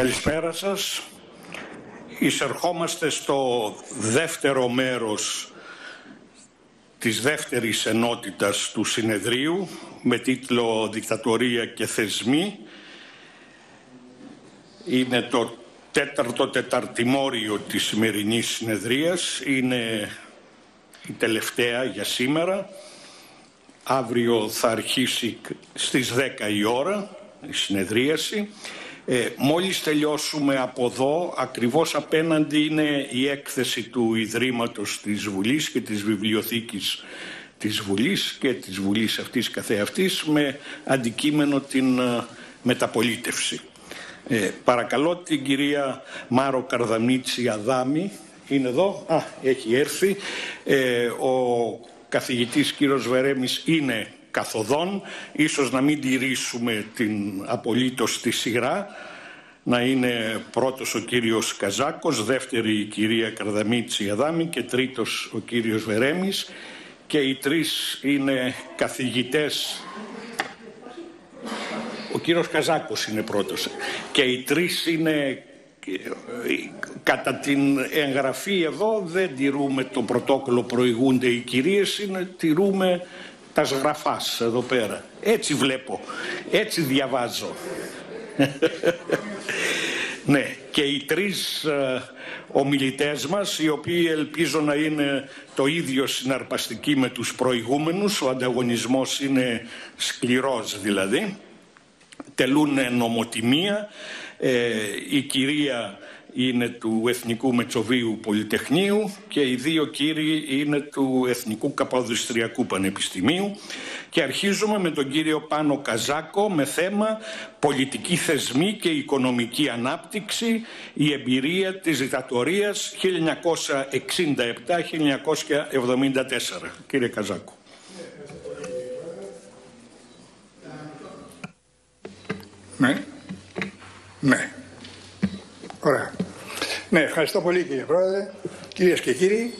Καλησπέρα σας. Εισερχόμαστε στο δεύτερο μέρος της δεύτερης ενότητας του συνεδρίου με τίτλο «Δικτατορία και θεσμοί». Είναι το τέταρτο τεταρτημόριο της σημερινής συνεδρίας. Είναι η τελευταία για σήμερα. Αύριο θα αρχίσει στις 10 η ώρα η συνεδρίαση. Μόλις τελειώσουμε από εδώ, ακριβώς απέναντι είναι η έκθεση του Ιδρύματος της Βουλής και της Βιβλιοθήκης της Βουλής και της Βουλής αυτής καθεαυτής με αντικείμενο την μεταπολίτευση. Παρακαλώ την κυρία Μάρο Καρδαμίτση Αδάμη, είναι εδώ, έχει έρθει, ο καθηγητής κύριος Βερέμης είναι καθοδόν, ίσως να μην τηρήσουμε την απολύτως τη σειρά, να είναι πρώτος ο κύριος Καζάκος, δεύτερη η κυρία Καρδαμίτση Αδάμη και τρίτος ο κύριος Βερέμης, και οι τρεις είναι καθηγητές. Ο κύριος Καζάκος είναι πρώτος και οι τρεις είναι, κατά την εγγραφή εδώ δεν τηρούμε το πρωτόκολλο, προηγούνται οι κυρίες, τηρούμε τα σγραφάς εδώ πέρα. Έτσι βλέπω, έτσι διαβάζω. Ναι, και οι τρεις ομιλητές μας, οι οποίοι ελπίζω να είναι το ίδιο συναρπαστικοί με τους προηγούμενους, ο ανταγωνισμός είναι σκληρός δηλαδή, τελούν νομοτιμία. Η κυρία είναι του Εθνικού Μετσοβίου Πολυτεχνείου και οι δύο κύριοι είναι του Εθνικού Καπαδιστριακού Πανεπιστημίου, και αρχίζουμε με τον κύριο Πάνο Καζάκο με θέμα πολιτική θεσμή και οικονομική ανάπτυξη, η εμπειρία της δικτατορίας 1967-1974. Κύριε Καζάκο. Ναι. Ωραία. Ναι, ευχαριστώ πολύ κύριε Πρόεδρε, κυρίες και κύριοι.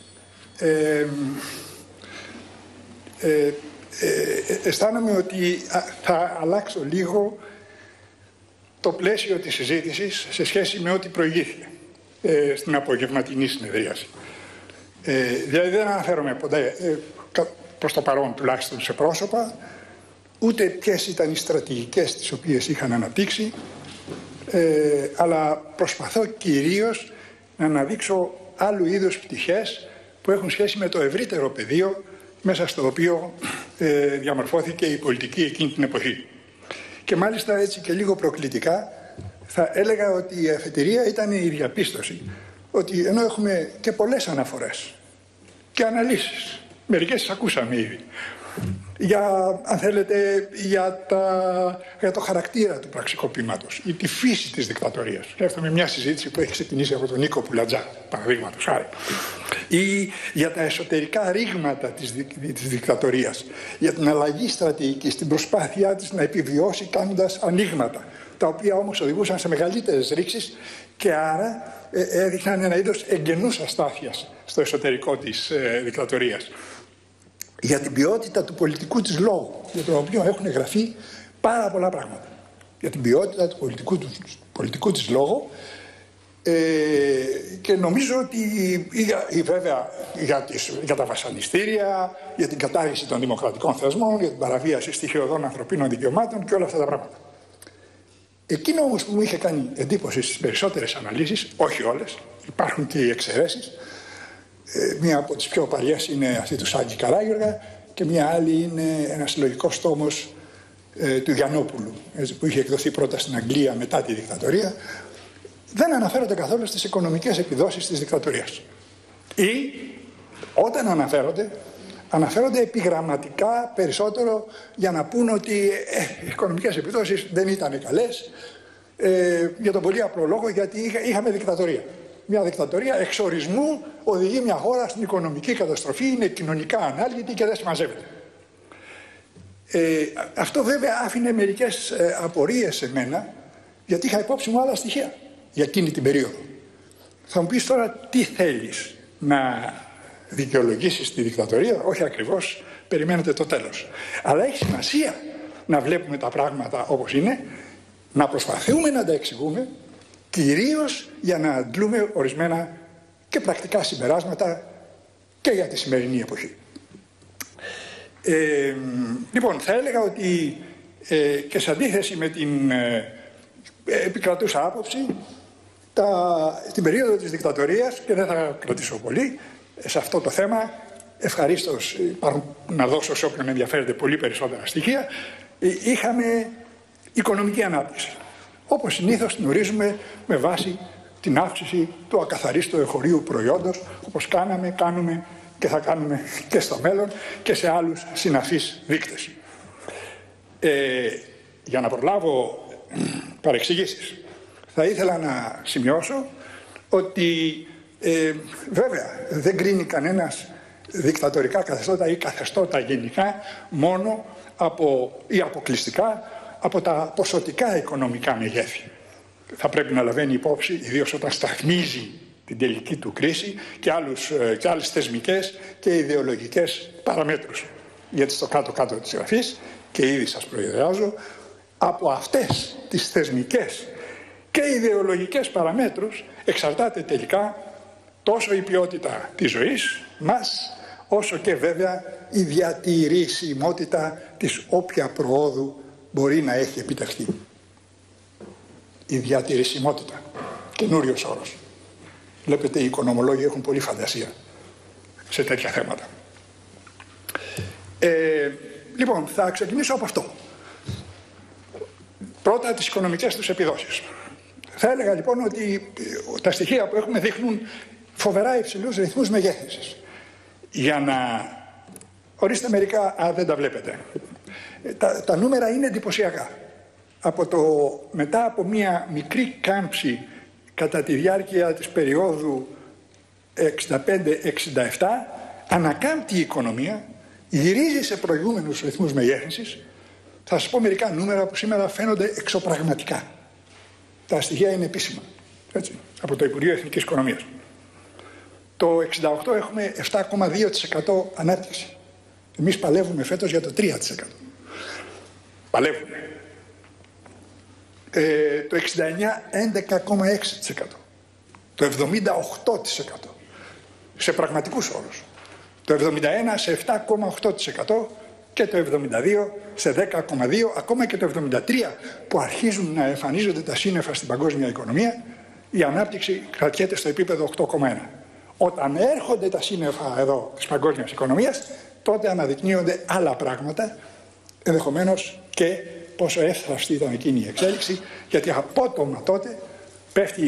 Αισθάνομαι ότι θα αλλάξω λίγο το πλαίσιο της συζήτησης σε σχέση με ό,τι προηγήθηκε στην απογευματινή συνεδρίαση. Δηλαδή δεν αναφέρομαι ποτέ, προς το παρόν τουλάχιστον σε πρόσωπα, ούτε ποιες ήταν οι στρατηγικές τις οποίες είχαν αναπτύξει, αλλά προσπαθώ κυρίως να αναδείξω άλλου είδους πτυχές που έχουν σχέση με το ευρύτερο πεδίο μέσα στο οποίο διαμορφώθηκε η πολιτική εκείνη την εποχή. Και μάλιστα έτσι και λίγο προκλητικά θα έλεγα ότι η αφετηρία ήταν η διαπίστωση ότι ενώ έχουμε και πολλές αναφορές και αναλύσεις, μερικές τις ακούσαμε ήδη, αν θέλετε, για το χαρακτήρα του πραξικοπήματος ή τη φύση της δικτατορίας. Σκέφτομαι μια συζήτηση που έχει ξεκινήσει από τον Νίκο Πουλατζά, παραδείγματος χάρη. Ή για τα εσωτερικά ρήγματα της δικτατορίας, για την αλλαγή στρατηγική, στην προσπάθειά της να επιβιώσει κάνοντας ανοίγματα, τα οποία όμως οδηγούσαν σε μεγαλύτερες ρήξεις και άρα έδειχναν ένα είδος εγγενούς αστάθειας στο εσωτερικό της δικτατορίας. Για την ποιότητα του πολιτικού της λόγου, για τον οποίο έχουν γραφεί πάρα πολλά πράγματα. Για την ποιότητα του πολιτικού της λόγου, και νομίζω ότι βέβαια για τα βασανιστήρια, για την κατάργηση των δημοκρατικών θεσμών, για την παραβίαση στοιχειωδών ανθρωπίνων δικαιωμάτων και όλα αυτά τα πράγματα. Εκείνο όμως που μου είχε κάνει εντύπωση στις περισσότερες αναλύσεις, όχι όλες, υπάρχουν και οι εξαιρέσεις. Μία από τις πιο παλιές είναι αυτή του Σάκη Καράγιοργα και μία άλλη είναι ένας συλλογικός τόμος του Γιαννόπουλου, που είχε εκδοθεί πρώτα στην Αγγλία μετά τη δικτατορία. Δεν αναφέρονται καθόλου στις οικονομικές επιδόσεις της δικτατορίας. Ή όταν αναφέρονται επιγραμματικά περισσότερο για να πούν ότι οι οικονομικές επιδόσεις δεν ήταν καλές, για τον πολύ απλό λόγο γιατί είχαμε δικτατορία. Μια δικτατορία εξορισμού οδηγεί μια χώρα στην οικονομική καταστροφή, είναι κοινωνικά ανάλγητη και δεν συμμαζεύεται. Αυτό βέβαια άφηνε μερικές απορίες σε μένα, γιατί είχα υπόψη μου άλλα στοιχεία για εκείνη την περίοδο. Θα μου πεις τώρα τι θέλεις, να δικαιολογήσεις τη δικτατορία? Όχι ακριβώς, περιμένετε το τέλος. Αλλά έχει σημασία να βλέπουμε τα πράγματα όπως είναι, να προσπαθούμε να τα εξηγούμε κυρίως για να αντλούμε ορισμένα και πρακτικά συμπεράσματα και για τη σημερινή εποχή. Λοιπόν, θα έλεγα ότι και σε αντίθεση με την επικρατούσα άποψη, στην περίοδο της δικτατορίας, και δεν θα κρατήσω πολύ σε αυτό το θέμα, ευχαρίστως να δώσω σε όποιον ενδιαφέρεται πολύ περισσότερα στοιχεία, είχαμε οικονομική ανάπτυξη. Όπως συνήθως την ορίζουμε με βάση την αύξηση του ακαθαρίστου εγχωρίου προϊόντος, όπως κάνουμε και θα κάνουμε και στο μέλλον και σε άλλους συναφείς δείκτες. Για να προλάβω παρεξηγήσεις, θα ήθελα να σημειώσω ότι βέβαια δεν κρίνει κανένας δικτατορικά καθεστώτα ή καθεστώτα γενικά μόνο ή αποκλειστικά από τα ποσοτικά οικονομικά μεγέθη. Θα πρέπει να λαβαίνει υπόψη, ιδίως όταν σταθμίζει την τελική του κρίση, και άλλες θεσμικές και ιδεολογικές παραμέτρους. Γιατί στο κάτω-κάτω της γραφής, και ήδη σας προειδεάζω, από αυτές τις θεσμικές και ιδεολογικές παραμέτρους εξαρτάται τελικά τόσο η ποιότητα της ζωής μας, όσο και βέβαια η διατηρησιμότητα της όποια προόδου μπορεί να έχει επιτευχθεί. Η διατηρησιμότητα, καινούριος όρος. Βλέπετε, οι οικονομολόγοι έχουν πολύ φαντασία σε τέτοια θέματα. Λοιπόν, θα ξεκινήσω από αυτό. Πρώτα, τις οικονομικές τους επιδόσεις. Θα έλεγα λοιπόν ότι τα στοιχεία που έχουμε δείχνουν φοβερά υψηλούς ρυθμούς μεγέθυνσης. Για να ορίστε μερικά, δεν τα βλέπετε. Τα νούμερα είναι εντυπωσιακά. Μετά από μία μικρή κάμψη κατά τη διάρκεια της περίοδου 65-67, ανακάμπτει η οικονομία, γυρίζει σε προηγούμενους ρυθμούς μεγέθυνσης. Θα σας πω μερικά νούμερα που σήμερα φαίνονται εξωπραγματικά. Τα στοιχεία είναι επίσημα, έτσι, από το Υπουργείο Εθνικής Οικονομίας. Το 68 έχουμε 7,2% ανάπτυξη. Εμείς παλεύουμε φέτος για το 3%. Παλεύουμε. Το 69 11,6%. Το 78% σε πραγματικούς όρους. Το 71 σε 7,8% και το 72 σε 10,2%. Ακόμα και το 73 που αρχίζουν να εμφανίζονται τα σύννεφα στην παγκόσμια οικονομία, η ανάπτυξη κρατιέται στο επίπεδο 8,1%. Όταν έρχονται τα σύννεφα εδώ της παγκόσμιας οικονομίας, τότε αναδεικνύονται άλλα πράγματα, ενδεχομένως και πόσο εύθραυστη ήταν εκείνη η εξέλιξη, γιατί απότομα τότε πέφτει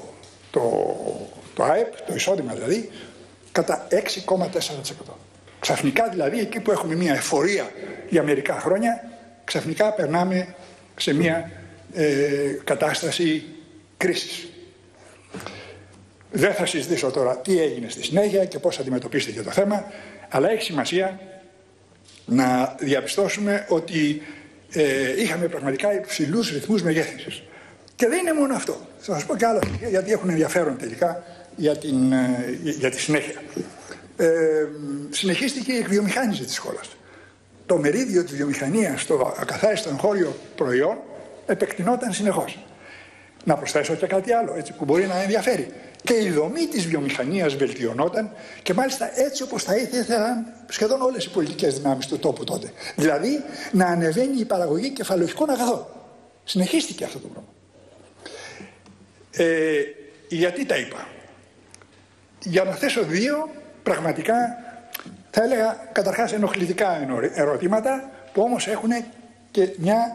το ΑΕΠ, το εισόδημα δηλαδή, κατά 6,4%. Ξαφνικά δηλαδή, εκεί που έχουμε μια εφορία για μερικά χρόνια, ξαφνικά περνάμε σε μια κατάσταση κρίσης. Δεν θα συζητήσω τώρα τι έγινε στη συνέχεια και πώς αντιμετωπίστηκε το θέμα, αλλά έχει σημασία να διαπιστώσουμε ότι είχαμε πραγματικά υψηλούς ρυθμούς μεγέθυνσης. Και δεν είναι μόνο αυτό. Θα σας πω και άλλα στοιχεία, γιατί έχουν ενδιαφέρον τελικά για τη συνέχεια. Συνεχίστηκε η εκβιομηχάνηση της χώρας. Το μερίδιο της βιομηχανίας στο ακαθάριστο εγχώριο προϊόν επεκτηνόταν συνεχώς. Να προσθέσω και κάτι άλλο, έτσι, που μπορεί να ενδιαφέρει. Και η δομή της βιομηχανίας βελτιωνόταν, και μάλιστα έτσι όπως θα ήθελαν σχεδόν όλες οι πολιτικές δυνάμεις του τόπου τότε. Δηλαδή να ανεβαίνει η παραγωγή κεφαλαιοχικών αγαθών. Συνεχίστηκε αυτό το πράγμα. Γιατί τα είπα? Για να θέσω δύο πραγματικά, θα έλεγα καταρχάς ενοχλητικά ερωτήματα, που όμως έχουν και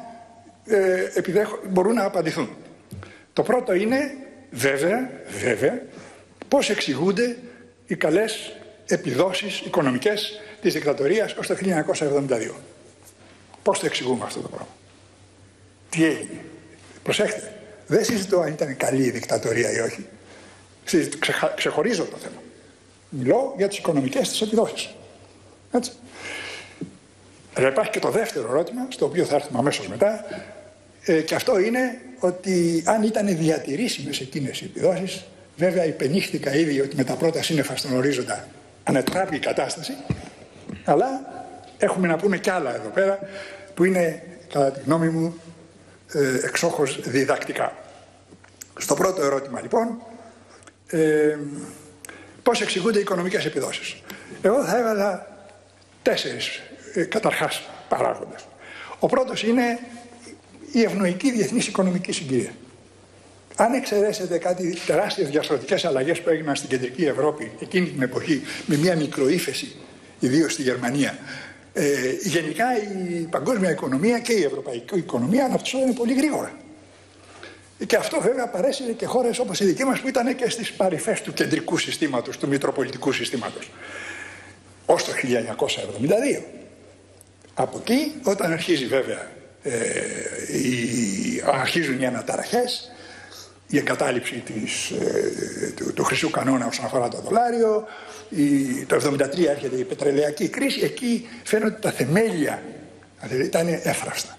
μπορούν να απαντηθούν. Το πρώτο είναι βέβαια πώς εξηγούνται οι καλές επιδόσεις οικονομικές της δικτατορίας ως το 1972. Πώς το εξηγούμε αυτό το πράγμα? Τι έγινε? Προσέχτε, δεν συζητώ αν ήταν καλή η δικτατορία ή όχι. Ξεχωρίζω το θέμα. Μιλώ για τις οικονομικές της επιδόσεις. Έτσι. Αλλά υπάρχει και το δεύτερο ερώτημα, στο οποίο θα έρθουμε αμέσως μετά, και αυτό είναι ότι αν ήταν διατηρήσιμες εκείνες οι επιδόσεις, βέβαια υπενήχθηκα ήδη ότι με τα πρώτα σύννεφα στον ορίζοντα ανετράπη η κατάσταση, αλλά έχουμε να πούμε κι άλλα εδώ πέρα που είναι, κατά τη γνώμη μου, εξόχως διδακτικά. Στο πρώτο ερώτημα λοιπόν, πώς εξηγούνται οι οικονομικές επιδόσεις. Εγώ θα έβαλα 4 καταρχάς παράγοντες. Ο πρώτος είναι η ευνοϊκή διεθνής οικονομική συγκυρία. Αν εξαιρέσετε κάτι τεράστιες διαρθρωτικές αλλαγές που έγιναν στην κεντρική Ευρώπη εκείνη την εποχή με μια μικρούφεση, ιδίως στη Γερμανία, γενικά η παγκόσμια οικονομία και η ευρωπαϊκή οικονομία αναπτυσσόταν πολύ γρήγορα. Και αυτό βέβαια παρέσυρε και χώρες όπως η δική μας που ήταν και στις παρυφές του κεντρικού συστήματος, του μητροπολιτικού συστήματος. Ως το 1972. Από εκεί, όταν αρχίζει βέβαια, αρχίζουν οι αναταραχές, η εγκατάλειψη του χρυσού κανόνα όσον αφορά το δολάριο, το 1973 έρχεται η πετρελαιακή κρίση, εκεί φαίνονται τα θεμέλια, ήταν εύθραυστα.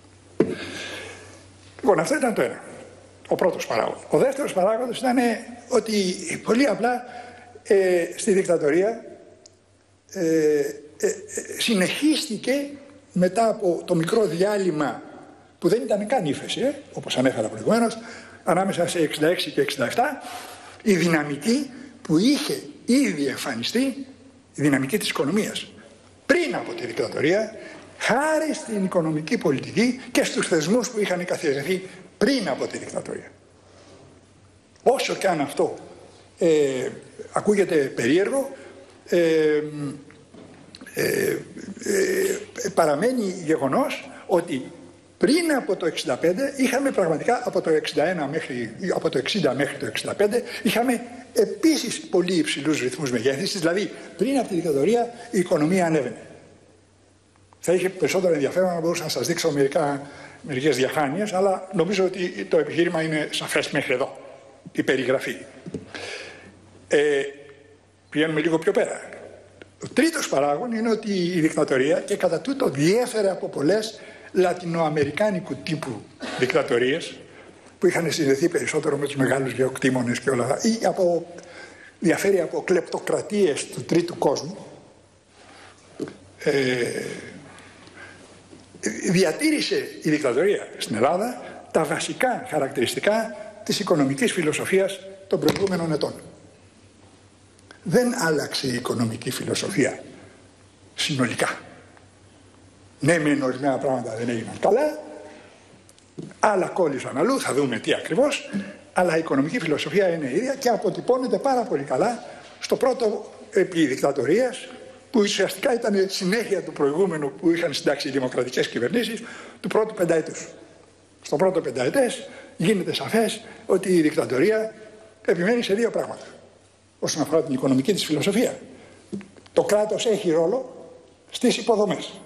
Λοιπόν, αυτό ήταν το ένα, ο πρώτος παράγοντας. Ο δεύτερος παράγοντας ήταν ότι πολύ απλά στη δικτατορία συνεχίστηκε μετά από το μικρό διάλειμμα που δεν ήταν καν ύφεση, όπως ανέφερα προηγουμένως, ανάμεσα σε 66 και 67, η δυναμική που είχε ήδη εμφανιστεί, η δυναμική της οικονομίας, πριν από τη δικτατορία, χάρη στην οικονομική πολιτική και στους θεσμούς που είχαν καθιερωθεί πριν από τη δικτατορία. Όσο και αν αυτό ακούγεται περίεργο, παραμένει γεγονός ότι πριν από το 65 είχαμε πραγματικά από το 60 μέχρι το 65 είχαμε επίσης πολύ υψηλούς ρυθμούς μεγέθυνσης, δηλαδή πριν από τη δικτατορία η οικονομία ανέβαινε. Θα είχε περισσότερο ενδιαφέρον να μπορούσα να σας δείξω μερικές διαφάνειες, αλλά νομίζω ότι το επιχείρημα είναι σαφές μέχρι εδώ, η περιγραφή. Πηγαίνουμε λίγο πιο πέρα. Ο τρίτος παράγον είναι ότι η δικτατορία, και κατά τούτο διέφερε από πολλές λατινοαμερικάνικου τύπου δικτατορίες που είχαν συνδεθεί περισσότερο με τους μεγάλους γεωκτήμονες και όλα αυτά, ή διαφέρει από κλεπτοκρατίες του τρίτου κόσμου, διατήρησε η δικτατορία στην Ελλάδα τα βασικά χαρακτηριστικά της οικονομικής φιλοσοφίας των προηγούμενων ετών. Δεν άλλαξε η οικονομική φιλοσοφία συνολικά. Ναι, μεν ορισμένα πράγματα δεν έγιναν καλά, άλλα κόλλησαν αλλού, θα δούμε τι ακριβώς, αλλά η οικονομική φιλοσοφία είναι ίδια και αποτυπώνεται πάρα πολύ καλά στο πρώτο επί δικτατορίας, που ουσιαστικά ήταν συνέχεια του προηγούμενου που είχαν συντάξει οι δημοκρατικές κυβερνήσεις του πρώτου πενταετούς. Στο πρώτο πενταετές γίνεται σαφές ότι η δικτατορία επιμένει σε δύο πράγματα όσον αφορά την οικονομική της φιλοσοφία. Το κράτος έχει ρόλο στις υποδομές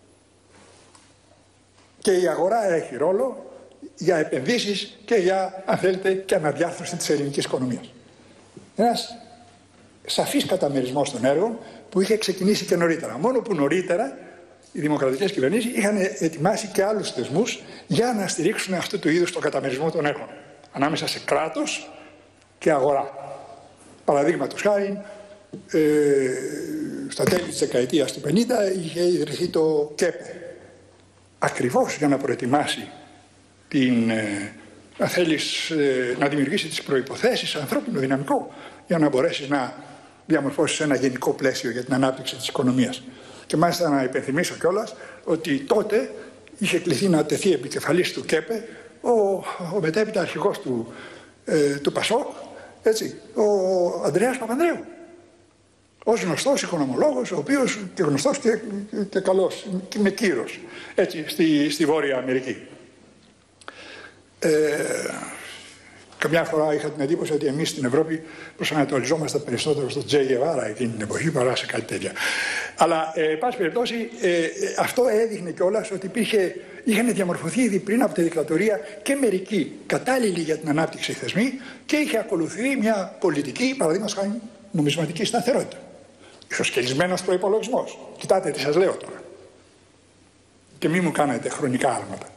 και η αγορά έχει ρόλο για επενδύσεις και για, αν θέλετε, και αναδιάρθρωση της ελληνικής οικονομίας. Ένας σαφής καταμερισμός των έργων που είχε ξεκινήσει και νωρίτερα. Μόνο που νωρίτερα οι δημοκρατικές κυβερνήσεις είχαν ετοιμάσει και άλλους θεσμούς για να στηρίξουν αυτού του είδους τον καταμερισμό των έργων ανάμεσα σε κράτος και αγορά. Παραδείγματος χάρη, στα τέλη της δεκαετίας του 50 είχε ιδρυθεί το ΚΕΠΕ, ακριβώς για να προετοιμάσει αν θέλεις να δημιουργήσει τις προϋποθέσεις, ανθρώπινο δυναμικό, για να μπορέσεις να διαμορφώσεις ένα γενικό πλαίσιο για την ανάπτυξη της οικονομίας. Και μάλιστα να υπενθυμίσω κιόλας ότι τότε είχε κληθεί να τεθεί επικεφαλής του ΚΕΠΕ ο μετέπειτα αρχηγός του ΠΑΣΟΚ, έτσι, ο Ανδρέας Παπανδρέου, ως γνωστός οικονομολόγος, ο οποίος και γνωστός και καλός, και με κύρος, έτσι, στη Βόρεια Αμερική. Καμιά φορά είχα την εντύπωση ότι εμείς στην Ευρώπη προσανατολιζόμαστε περισσότερο στο Τζε Γεβάρα εκείνη την εποχή παρά σε κάτι τέτοια. Αλλά, εν πάση περιπτώσει, αυτό έδειχνε κιόλας ότι είχαν διαμορφωθεί ήδη πριν από τη δικτατορία και μερικοί κατάλληλοι για την ανάπτυξη θεσμοί και είχε ακολουθεί μια πολιτική, παραδείγματος χάρη, νομισματική σταθερότητα. Ισοσκελισμένος προϋπολογισμός. Κοιτάτε τι σας λέω τώρα. Και μη μου κάνετε χρονικά άλματα.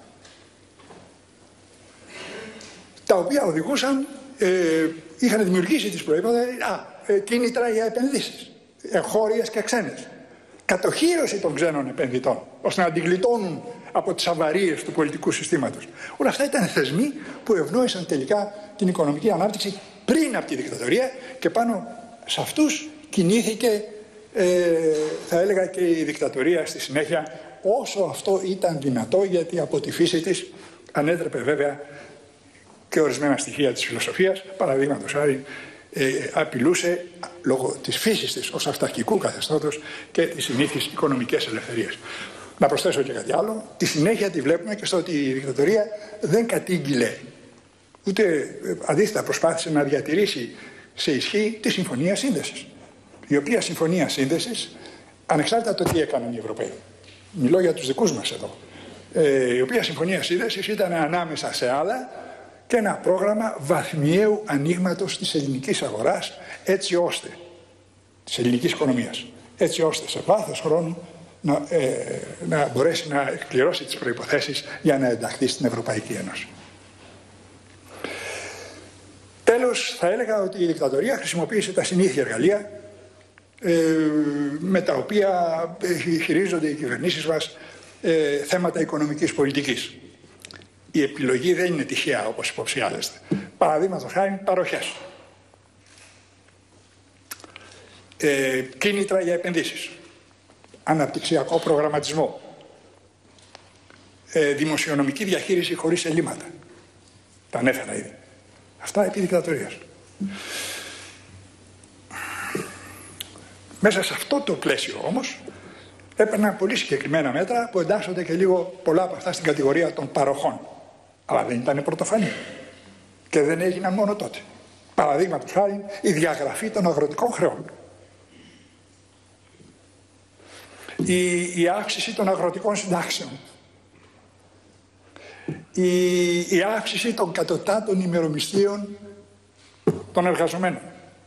Τα οποία οδηγούσαν, είχαν δημιουργήσει τις προϋποθέσεις, κίνητρα για επενδύσεις, εγχώριες και ξένες. Κατοχύρωση των ξένων επενδυτών, ώστε να αντιγλιτώνουν από τις αβαρίες του πολιτικού συστήματος. Όλα αυτά ήταν θεσμοί που ευνόησαν τελικά την οικονομική ανάπτυξη πριν από τη δικτατορία και πάνω σε αυτούς κινήθηκε, θα έλεγα, και η δικτατορία στη συνέχεια, όσο αυτό ήταν δυνατό, γιατί από τη φύση της ανέτρεπε βέβαια και ορισμένα στοιχεία της φιλοσοφίας. Παραδείγματος χάρη, απειλούσε λόγω της φύσης της ως αυταρχικού καθεστώτος και τις συνήθεις οικονομικές ελευθερίες. Να προσθέσω και κάτι άλλο. Τη συνέχεια τη βλέπουμε και στο ότι η δικτατορία δεν κατήγγειλε, ούτε αντίθετα προσπάθησε να διατηρήσει σε ισχύ τη Συμφωνία Σύνδεσης. Η οποία Συμφωνία Σύνδεσης, ανεξάρτητα το τι έκαναν οι Ευρωπαίοι, μιλώ για τους δικούς μας εδώ, η οποία Συμφωνία Σύνδεσης ήταν ανάμεσα σε άλλα και ένα πρόγραμμα βαθμιαίου ανοίγματος της ελληνικής αγοράς, έτσι ώστε, της ελληνικής οικονομίας, έτσι ώστε σε βάθος χρόνου να μπορέσει να εκπληρώσει τις προϋποθέσεις για να ενταχθεί στην Ευρωπαϊκή Ένωση. Τέλος, θα έλεγα ότι η δικτατορία χρησιμοποίησε τα συνήθεια εργαλεία με τα οποία χειρίζονται οι κυβερνήσεις μας θέματα οικονομικής πολιτικής. Η επιλογή δεν είναι τυχαία, όπως υποψιάζεστε. Παραδείγματος χάρη, παροχές. Κίνητρα για επενδύσεις. Αναπτυξιακό προγραμματισμό. Δημοσιονομική διαχείριση χωρίς ελλείμματα. Τα ανέφερα ήδη. Αυτά επί δικτατορίας. Μέσα σε αυτό το πλαίσιο όμως έπαιρναν πολύ συγκεκριμένα μέτρα που εντάσσονται και λίγο πολλά από αυτά στην κατηγορία των παροχών. Αλλά δεν ήταν πρωτοφανή και δεν έγιναν μόνο τότε. Παραδείγματος χάρη, η διαγραφή των αγροτικών χρεών. Η αύξηση των αγροτικών συντάξεων. Η αύξηση των κατωτάτων ημερομισθείων των εργαζομένων.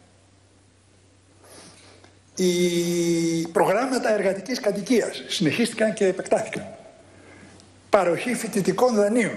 Οι προγράμματα εργατικής κατοικίας συνεχίστηκαν και επεκτάθηκαν. Παροχή φοιτητικών δανείων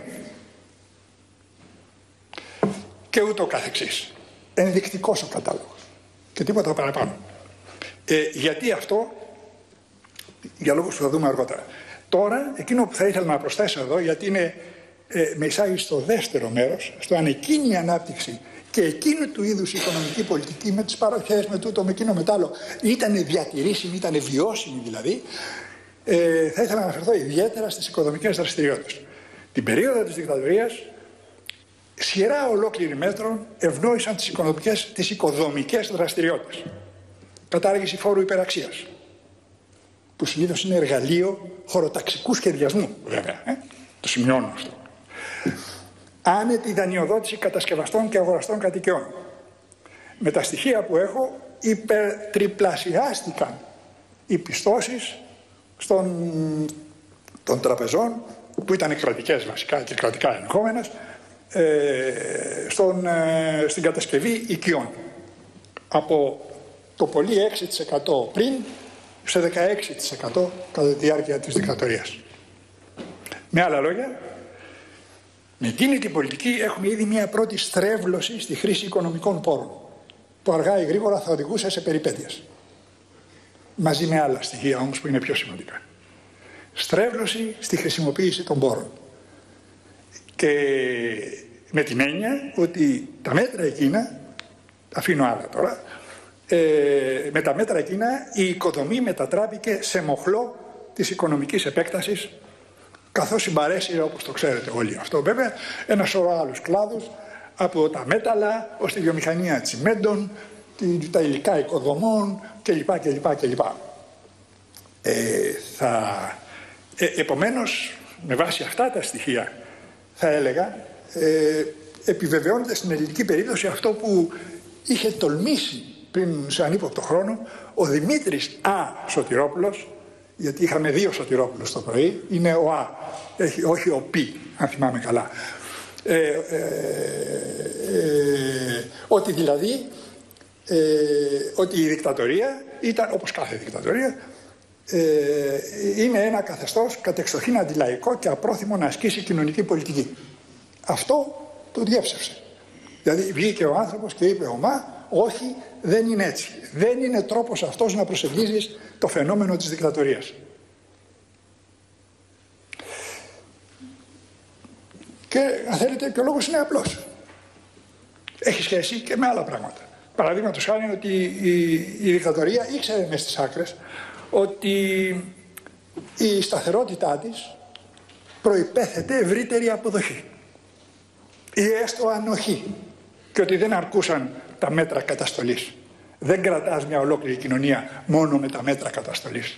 και ούτω καθεξής. Ενδεικτικός ο κατάλογος και τίποτα παραπάνω. Γιατί αυτό, για λόγους που θα δούμε αργότερα. Τώρα, εκείνο που θα ήθελα να προσθέσω εδώ, γιατί με εισάγει στο δεύτερο μέρος, στο αν εκείνη η ανάπτυξη και εκείνου του είδους η οικονομική πολιτική με τις παροχές, με τούτο, με εκείνο, με τ' άλλο, ήταν διατηρήσιμη, ήταν βιώσιμη δηλαδή, θα ήθελα να αναφερθώ ιδιαίτερα στις οικονομικές δραστηριότητες. Την περίοδο της δικτατορίας, σειρά ολόκληρη μέτρων ευνόησαν τις οικοδομικές δραστηριότητες. Κατάργηση φόρου υπεραξίας, που συνήθως είναι εργαλείο χωροταξικού σχεδιασμού, βέβαια. Το σημειώνω αυτό. Άνετη δανειοδότηση κατασκευαστών και αγοραστών κατοικιών. Με τα στοιχεία που έχω, υπερτριπλασιάστηκαν οι πιστώσεις των τραπεζών, που ήταν κρατικές βασικά και κρατικά ελεγχόμενες, στην κατασκευή οικειών. Από το πολύ 6% πριν, σε 16% κατά τη διάρκεια της δικτατορίας. Με άλλα λόγια, με εκείνη την πολιτική έχουμε ήδη μια πρώτη στρέβλωση στη χρήση οικονομικών πόρων, που αργά ή γρήγορα θα οδηγούσε σε περιπέτειες. Μαζί με άλλα στοιχεία όμως που είναι πιο σημαντικά. Στρέβλωση στη χρησιμοποίηση των πόρων. Και με την έννοια ότι τα μέτρα εκείνα, αφήνω άλλα τώρα, με τα μέτρα εκείνα η οικοδομή μετατράπηκε σε μοχλό της οικονομικής επέκτασης, καθώς συμπαρέσυρε, όπως το ξέρετε όλοι αυτό βέβαια, ένα σωρό άλλους κλάδους, από τα μέταλλα ως τη βιομηχανία τσιμέντων, τα υλικά οικοδομών κλπ. Επομένως, με βάση αυτά τα στοιχεία, θα έλεγα, επιβεβαιώνεται στην ελληνική περίπτωση αυτό που είχε τολμήσει πριν σε ανύποπτο χρόνο ο Δημήτρης Σωτηρόπουλος, γιατί είχαμε δύο Σωτηρόπουλους το πρωί, είναι ο Α, όχι ο Π, αν θυμάμαι καλά. Ότι δηλαδή, ότι η δικτατορία ήταν, όπως κάθε δικτατορία, είναι ένα καθεστώς κατεξοχήν αντιλαϊκό και απρόθυμο να ασκήσει κοινωνική πολιτική. Αυτό το διέψευσε. Δηλαδή βγήκε ο άνθρωπος και είπε όχι, δεν είναι έτσι. Δεν είναι τρόπος αυτός να προσεγγίζεις το φαινόμενο της δικτατορίας. Και αν θέλετε και ο λόγος είναι απλός. Έχει σχέση και με άλλα πράγματα. Παραδείγματος χάρη είναι ότι η δικτατορία ήξερε μες στις άκρες ότι η σταθερότητά της προϋπέθεται ευρύτερη αποδοχή ή έστω ανοχή, και ότι δεν αρκούσαν τα μέτρα καταστολής. Δεν κρατάς μια ολόκληρη κοινωνία μόνο με τα μέτρα καταστολής,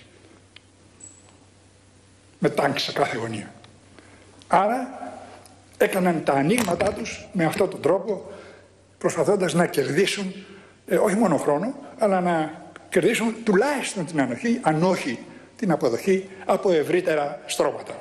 με τάγκ σε κάθε γωνία. Άρα έκαναν τα ανοίγματά τους με αυτόν τον τρόπο, προσπαθώντας να κερδίσουν όχι μόνο χρόνο, αλλά να κερδίσουν τουλάχιστον την ανοχή, αν όχι την αποδοχή, από ευρύτερα στρώματα.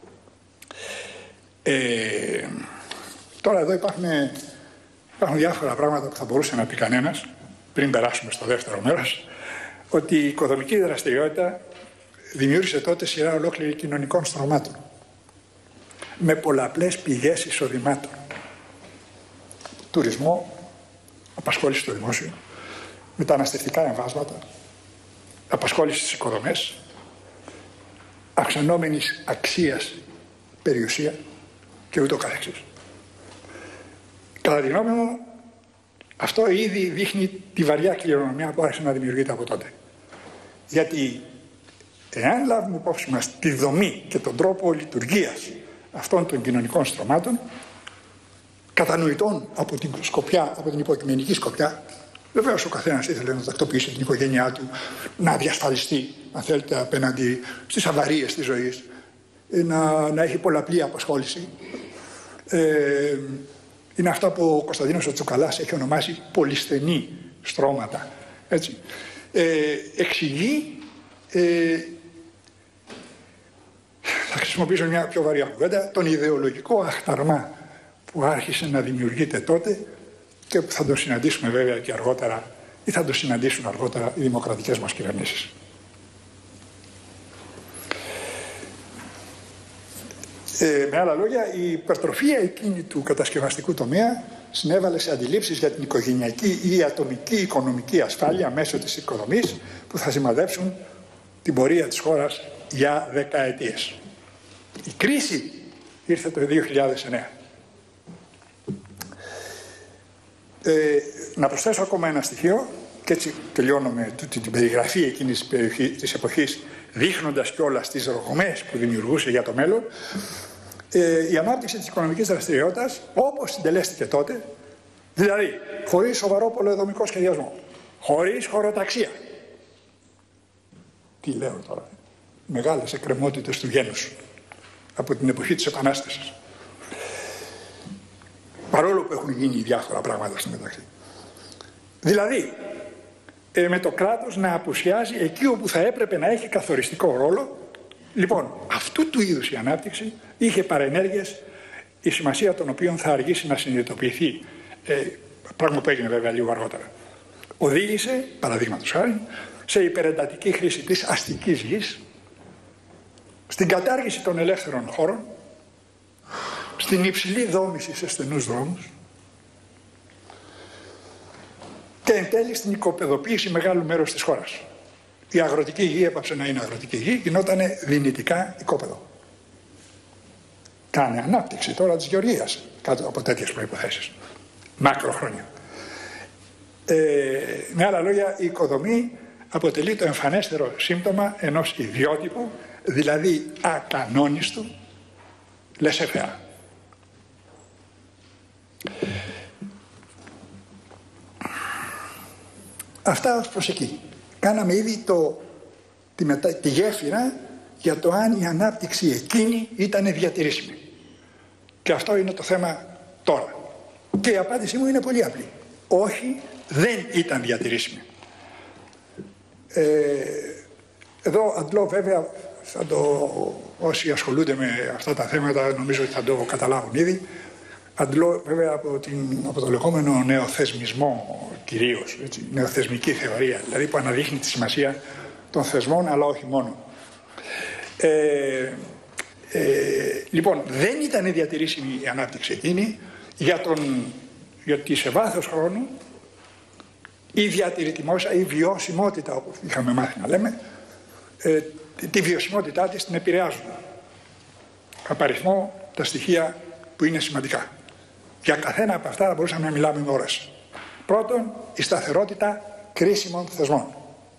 Τώρα εδώ υπάρχουν διάφορα πράγματα που θα μπορούσε να πει κανένας, πριν περάσουμε στο δεύτερο μέρος, ότι η οικοδομική δραστηριότητα δημιούργησε τότε σειρά ολόκληρη κοινωνικών στρωμάτων, με πολλαπλές πηγές εισοδημάτων. Τουρισμό, απασχόληση στο δημόσιο, μεταναστευτικά εμβάσματα, απασχόληση στις οικοδομές, αυξανόμενης αξίας περιουσία και ούτω καθεξής. Κατά τη γνώμη μου, αυτό ήδη δείχνει τη βαριά κληρονομιά που άρχισε να δημιουργείται από τότε. Γιατί εάν λάβουμε υπόψη μας τη δομή και τον τρόπο λειτουργίας αυτών των κοινωνικών στρωμάτων, κατανοητών από την σκοπιά, από την υποκειμενική σκοπιά, βεβαίως ο καθένας ήθελε να τακτοποιήσει την οικογένειά του, να διασφαλιστεί, αν θέλετε, απέναντι στις αβαρίες της ζωής, να έχει πολλαπλή απασχόληση. Είναι αυτά που ο Κωνσταντίνος ο Τσουκαλάς έχει ονομάσει πολυσθενή στρώματα. Έτσι. Εξηγεί, θα χρησιμοποιήσω μια πιο βαριά κουβέντα, τον ιδεολογικό αχταρμά που άρχισε να δημιουργείται τότε και που θα το συναντήσουμε βέβαια και αργότερα, ή θα το συναντήσουν αργότερα οι δημοκρατικές μας κυβερνήσεις. Με άλλα λόγια, η υπερτροφία εκείνη του κατασκευαστικού τομέα συνέβαλε σε αντιλήψεις για την οικογενειακή ή ατομική οικονομική ασφάλεια μέσω της οικοδομής που θα σημαδέψουν την πορεία της χώρας για δεκαετίες. Η κρίση ήρθε το 2009. Να προσθέσω ακόμα ένα στοιχείο, και έτσι τελειώνω με την περιγραφή εκείνης της εποχής, δείχνοντας κιόλας τις ρογμές που δημιουργούσε για το μέλλον. Η ανάπτυξη της οικονομικής δραστηριότητας, όπως συντελέστηκε τότε, δηλαδή χωρίς σοβαρό πολεοδομικό σχεδιασμό, χωρίς χωροταξία. Τι λέω τώρα, μεγάλες εκκρεμότητες του γένους από την εποχή της Επανάστασης. Παρόλο που έχουν γίνει διάφορα πράγματα στο μεταξύ. Δηλαδή, με το κράτος να απουσιάζει εκεί όπου θα έπρεπε να έχει καθοριστικό ρόλο. Λοιπόν, αυτού του είδους η ανάπτυξη είχε παρενέργειες, η σημασία των οποίων θα αργήσει να συνειδητοποιηθεί, πράγμα που έγινε βέβαια λίγο αργότερα. Οδήγησε, παραδείγματος χάρη, σε υπερεντατική χρήση της αστικής γης, στην κατάργηση των ελεύθερων χώρων, στην υψηλή δόμηση σε στενούς δρόμους και εν τέλει στην οικοπεδοποίηση μεγάλου μέρους της χώρας. Η αγροτική γη έπαψε να είναι αγροτική γη, γινότανε δυνητικά οικόπεδο. Κάνε ανάπτυξη τώρα της γεωργίας κάτω από τέτοιες προϋποθέσεις. Μακροχρόνια. Με άλλα λόγια, η οικοδομή αποτελεί το εμφανέστερο σύμπτωμα ενός ιδιότυπου, δηλαδή ακανόνιστου laissez-faire. Αυτά ως προς εκεί. Κάναμε ήδη τη γέφυρα για το αν η ανάπτυξη εκείνη ήταν διατηρήσιμη. Και αυτό είναι το θέμα τώρα. Και η απάντησή μου είναι πολύ απλή. Όχι, δεν ήταν διατηρήσιμη. Εδώ αντλώ βέβαια, όσοι ασχολούνται με αυτά τα θέματα νομίζω ότι θα το καταλάβουν ήδη, αντλώ βέβαια από το λεγόμενο νεοθεσμισμό κυρίως, έτσι, νεοθεσμική θεωρία, δηλαδή που αναδείχνει τη σημασία των θεσμών αλλά όχι μόνο. Λοιπόν, δεν ήταν διατηρήσιμη η ανάπτυξη εκείνη γιατί σε βάθος χρόνου η διατηρητιμότητα, η βιωσιμότητα, όπως είχαμε μάθει να λέμε, τη βιωσιμότητά της την επηρεάζουν. Απαριθμό τα στοιχεία που είναι σημαντικά. Για καθένα από αυτά θα μπορούσαμε να μιλάμε με ώρες. Πρώτον, η σταθερότητα κρίσιμων θεσμών.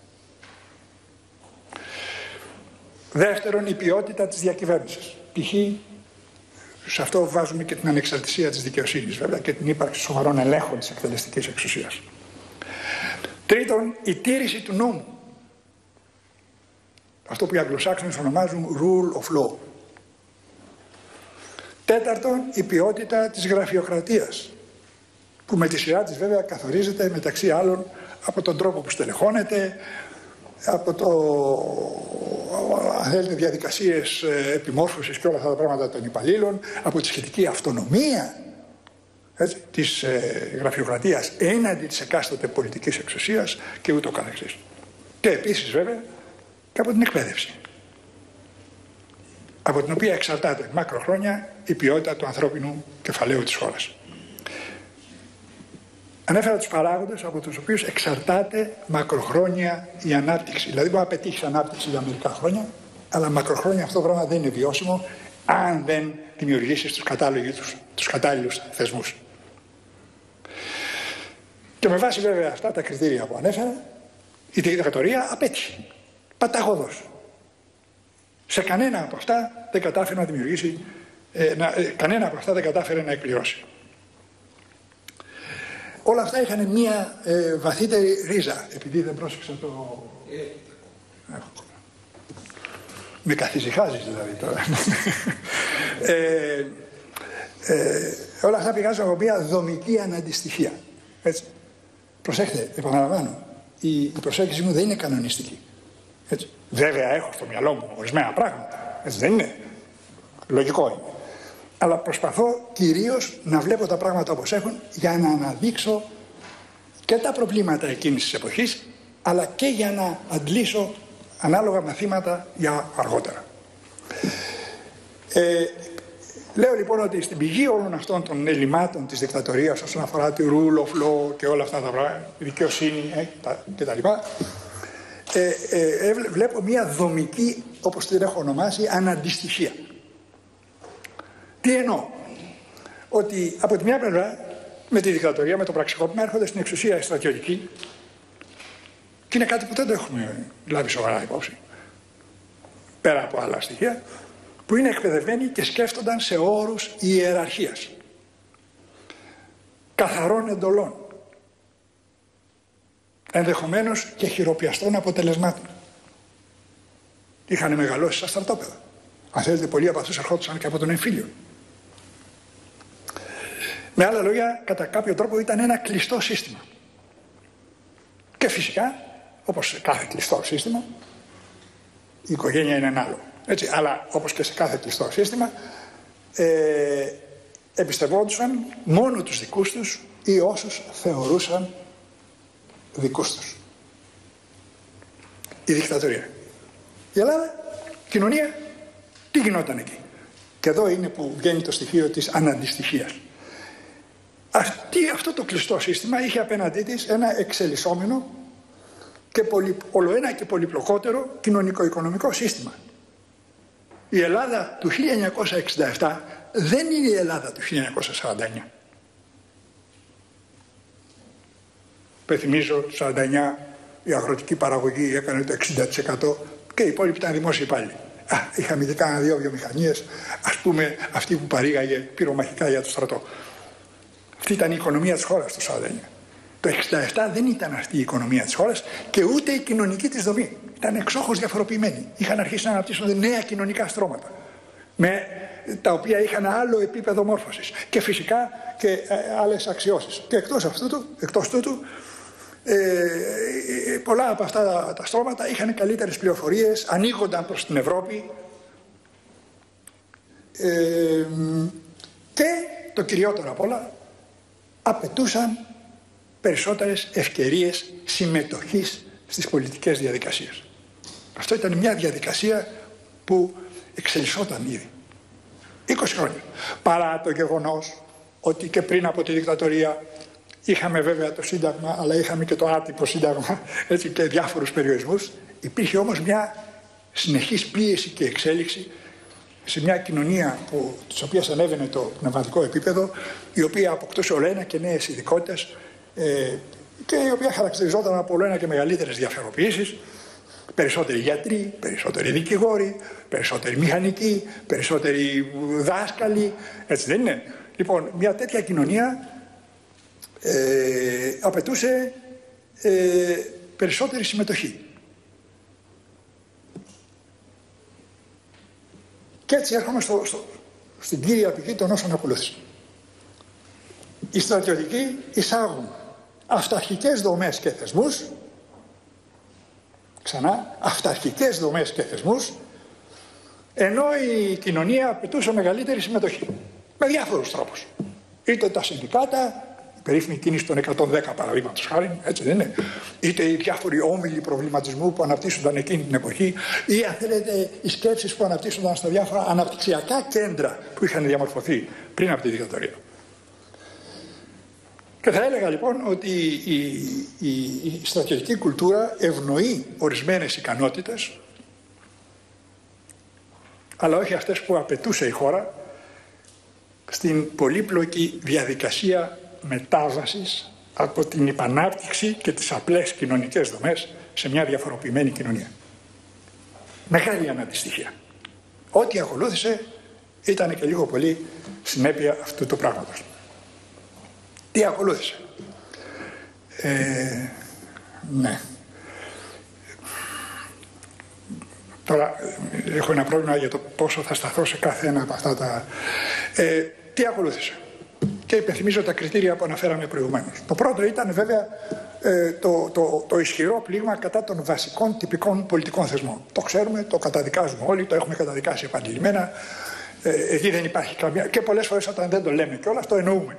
Δεύτερον, η ποιότητα της διακυβέρνησης. Π.χ. σε αυτό βάζουμε και την ανεξαρτησία της δικαιοσύνης, βέβαια, και την ύπαρξη σοβαρών ελέγχων της εκτελεστικής εξουσίας. Τρίτον, η τήρηση του νόμου. Αυτό που οι Αγγλοσάξονες ονομάζουν rule of law. Τέταρτον, η ποιότητα της γραφειοκρατίας, που με τη σειρά της βέβαια καθορίζεται μεταξύ άλλων από τον τρόπο που στελεχώνεται, από αν θέλετε, διαδικασίες επιμόρφωσης και όλα αυτά τα πράγματα των υπαλλήλων, από τη σχετική αυτονομία της γραφειοκρατίας έναντι της εκάστοτε πολιτικής εξουσίας και ούτω καθεξής. Και επίσης βέβαια και από την εκπαίδευση, από την οποία εξαρτάται μακροχρόνια η ποιότητα του ανθρώπινου κεφαλαίου της χώρας. Ανέφερα τους παράγοντες από τους οποίους εξαρτάται μακροχρόνια η ανάπτυξη. Δηλαδή μπορεί να πετύχει ανάπτυξη για μερικά χρόνια, αλλά μακροχρόνια αυτό το πράγμα δεν είναι βιώσιμο αν δεν δημιουργήσεις τους κατάλληλους θεσμούς. Και με βάση βέβαια αυτά τα κριτήρια που ανέφερα, η δικτατορία απέτυχε παταγωδώς. Σε κανένα από αυτά δεν κατάφερε να δημιουργήσει, κανένα από αυτά δεν κατάφερε να εκπληρώσει. Όλα αυτά είχαν μία βαθύτερη ρίζα, επειδή δεν πρόσεξα το... Με καθησυχάζεις δηλαδή τώρα. Όλα αυτά πηγάζουν από μία δομική αναντιστοιχία. Έτσι. Προσέχτε, επαναλαμβάνω, η προσέγγιση μου δεν είναι κανονιστική. Έτσι. Βέβαια έχω στο μυαλό μου ορισμένα πράγματα, έτσι δεν είναι. Λογικό είναι. Αλλά προσπαθώ κυρίως να βλέπω τα πράγματα όπως έχουν για να αναδείξω και τα προβλήματα εκείνης της εποχής, αλλά και για να αντλήσω ανάλογα μαθήματα για αργότερα. Λέω λοιπόν ότι στην πηγή όλων αυτών των ελλημάτων της δικτατορίας όσον αφορά τη rule of law και όλα αυτά τα πράγματα, η δικαιοσύνη κτλ. Βλέπω μια δομική, όπως την έχω ονομάσει, αναντιστοιχία. Τι εννοώ? Ότι από τη μια πλευρά με τη δικτατορία, με το πραξικόπημα έρχονται στην εξουσία οι στρατιωτικοί και είναι κάτι που δεν το έχουμε λάβει σοβαρά υπόψη. Πέρα από άλλα στοιχεία, που είναι εκπαιδευμένοι και σκέφτονταν σε όρους ιεραρχίας, καθαρών εντολών, ενδεχομένως και χειροπιαστών αποτελεσμάτων. Είχαν μεγαλώσει στα στρατόπεδα. Αν θέλετε, πολλοί από αυτούς ερχόντουσαν και από τον εμφύλιο. Με άλλα λόγια, κατά κάποιο τρόπο ήταν ένα κλειστό σύστημα. Και φυσικά, όπως σε κάθε κλειστό σύστημα, η οικογένεια είναι ένα άλλο. Έτσι, αλλά όπως και σε κάθε κλειστό σύστημα, εμπιστευόντουσαν μόνο τους δικούς τους ή όσους θεωρούσαν δικούς τους. Η δικτατορία. Η Ελλάδα, κοινωνία, τι γινόταν εκεί? Και εδώ είναι που βγαίνει το στοιχείο της αναντιστοιχίας. Αυτό το κλειστό σύστημα είχε απέναντί της ένα εξελισσόμενο και ολοένα και πολυπλοκότερο κοινωνικο-οικονομικό σύστημα. Η Ελλάδα του 1967 δεν είναι η Ελλάδα του 1949. Πεθυμίζω, το 1949 η αγροτική παραγωγή έκανε το 60% και οι υπόλοιποι ήταν δημόσιοι υπάλληλοι. Είχαμε και κάνα δύο βιομηχανίες, ας πούμε αυτή που παρήγαγε πυρομαχικά για το στρατό. Αυτή ήταν η οικονομία της χώρας το 1949. Το 1967 δεν ήταν αυτή η οικονομία της χώρας και ούτε η κοινωνική της δομή. Ήταν εξόχως διαφοροποιημένη. Είχαν αρχίσει να αναπτύσσονται νέα κοινωνικά στρώματα, με τα οποία είχαν άλλο επίπεδο μόρφωσης και φυσικά και άλλες αξιώσεις. Και εκτός τούτου, πολλά από αυτά τα στρώματα είχαν καλύτερες πληροφορίες, ανοίγονταν προς την Ευρώπη και το κυριότερο απ' όλα, απαιτούσαν περισσότερες ευκαιρίες συμμετοχής στις πολιτικές διαδικασίες. Αυτό ήταν μια διαδικασία που εξελισσόταν ήδη 20 χρόνια. Παρά το γεγονός ότι και πριν από τη δικτατορία είχαμε βέβαια το Σύνταγμα, αλλά είχαμε και το άτυπο Σύνταγμα, έτσι, και διάφορους περιορισμούς, υπήρχε όμως μια συνεχής πίεση και εξέλιξη σε μια κοινωνία της οποίας ανέβαινε το πνευματικό επίπεδο, η οποία αποκτούσε όλο ένα και νέες ειδικότητες και η οποία χαρακτηριζόταν από όλο ένα και μεγαλύτερες διαφοροποιήσεις. Περισσότεροι γιατροί, περισσότεροι δικηγόροι, περισσότεροι μηχανικοί, περισσότεροι δάσκαλοι, έτσι δεν είναι? Λοιπόν, μια τέτοια κοινωνία απαιτούσε περισσότερη συμμετοχή. Και έτσι έρχομαι στην κύρια πηγή των όσων ακολούθησαν. Οι στρατιωτικοί εισάγουν αυταρχικές δομές και θεσμούς, ξανά, αυταρχικές δομές και θεσμούς, ενώ η κοινωνία απαιτούσε μεγαλύτερη συμμετοχή. Με διάφορους τρόπους. Είτε τα συνδικάτα, η περίφημη κίνηση των 110 παραδείγματος χάρη, έτσι δεν είναι? Είτε οι διάφοροι όμιλοι προβληματισμού που αναπτύσσονταν εκείνη την εποχή, ή αν θέλετε οι σκέψεις που αναπτύσσονταν στα διάφορα αναπτυξιακά κέντρα που είχαν διαμορφωθεί πριν από τη δικτατορία. Και θα έλεγα λοιπόν ότι η στρατιωτική κουλτούρα ευνοεί ορισμένες ικανότητες, αλλά όχι αυτές που απαιτούσε η χώρα στην πολύπλοκη διαδικασία μετάβασης από την υπανάπτυξη και τις απλές κοινωνικές δομές σε μια διαφοροποιημένη κοινωνία. Μεγάλη αναντιστοιχία. Ό,τι ακολούθησε ήταν και λίγο πολύ συνέπεια αυτού του πράγματος. Τι ακολούθησε? Ναι. Τώρα έχω ένα πρόβλημα για το πόσο θα σταθώ σε κάθε ένα από αυτά τα... τι ακολούθησε? Και υπενθυμίζω τα κριτήρια που αναφέραμε προηγουμένως. Το πρώτο ήταν βέβαια το ισχυρό πλήγμα κατά των βασικών τυπικών πολιτικών θεσμών. Το ξέρουμε, το καταδικάζουμε όλοι, το έχουμε καταδικάσει επανειλημμένα. Εκεί δεν υπάρχει καμία... Και πολλές φορές όταν δεν το λέμε κιόλας το εννοούμε.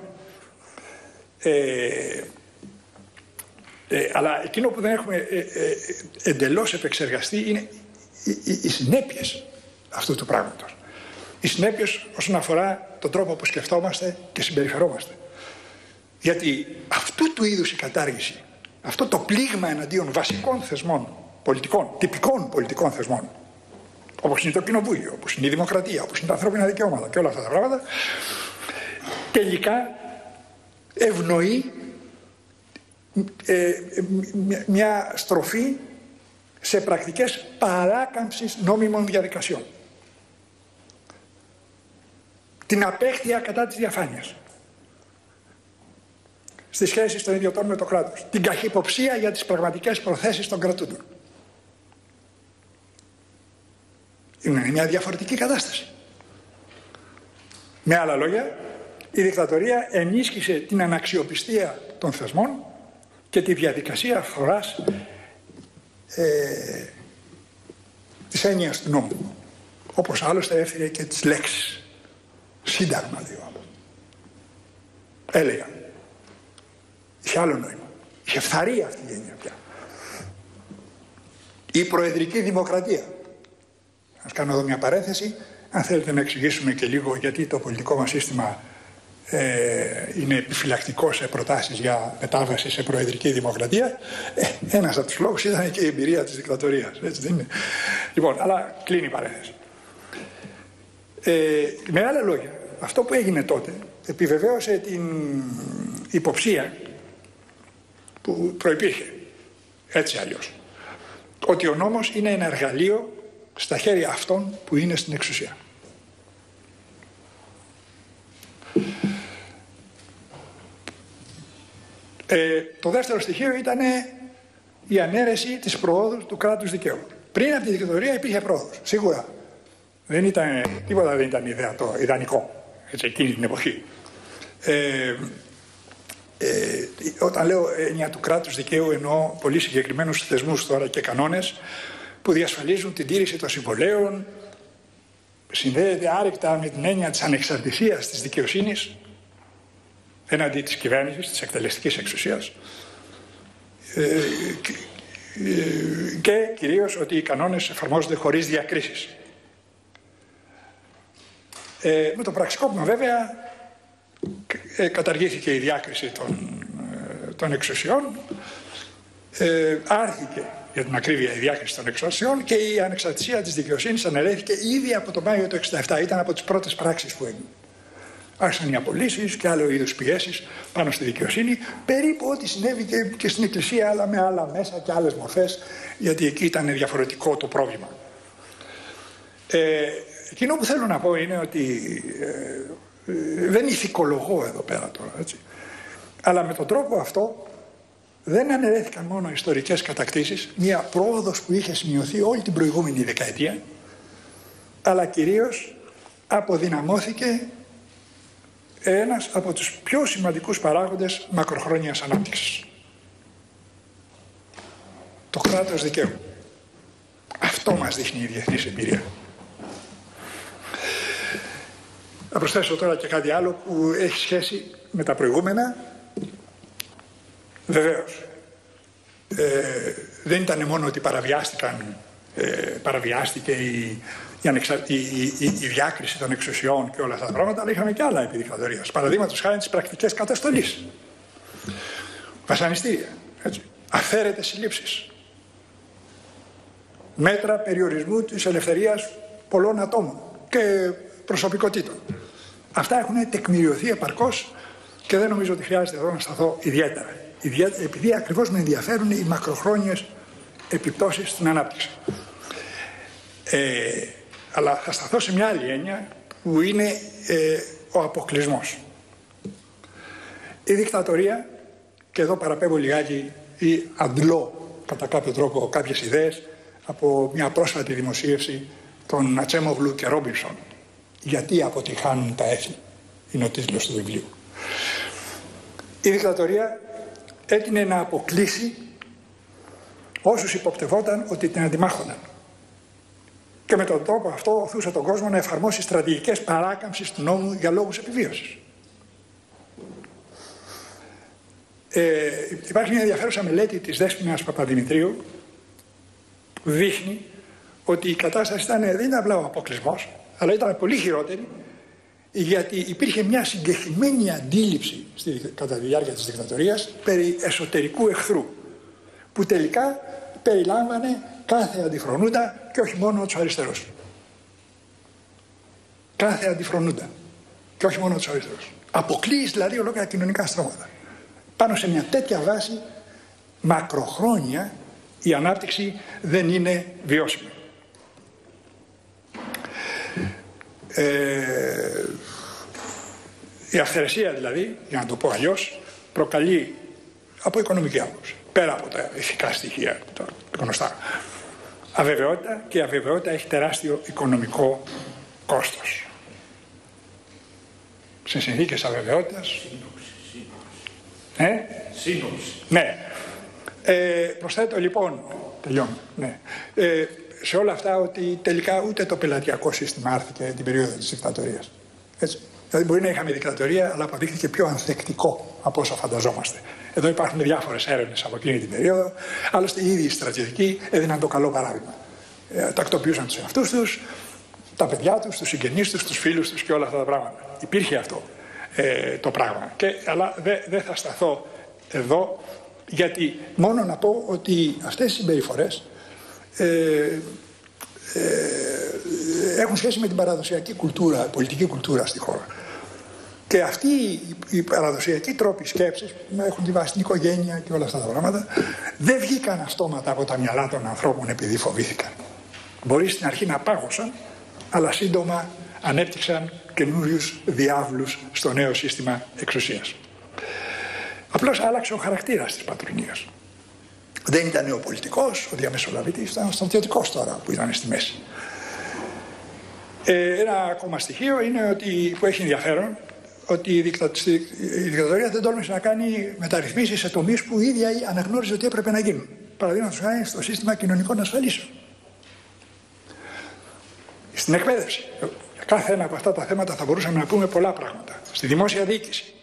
Αλλά εκείνο που δεν έχουμε εντελώς επεξεργαστεί είναι οι συνέπειες αυτού του πράγματος. Οι συνέπειες όσον αφορά τον τρόπο που σκεφτόμαστε και συμπεριφερόμαστε. Γιατί αυτού του είδους η κατάργηση, αυτό το πλήγμα εναντίον βασικών θεσμών πολιτικών, τυπικών πολιτικών θεσμών, όπως είναι το κοινοβούλιο, όπως είναι η δημοκρατία, όπως είναι τα ανθρώπινα δικαιώματα και όλα αυτά τα πράγματα, τελικά ευνοεί μια στροφή σε πρακτικές παράκαμψης νόμιμων διαδικασιών. Την απέχθεια κατά της διαφάνειας στις σχέσεις των ιδιωτών με το κράτος. Την καχυποψία για τις πραγματικές προθέσεις των κρατούντων. Είναι μια διαφορετική κατάσταση. Με άλλα λόγια, η δικτατορία ενίσχυσε την αναξιοπιστία των θεσμών και τη διαδικασία φοράς της έννοιας του νόμου. Όπως άλλωστε έφερε και τις λέξεις. Σύνταγμα, δύο. Έλεγα. Είχε άλλο νόημα. Είχε φθαρεί αυτή η έννοια πια. Η προεδρική δημοκρατία. Ας κάνω εδώ μια παρένθεση. Αν θέλετε να εξηγήσουμε και λίγο γιατί το πολιτικό μας σύστημα είναι επιφυλακτικό σε προτάσεις για μετάβαση σε προεδρική δημοκρατία, ένας από τους λόγους ήταν και η εμπειρία της δικτατορίας. Έτσι δεν είναι? Λοιπόν, αλλά κλείνει η παρένθεση. Με άλλα λόγια, αυτό που έγινε τότε επιβεβαίωσε την υποψία που προϋπήρχε, έτσι αλλιώς, ότι ο νόμος είναι ένα εργαλείο στα χέρια αυτών που είναι στην εξουσία. Το δεύτερο στοιχείο ήταν η ανέρεση της προόδου του κράτους δικαίου. Πριν από τη δικτατορία υπήρχε πρόοδος, σίγουρα. Τίποτα δεν ήταν ιδανικό, έτσι, εκείνη την εποχή. Όταν λέω έννοια του κράτους δικαίου εννοώ πολύ συγκεκριμένους θεσμούς τώρα και κανόνες που διασφαλίζουν την τήρηση των συμβολέων, συνδέεται άρρηκτα με την έννοια της ανεξαρτησίας της δικαιοσύνης έναντι της κυβέρνησης, της εκτελεστικής εξουσίας και κυρίως ότι οι κανόνες εφαρμόζονται χωρίς διακρίσεις. Με το πραξικόπημα βέβαια καταργήθηκε η διάκριση των εξουσιών, άρθηκε για την ακρίβεια η διάκριση των εξουσιών και η ανεξαρτησία της δικαιοσύνης αναιρέθηκε ήδη από τον Μάιο του 1967. Ήταν από τις πρώτες πράξεις που έγιναν. Άρχισαν οι απολύσεις και άλλο είδους πιέσεις πάνω στη δικαιοσύνη, περίπου ό,τι συνέβη και στην Εκκλησία, αλλά με άλλα μέσα και άλλες μορφές, γιατί εκεί ήταν διαφορετικό το πρόβλημα. Εκείνο που θέλω να πω είναι ότι δεν ηθικολογώ εδώ πέρα τώρα, έτσι. Αλλά με τον τρόπο αυτό δεν αναιρέθηκαν μόνο ιστορικές κατακτήσεις, μια πρόοδος που είχε σημειωθεί όλη την προηγούμενη δεκαετία, αλλά κυρίως αποδυναμώθηκε ένας από τους πιο σημαντικούς παράγοντες μακροχρόνιας ανάπτυξης. Το κράτος δικαίου. Αυτό μας δείχνει η διεθνής εμπειρία. Θα προσθέσω τώρα και κάτι άλλο που έχει σχέση με τα προηγούμενα. Βεβαίως, δεν ήταν μόνο ότι παραβιάστηκε η διάκριση των εξουσιών και όλα αυτά τα πράγματα, αλλά είχαμε και άλλα επί δικτατορίας. Παραδείγματος χάρη τις πρακτικές καταστολής, βασανιστήρια, αυθαίρετες συλλήψεις, μέτρα περιορισμού της ελευθερίας πολλών ατόμων και προσωπικότητων. Αυτά έχουν τεκμηριωθεί επαρκώς και δεν νομίζω ότι χρειάζεται εδώ να σταθώ ιδιαίτερα. Επειδή ακριβώς με ενδιαφέρουν οι μακροχρόνιες επιπτώσεις στην ανάπτυξη. Αλλά θα σταθώ σε μια άλλη έννοια που είναι ο αποκλεισμός. Η δικτατορία, και εδώ παραπέμπω λιγάκι ή αντλώ κατά κάποιο τρόπο κάποιες ιδέες από μια πρόσφατη δημοσίευση των Ατσέμογλου και Ρόμπινσον. Γιατί αποτυχάνουν τα έθνη, είναι ο τίτλος του βιβλίου. Η δικτατορία έτεινε να αποκλείσει όσους υποπτευόταν ότι την αντιμάχονταν. Και με τον τρόπο αυτό οθούσε τον κόσμο να εφαρμόσει στρατηγικές παράκαμψης του νόμου για λόγους επιβίωσης. Υπάρχει μια ενδιαφέρουσα μελέτη της Δέσποινας Παπαδημητρίου που δείχνει ότι η κατάσταση δεν ήταν απλά ο αποκλεισμός, αλλά ήταν πολύ χειρότερη, γιατί υπήρχε μια συγκεκριμένη αντίληψη κατά τη διάρκεια της δικτατορίας περί εσωτερικού εχθρού, που τελικά περιλάμβανε κάθε αντιφρονούντα και όχι μόνο τους αριστερούς. Κάθε αντιφρονούντα και όχι μόνο τους αριστερούς. Αποκλείεις δηλαδή ολόκληρα κοινωνικά στρώματα. Πάνω σε μια τέτοια βάση μακροχρόνια η ανάπτυξη δεν είναι βιώσιμη. Η αυθαιρεσία δηλαδή, για να το πω αλλιώς, προκαλεί από οικονομική άποψη, πέρα από τα ηθικά στοιχεία, τα γνωστά, αβεβαιότητα, και η αβεβαιότητα έχει τεράστιο οικονομικό κόστος. Σε συνθήκες αβεβαιότητας... Σύνοψη. Ναι. Προσθέτω λοιπόν, τελειώνω, ναι. Σε όλα αυτά ότι τελικά ούτε το πελατειακό σύστημα άρθηκε την περίοδο της δικτατορίας. Έτσι. Δηλαδή μπορεί να είχαμε δικτατορία, αλλά αποδείχθηκε πιο ανθεκτικό από όσο φανταζόμαστε. Εδώ υπάρχουν διάφορες έρευνες από εκείνη την περίοδο. Άλλωστε οι ίδιοι οι στρατιωτικοί έδιναν το καλό παράδειγμα. Τακτοποιούσαν τους εαυτούς τους, τα παιδιά τους, τους συγγενείς τους, τους φίλους τους και όλα αυτά τα πράγματα. Υπήρχε αυτό το πράγμα. Αλλά δεν θα σταθώ εδώ, γιατί μόνο να πω ότι αυτές οι συμπεριφορές έχουν σχέση με την παραδοσιακή κουλτούρα, πολιτική κουλτούρα στη χώρα. Και αυτοί οι παραδοσιακοί τρόποι σκέψης που έχουν τη βάση την οικογένεια και όλα αυτά τα πράγματα δεν βγήκαν αυτόματα από τα μυαλά των ανθρώπων επειδή φοβήθηκαν. Μπορεί στην αρχή να πάγωσαν, αλλά σύντομα ανέπτυξαν καινούριους διάβλους στο νέο σύστημα εξουσίας. Απλώς άλλαξε ο χαρακτήρας της πατρονίας. Δεν ήταν ο πολιτικός, ο διαμεσολαβητής, ήταν ο στρατιωτικός τώρα που ήταν στη μέση. Ένα ακόμα στοιχείο είναι ότι, που έχει ενδιαφέρον, ότι η δικτατορία δεν τόλμησε να κάνει μεταρρυθμίσεις σε τομείς που η ίδια αναγνώριζε ότι έπρεπε να γίνουν. Παραδείγματος χάρη στο σύστημα κοινωνικών ασφαλίσεων. Στην εκπαίδευση. Για κάθε ένα από αυτά τα θέματα θα μπορούσαμε να πούμε πολλά πράγματα. Στη δημόσια διοίκηση.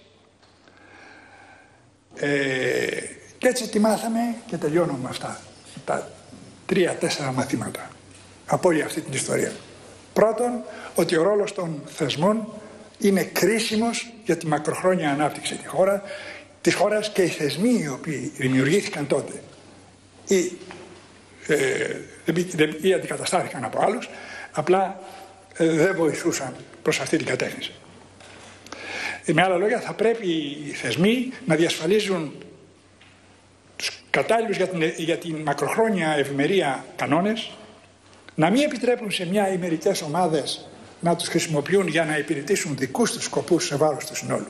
Και έτσι τι μάθαμε, και τελειώνω με αυτά τα 3-4 μαθήματα από όλη αυτή την ιστορία. Πρώτον, ότι ο ρόλος των θεσμών είναι κρίσιμος για τη μακροχρόνια ανάπτυξη της χώρας, και οι θεσμοί οι οποίοι δημιουργήθηκαν τότε, η ή αντικαταστάθηκαν από άλλους, απλά δεν βοηθούσαν προς αυτή την κατεύθυνση. Με άλλα λόγια, θα πρέπει οι θεσμοί να διασφαλίζουν τους κατάλληλους για την μακροχρόνια ευημερία κανόνες, να μην επιτρέπουν σε μια ή μερικές ομάδες να τους χρησιμοποιούν για να υπηρετήσουν δικούς τους σκοπούς σε βάρος του συνόλου.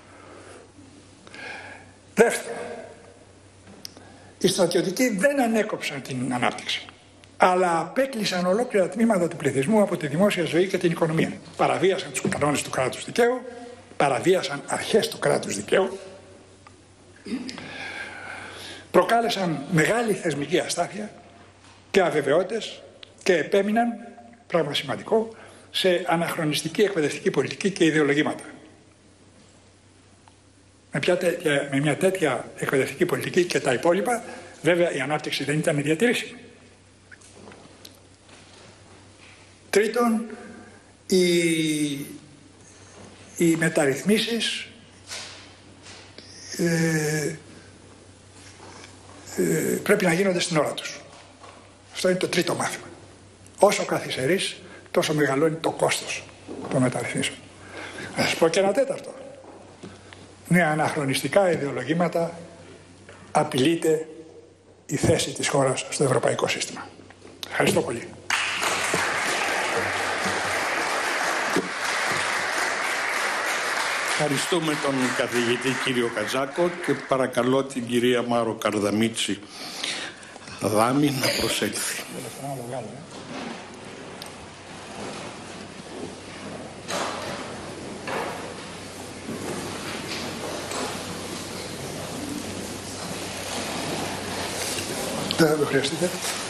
Δεύτερον, οι στρατιωτικοί δεν ανέκοψαν την ανάπτυξη, αλλά απέκλεισαν ολόκληρα τμήματα του πληθυσμού από τη δημόσια ζωή και την οικονομία. Παραβίασαν τους κανόνες του κράτους δικαίου, παραβίασαν αρχές του κράτους δικαίου, προκάλεσαν μεγάλη θεσμική αστάθεια και αβεβαιότητες και επέμειναν, πράγμα σημαντικό, σε αναχρονιστική εκπαιδευτική πολιτική και ιδεολογήματα. Με μια τέτοια εκπαιδευτική πολιτική και τα υπόλοιπα, βέβαια η ανάπτυξη δεν ήταν διατηρήσιμη. Τρίτον, οι μεταρρυθμίσεις πρέπει να γίνονται στην ώρα τους. Αυτό είναι το τρίτο μάθημα. Όσο καθυστερείς, τόσο μεγαλώνει το κόστος των μεταρρυθμίσεων. Να σας πω και ένα τέταρτο. Με αναχρονιστικά ιδεολογήματα απειλείται η θέση της χώρας στο ευρωπαϊκό σύστημα. Ευχαριστώ πολύ. Ευχαριστούμε τον καθηγητή κύριο Κατζάκο και παρακαλώ την κυρία Μάρο Καρδαμίτσι Δάμη να προσέλθει. Δεν θα το χρειαστείτε.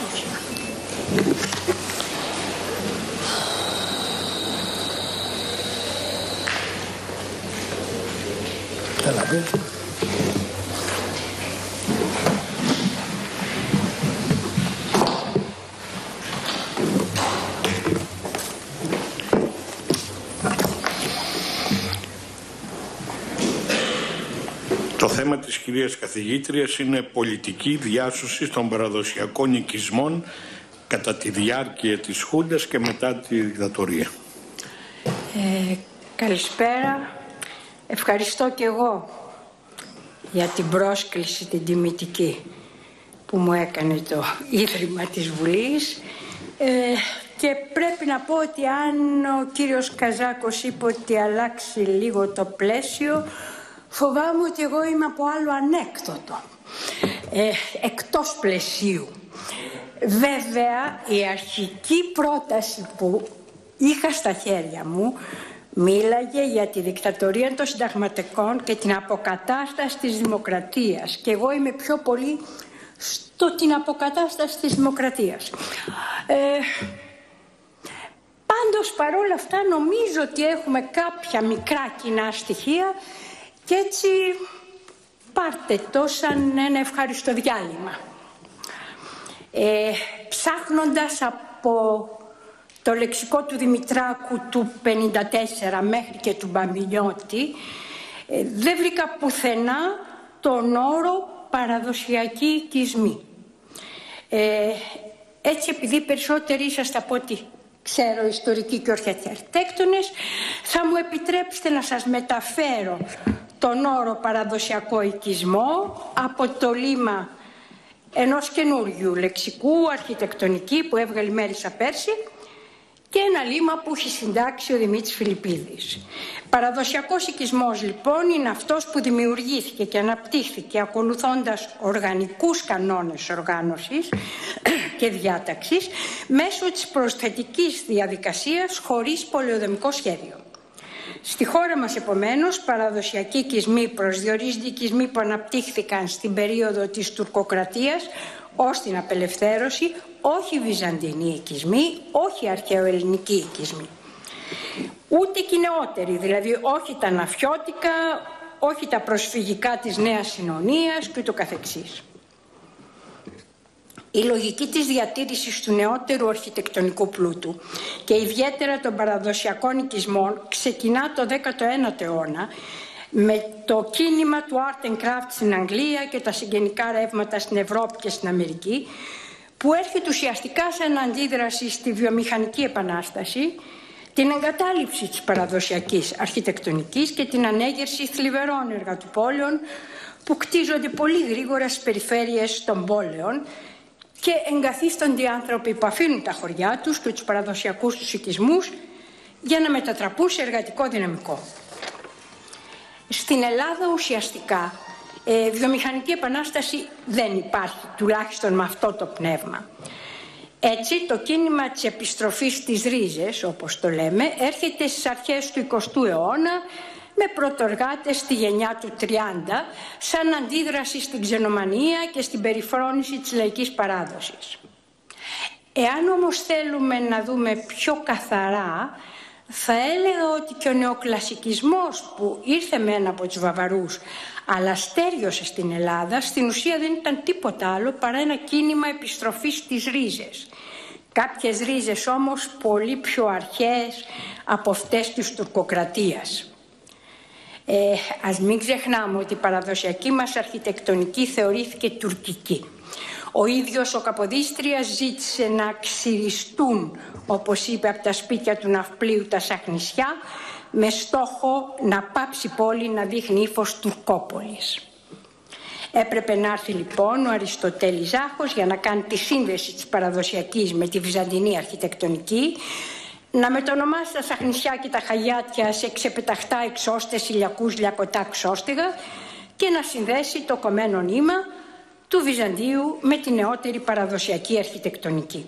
Έλατε. Το θέμα της κυρίας καθηγήτριας είναι πολιτική διάσωση των παραδοσιακών οικισμών κατά τη διάρκεια της Χούντας και μετά τη δικτατορία. Καλησπέρα. Ευχαριστώ και εγώ για την πρόσκληση την τιμητική που μου έκανε το Ίδρυμα της Βουλής και πρέπει να πω ότι αν ο κύριος Καζάκος είπε ότι αλλάξει λίγο το πλαίσιο, φοβάμαι ότι εγώ είμαι από άλλο ανέκδοτο, εκτός πλαισίου. Βέβαια, η αρχική πρόταση που είχα στα χέρια μου μίλαγε για τη δικτατορία των συνταγματικών και την αποκατάσταση της δημοκρατίας. Και εγώ είμαι πιο πολύ την αποκατάσταση της δημοκρατίας. Πάντως, παρόλα αυτά, νομίζω ότι έχουμε κάποια μικρά κοινά στοιχεία και έτσι πάρτε το σαν ένα ευχάριστο διάλειμμα. Ψάχνοντας από το λεξικό του Δημητράκου του 54 μέχρι και του Μπαμπινιώτη, δεν βρήκα πουθενά τον όρο παραδοσιακή οικισμή. Έτσι, επειδή περισσότεροι είσαστε από ό,τι ξέρω ιστορικοί και αρχιτέκτονες, θα μου επιτρέψετε να σας μεταφέρω τον όρο παραδοσιακό οικισμό από το λίμα ενός καινούριου λεξικού αρχιτεκτονική που έβγαλε η Μέρισα πέρσι και ένα λίμα που έχει συντάξει ο Δημήτρης Φιλιππίδης. Παραδοσιακός οικισμός λοιπόν είναι αυτός που δημιουργήθηκε και αναπτύχθηκε ακολουθώντας οργανικούς κανόνες οργάνωσης και διάταξης μέσω της προσθετικής διαδικασίας χωρίς πολεοδομικό σχέδιο. Στη χώρα μας, επομένως, παραδοσιακοί οικισμοί προσδιορίζονται οικισμοί που αναπτύχθηκαν στην περίοδο της τουρκοκρατίας ως την απελευθέρωση, όχι βυζαντινοί οικισμοί, όχι αρχαιοελληνικοί οικισμοί. Ούτε και οι νεότεροι, δηλαδή όχι τα ναφιώτικα, όχι τα προσφυγικά της Νέας Συνωνίας και ούτω καθεξής. Η λογική της διατήρησης του νεότερου αρχιτεκτονικού πλούτου και ιδιαίτερα των παραδοσιακών οικισμών ξεκινά το 19ο αιώνα με το κίνημα του Art and Craft στην Αγγλία και τα συγγενικά ρεύματα στην Ευρώπη και στην Αμερική, που έρχεται ουσιαστικά σαν αντίδραση στη βιομηχανική επανάσταση, την εγκατάλειψη της παραδοσιακής αρχιτεκτονικής και την ανέγερση θλιβερών εργατοπόλεων που κτίζονται πολύ γρήγορα στις περιφέρειες των πόλεων και εγκαθίστανται οι άνθρωποι που αφήνουν τα χωριά τους και τους παραδοσιακούς τους οικισμούς για να μετατραπούν σε εργατικό δυναμικό. Στην Ελλάδα ουσιαστικά βιομηχανική επανάσταση δεν υπάρχει, τουλάχιστον με αυτό το πνεύμα. Έτσι το κίνημα της επιστροφής στις ρίζες, όπως το λέμε, έρχεται στις αρχές του 20ου αιώνα με πρωτοεργάτες στη γενιά του 30 σαν αντίδραση στην ξενομανία και στην περιφρόνηση της λαϊκής παράδοσης. Εάν όμως θέλουμε να δούμε πιο καθαρά, θα έλεγα ότι και ο νεοκλασικισμός που ήρθε μεν από τους Βαβαρούς αλλά στέριωσε στην Ελλάδα, στην ουσία δεν ήταν τίποτα άλλο παρά ένα κίνημα επιστροφής στις ρίζες. Κάποιες ρίζες όμως πολύ πιο αρχαίες από αυτές της τουρκοκρατίας. Ας μην ξεχνάμε ότι η παραδοσιακή μας αρχιτεκτονική θεωρήθηκε τουρκική. Ο ίδιος ο Καποδίστριας ζήτησε να ξυριστούν, όπως είπε, από τα σπίτια του ναυπλίου τα σαχνησιά, με στόχο να πάψει η πόλη να δείχνει ύφος τουρκόπολης. Έπρεπε να έρθει λοιπόν ο Αριστοτέλης Ζάχος για να κάνει τη σύνδεση της παραδοσιακής με τη βυζαντινή αρχιτεκτονική, να μετονομάσει τα σαχνησιά και τα χαγιάτια σε ξεπεταχτά εξώστες, ηλιακούς, λιακωτά ξώστεγα και να συνδέσει το κομμένο νήμα του Βυζαντίου με τη νεότερη παραδοσιακή αρχιτεκτονική.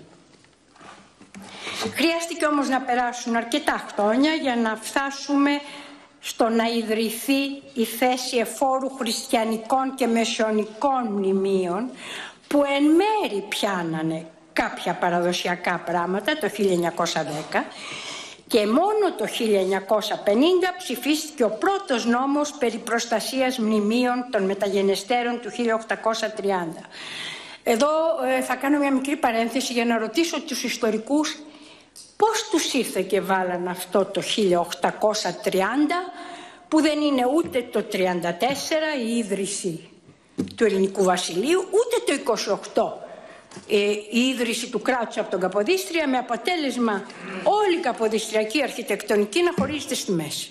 Χρειάστηκε όμως να περάσουν αρκετά χρόνια για να φτάσουμε στο να ιδρυθεί η θέση εφόρου χριστιανικών και μεσαιωνικών μνημείων που εν μέρη πιάνανε κάποια παραδοσιακά πράγματα το 1910 και μόνο το 1950 ψηφίστηκε ο πρώτος νόμος περί προστασίας μνημείων των μεταγενεστέρων του 1830. Εδώ θα κάνω μια μικρή παρένθεση για να ρωτήσω τους ιστορικούς πώς τους ήρθε και βάλαν αυτό το 1830 που δεν είναι ούτε το 34 η ίδρυση του Ελληνικού Βασιλείου ούτε το 28 η ίδρυση του κράτους από τον Καποδίστρια, με αποτέλεσμα όλη η καποδιστριακή αρχιτεκτονική να χωρίζεται στη μέση.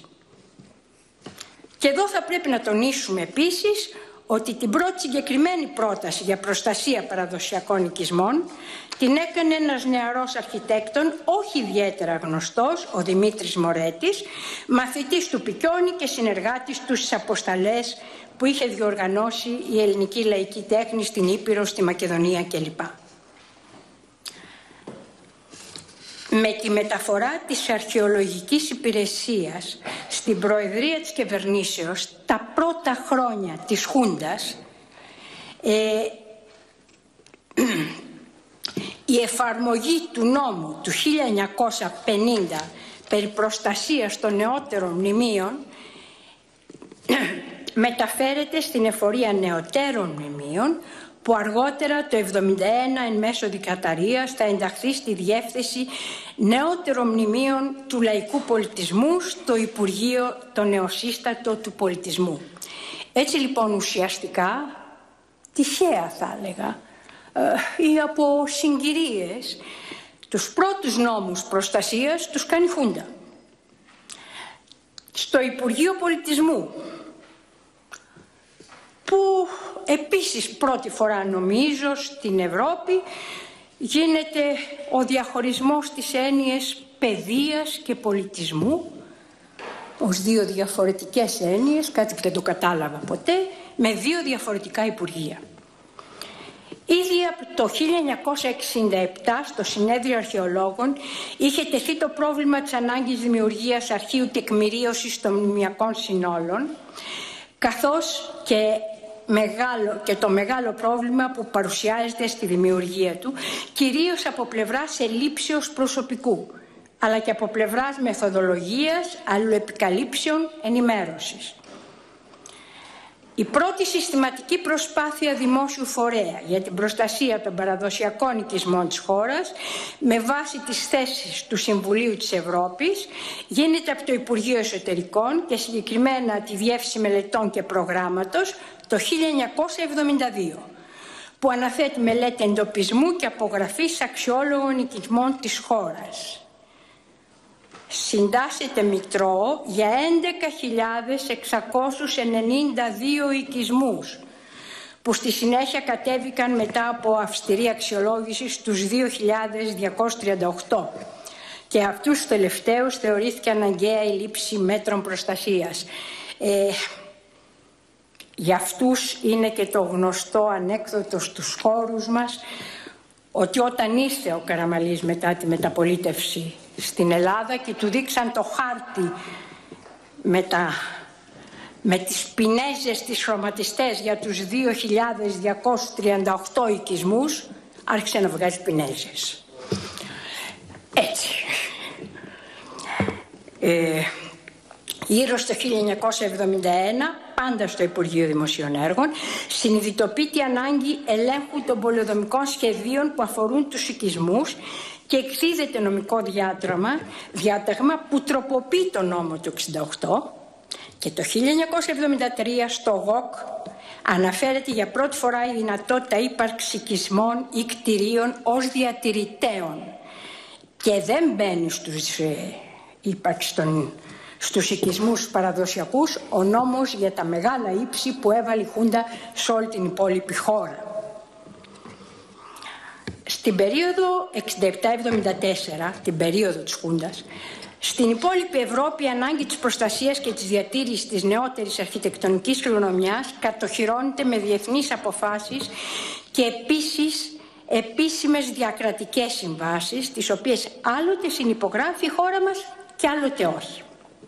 Και εδώ θα πρέπει να τονίσουμε επίσης ότι την πρώτη συγκεκριμένη πρόταση για προστασία παραδοσιακών οικισμών την έκανε ένας νεαρός αρχιτέκτον, όχι ιδιαίτερα γνωστός, ο Δημήτρης Μορέτης, μαθητής του Πικιόνη και συνεργάτης του στις αποσταλές που είχε διοργανώσει η ελληνική λαϊκή τέχνη στην Ήπειρο, στη Μακεδονία κλπ. Με τη μεταφορά της αρχαιολογικής υπηρεσίας στην Προεδρία της Κυβερνήσεως τα πρώτα χρόνια της Χούντας, η εφαρμογή του νόμου του 1950 περί προστασίας των νεότερων μνημείων μεταφέρεται στην εφορία νεωτέρων μνημείων που αργότερα το 1971 εν μέσω δικαταρίας θα ενταχθεί στη διεύθυνση νεότερων μνημείων του λαϊκού πολιτισμού στο Υπουργείο το νεοσύστατο του πολιτισμού. Έτσι λοιπόν ουσιαστικά, τυχαία θα έλεγα, ή από συγκυρίες, τους πρώτους νόμους προστασίας τους κάνει Χούντα. Στο Υπουργείο Πολιτισμού, που επίσης πρώτη φορά νομίζω στην Ευρώπη γίνεται ο διαχωρισμός της έννοιες παιδείας και πολιτισμού ως δύο διαφορετικές έννοιες, κάτι που δεν το κατάλαβα ποτέ, με δύο διαφορετικά υπουργεία. Ήδη από το 1967 στο Συνέδριο Αρχαιολόγων είχε τεθεί το πρόβλημα της ανάγκης δημιουργίας αρχείου τεκμηρίωσης των μνημειακών συνόλων, καθώς και το μεγάλο πρόβλημα που παρουσιάζεται στη δημιουργία του, κυρίως από πλευράς ελλείψεως προσωπικού, αλλά και από πλευράς μεθοδολογίας, αλληλοεπικαλύψεων, ενημέρωσης. Η πρώτη συστηματική προσπάθεια δημόσιου φορέα για την προστασία των παραδοσιακών οικισμών της χώρας με βάση τις θέσεις του Συμβουλίου της Ευρώπης γίνεται από το Υπουργείο Εσωτερικών και συγκεκριμένα τη Διεύθυνση Μελετών και Προγράμματος το 1972, που αναθέτει μελέτη εντοπισμού και απογραφής αξιόλογων οικισμών της χώρας. Συντάσσεται μητρό για 11.692 οικισμούς, που στη συνέχεια κατέβηκαν μετά από αυστηρή αξιολόγηση στους 2.238. Και αυτούς τους τελευταίους θεωρήθηκε αναγκαία η λήψη μέτρων προστασίας. Για αυτούς είναι και το γνωστό ανέκδοτο στους χώρους μας, ότι όταν ήρθε ο Καραμαλής μετά τη μεταπολίτευση στην Ελλάδα και του δείξαν το χάρτη με τις πινέζες, τις χρωματιστές για τους 2.238 οικισμούς, άρχισε να βγάζει πινέζες. Έτσι. Γύρω στο 1971, πάντα στο Υπουργείο Δημοσίων Έργων, συνειδητοποιείται η ανάγκη ελέγχου των πολεοδομικών σχεδίων που αφορούν τους οικισμούς και εκδίδεται νομικό διάταγμα που τροποποιεί το νόμο του 1968, και το 1973 στο ΓΟΚ αναφέρεται για πρώτη φορά η δυνατότητα ύπαρξης οικισμών ή κτηρίων ως διατηρητέων και δεν μπαίνει στους οικισμούς παραδοσιακούς ο νόμος για τα μεγάλα ύψη που έβαλε η Χούντα σε όλη την υπόλοιπη χώρα. Στην περίοδο 67-74, την περίοδο της Χούντας, στην υπόλοιπη Ευρώπη η ανάγκη της προστασίας και της διατήρησης της νεότερης αρχιτεκτονικής κληρονομιάς κατοχυρώνεται με διεθνείς αποφάσεις και επίσης επίσημες διακρατικές συμβάσεις, τις οποίες άλλοτε συνυπογράφει η χώρα μας και άλλοτε όχι.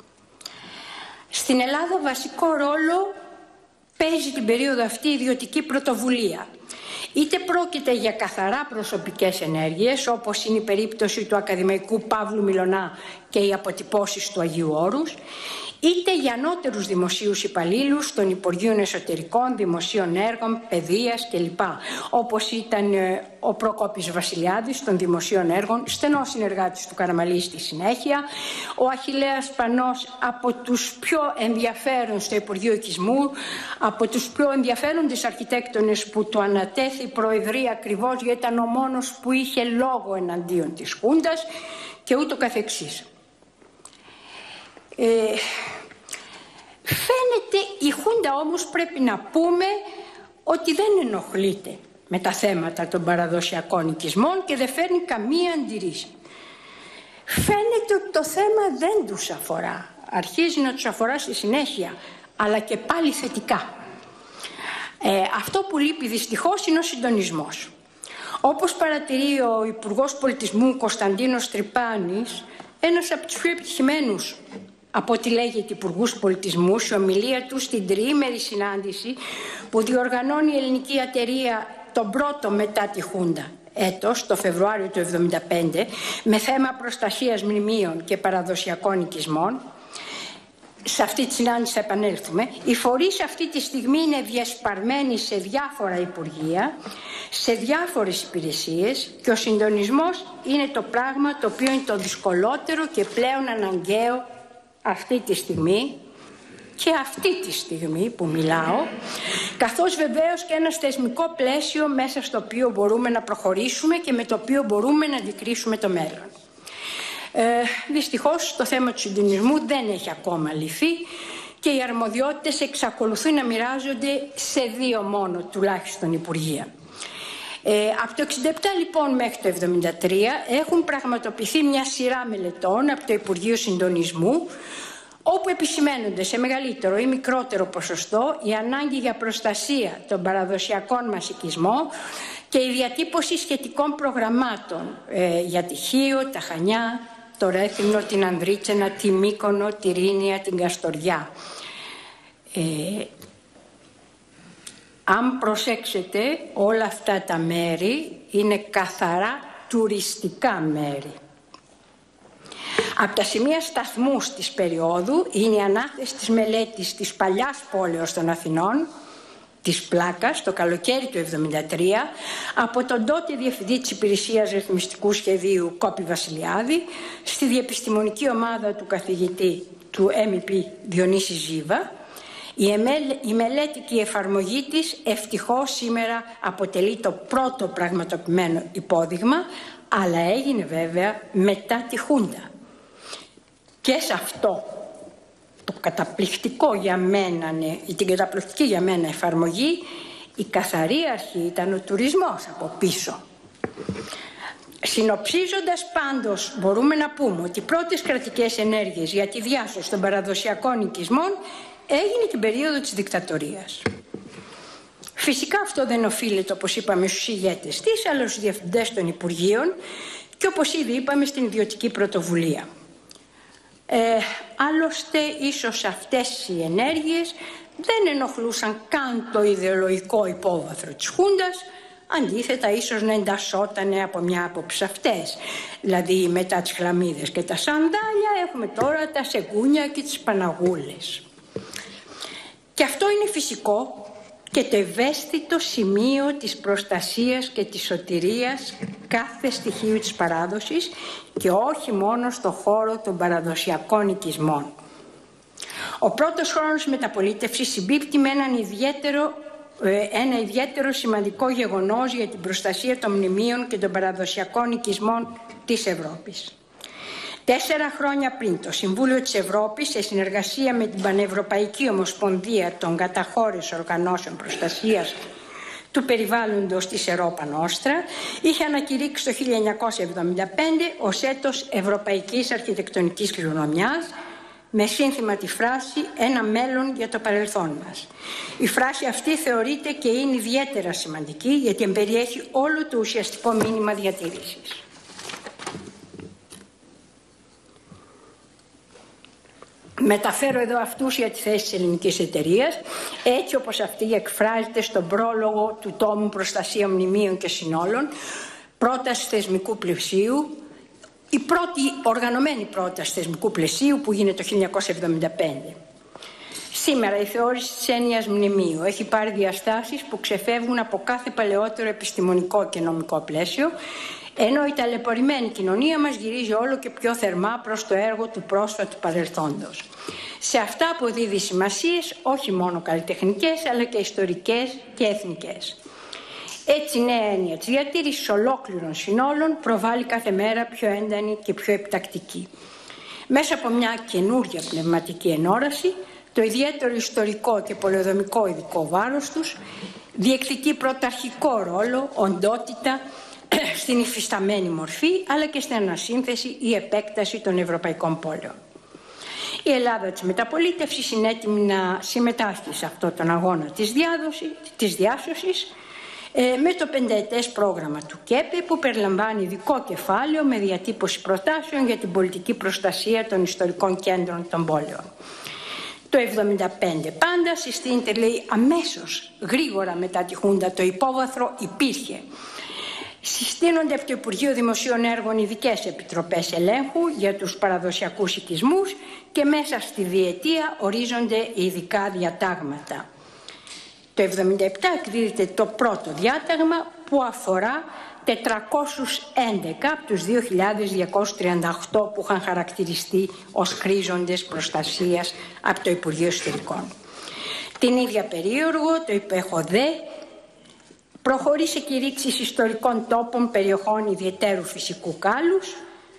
Στην Ελλάδα βασικό ρόλο παίζει την περίοδο αυτή η ιδιωτική πρωτοβουλία. Είτε πρόκειται για καθαρά προσωπικές ενέργειες, όπως είναι η περίπτωση του ακαδημαϊκού Παύλου Μιλωνά και οι αποτυπώσεις του Αγίου Όρους, είτε για ανώτερους δημοσίους υπαλλήλους των Υπουργείων Εσωτερικών, Δημοσίων Έργων, Παιδείας κλπ. Όπως ήταν ο Προκόπης Βασιλιάδης των Δημοσίων Έργων, στενός συνεργάτης του Καραμαλή στη συνέχεια, ο Αχιλλέας Πανός από τους πιο ενδιαφέρον στο Υπουργείο Οικισμού, από τους πιο ενδιαφέροντες αρχιτέκτονες που του ανατέθη η Προεδρία ακριβώς γιατί ήταν ο μόνος που είχε λόγο εναντίον της Χούντας και ούτω καθεξής. Φαίνεται η Χούντα όμως, πρέπει να πούμε, ότι δεν ενοχλείται με τα θέματα των παραδοσιακών οικισμών και δεν φέρνει καμία αντιρρήση. Φαίνεται ότι το θέμα δεν τους αφορά, αρχίζει να τους αφορά στη συνέχεια, αλλά και πάλι θετικά. Αυτό που λείπει δυστυχώς είναι ο συντονισμός. Όπως παρατηρεί ο Υπουργός Πολιτισμού Κωνσταντίνος Τρυπάνης, ένας από τους πιο επιτυχημένους από ό,τι λέγεται Υπουργούς Πολιτισμού, σε ομιλία του στην τριήμερη συνάντηση που διοργανώνει η ελληνική εταιρεία τον πρώτο μετά τη Χούντα έτος, το Φεβρουάριο του 1975, με θέμα προστασίας μνημείων και παραδοσιακών οικισμών. Σε αυτή τη συνάντηση θα επανέλθουμε. Οι φορείς αυτή τη στιγμή είναι διασπαρμένοι σε διάφορα υπουργεία, σε διάφορες υπηρεσίες και ο συντονισμός είναι το πράγμα το οποίο είναι το δυσκολότερο και πλέον αναγκαίο αυτή τη στιγμή και αυτή τη στιγμή που μιλάω, καθώς βεβαίως και ένα θεσμικό πλαίσιο μέσα στο οποίο μπορούμε να προχωρήσουμε και με το οποίο μπορούμε να αντικρίσουμε το μέλλον. Δυστυχώς το θέμα του συντονισμού δεν έχει ακόμα λυθεί και οι αρμοδιότητες εξακολουθούν να μοιράζονται σε δύο μόνο τουλάχιστον υπουργεία. Από το 1967 λοιπόν μέχρι το 1973 έχουν πραγματοποιηθεί μια σειρά μελετών από το Υπουργείο Συντονισμού, όπου επισημαίνονται σε μεγαλύτερο ή μικρότερο ποσοστό η ανάγκη για προστασία των παραδοσιακών μας οικισμών και η διατύπωση σχετικών προγραμμάτων για τη Χίο, τα Χανιά, το Ρέθυμνο, την Ανδρίτσενα, τη Μύκονο, τη Ρήνια, την Καστοριά. Αν προσέξετε, όλα αυτά τα μέρη είναι καθαρά τουριστικά μέρη. Από τα σημεία σταθμού της περίοδου είναι η ανάθεση της μελέτης της παλιάς πόλεως των Αθηνών, της Πλάκας, το καλοκαίρι του 1973, από τον τότε Διευθυντή της Υπηρεσίας Ρυθμιστικού Σχεδίου Κόπη Βασιλιάδη, στη διεπιστημονική ομάδα του καθηγητή του MEP Διονύση Ζήβα. Η μελέτη και η εφαρμογή της ευτυχώς σήμερα αποτελεί το πρώτο πραγματοποιημένο υπόδειγμα, αλλά έγινε βέβαια μετά τη Χούντα. Και σε αυτό το καταπληκτικό για μένα, την καταπληκτική για μένα εφαρμογή, η καθαρή αρχή ήταν ο τουρισμός από πίσω. Συνοψίζοντας πάντως, μπορούμε να πούμε ότι οι πρώτες κρατικές ενέργειες για τη διάσωση των παραδοσιακών οικισμών έγινε την περίοδο της δικτατορίας. Φυσικά αυτό δεν οφείλεται, όπως είπαμε, στους ηγέτες της, αλλά στους διευθυντές των Υπουργείων και, όπως ήδη είπαμε, στην ιδιωτική πρωτοβουλία. Άλλωστε, ίσως αυτές οι ενέργειες δεν ενοχλούσαν καν το ιδεολογικό υπόβαθρο της Χούντας, αντίθετα ίσως να εντασσότανε από μια άποψη αυτές. Δηλαδή μετά τις χλαμίδες και τα σαντάλια έχουμε τώρα τα σεγούνια και τις παναγούλες. Και αυτό είναι φυσικό και το ευαίσθητο σημείο της προστασίας και της σωτηρίας κάθε στοιχείου της παράδοσης και όχι μόνο στο χώρο των παραδοσιακών οικισμών. Ο πρώτος χρόνος μεταπολίτευσης συμπίπτει με ένα ιδιαίτερο σημαντικό γεγονός για την προστασία των μνημείων και των παραδοσιακών οικισμών της Ευρώπης. 4 χρόνια πριν το Συμβούλιο της Ευρώπης, σε συνεργασία με την Πανευρωπαϊκή Ομοσπονδία των Καταχώρες Οργανώσεων Προστασίας του Περιβάλλοντος της Europa Nostra, είχε ανακηρύξει το 1975 ως έτος Ευρωπαϊκής Αρχιτεκτονικής Κληρονομιάς, με σύνθημα τη φράση «Ένα μέλλον για το παρελθόν μας». Η φράση αυτή θεωρείται και είναι ιδιαίτερα σημαντική γιατί εμπεριέχει όλο το ουσιαστικό μήνυμα διατήρησης. Μεταφέρω εδώ αυτούσια τη θέση της ελληνικής εταιρείας, έτσι όπως αυτή εκφράζεται στον πρόλογο του τόμου «Προστασία μνημείων και συνόλων», πρόταση θεσμικού πλαισίου, η πρώτη οργανωμένη πρόταση θεσμικού πλαισίου που γίνεται το 1975. Σήμερα η θεώρηση της έννοιας μνημείου έχει πάρει διαστάσεις που ξεφεύγουν από κάθε παλαιότερο επιστημονικό και νομικό πλαίσιο, ενώ η ταλαιπωρημένη κοινωνία μας γυρίζει όλο και πιο θερμά προς το έργο του πρόσφατου παρελθόντος. Σε αυτά αποδίδει σημασίες όχι μόνο καλλιτεχνικές αλλά και ιστορικές και εθνικές. Έτσι η νέα έννοια της διατήρησης ολόκληρων συνόλων προβάλλει κάθε μέρα πιο έντονη και πιο επιτακτική. Μέσα από μια καινούργια πνευματική ενόραση, το ιδιαίτερο ιστορικό και πολεοδομικό ειδικό βάρος τους διεκδικεί πρωταρχικό ρόλο, οντότητα στην υφισταμένη μορφή αλλά και στην ανασύνθεση ή επέκταση των ευρωπαϊκών πόλεων. Η Ελλάδα της μεταπολίτευσης είναι έτοιμη να συμμετάσχει σε αυτόν τον αγώνα της διάσωσης με το 5ετές πρόγραμμα του ΚΕΠΕ που περιλαμβάνει ειδικό κεφάλαιο με διατύπωση προτάσεων για την πολιτική προστασία των ιστορικών κέντρων των πόλεων. Το 1975 πάντα συστήνεται, λέει, αμέσως γρήγορα μετά τη Χούντα, το υπόβαθρο υπήρχε. Συστήνονται από το Υπουργείο Δημοσίων Έργων ειδικές επιτροπές ελέγχου για τους παραδοσιακούς οικισμούς και μέσα στη διετία ορίζονται ειδικά διατάγματα. Το 1977 εκδίδεται το πρώτο διάταγμα που αφορά 411 από τους 2.238 που είχαν χαρακτηριστεί ως χρήζοντες προστασίας από το Υπουργείο Εσωτερικών. Την ίδια περίοδο το ΥΠΕΧΟΔΕ προχωρεί σε κηρύξεις ιστορικών τόπων περιοχών ιδιαιτέρου φυσικού κάλους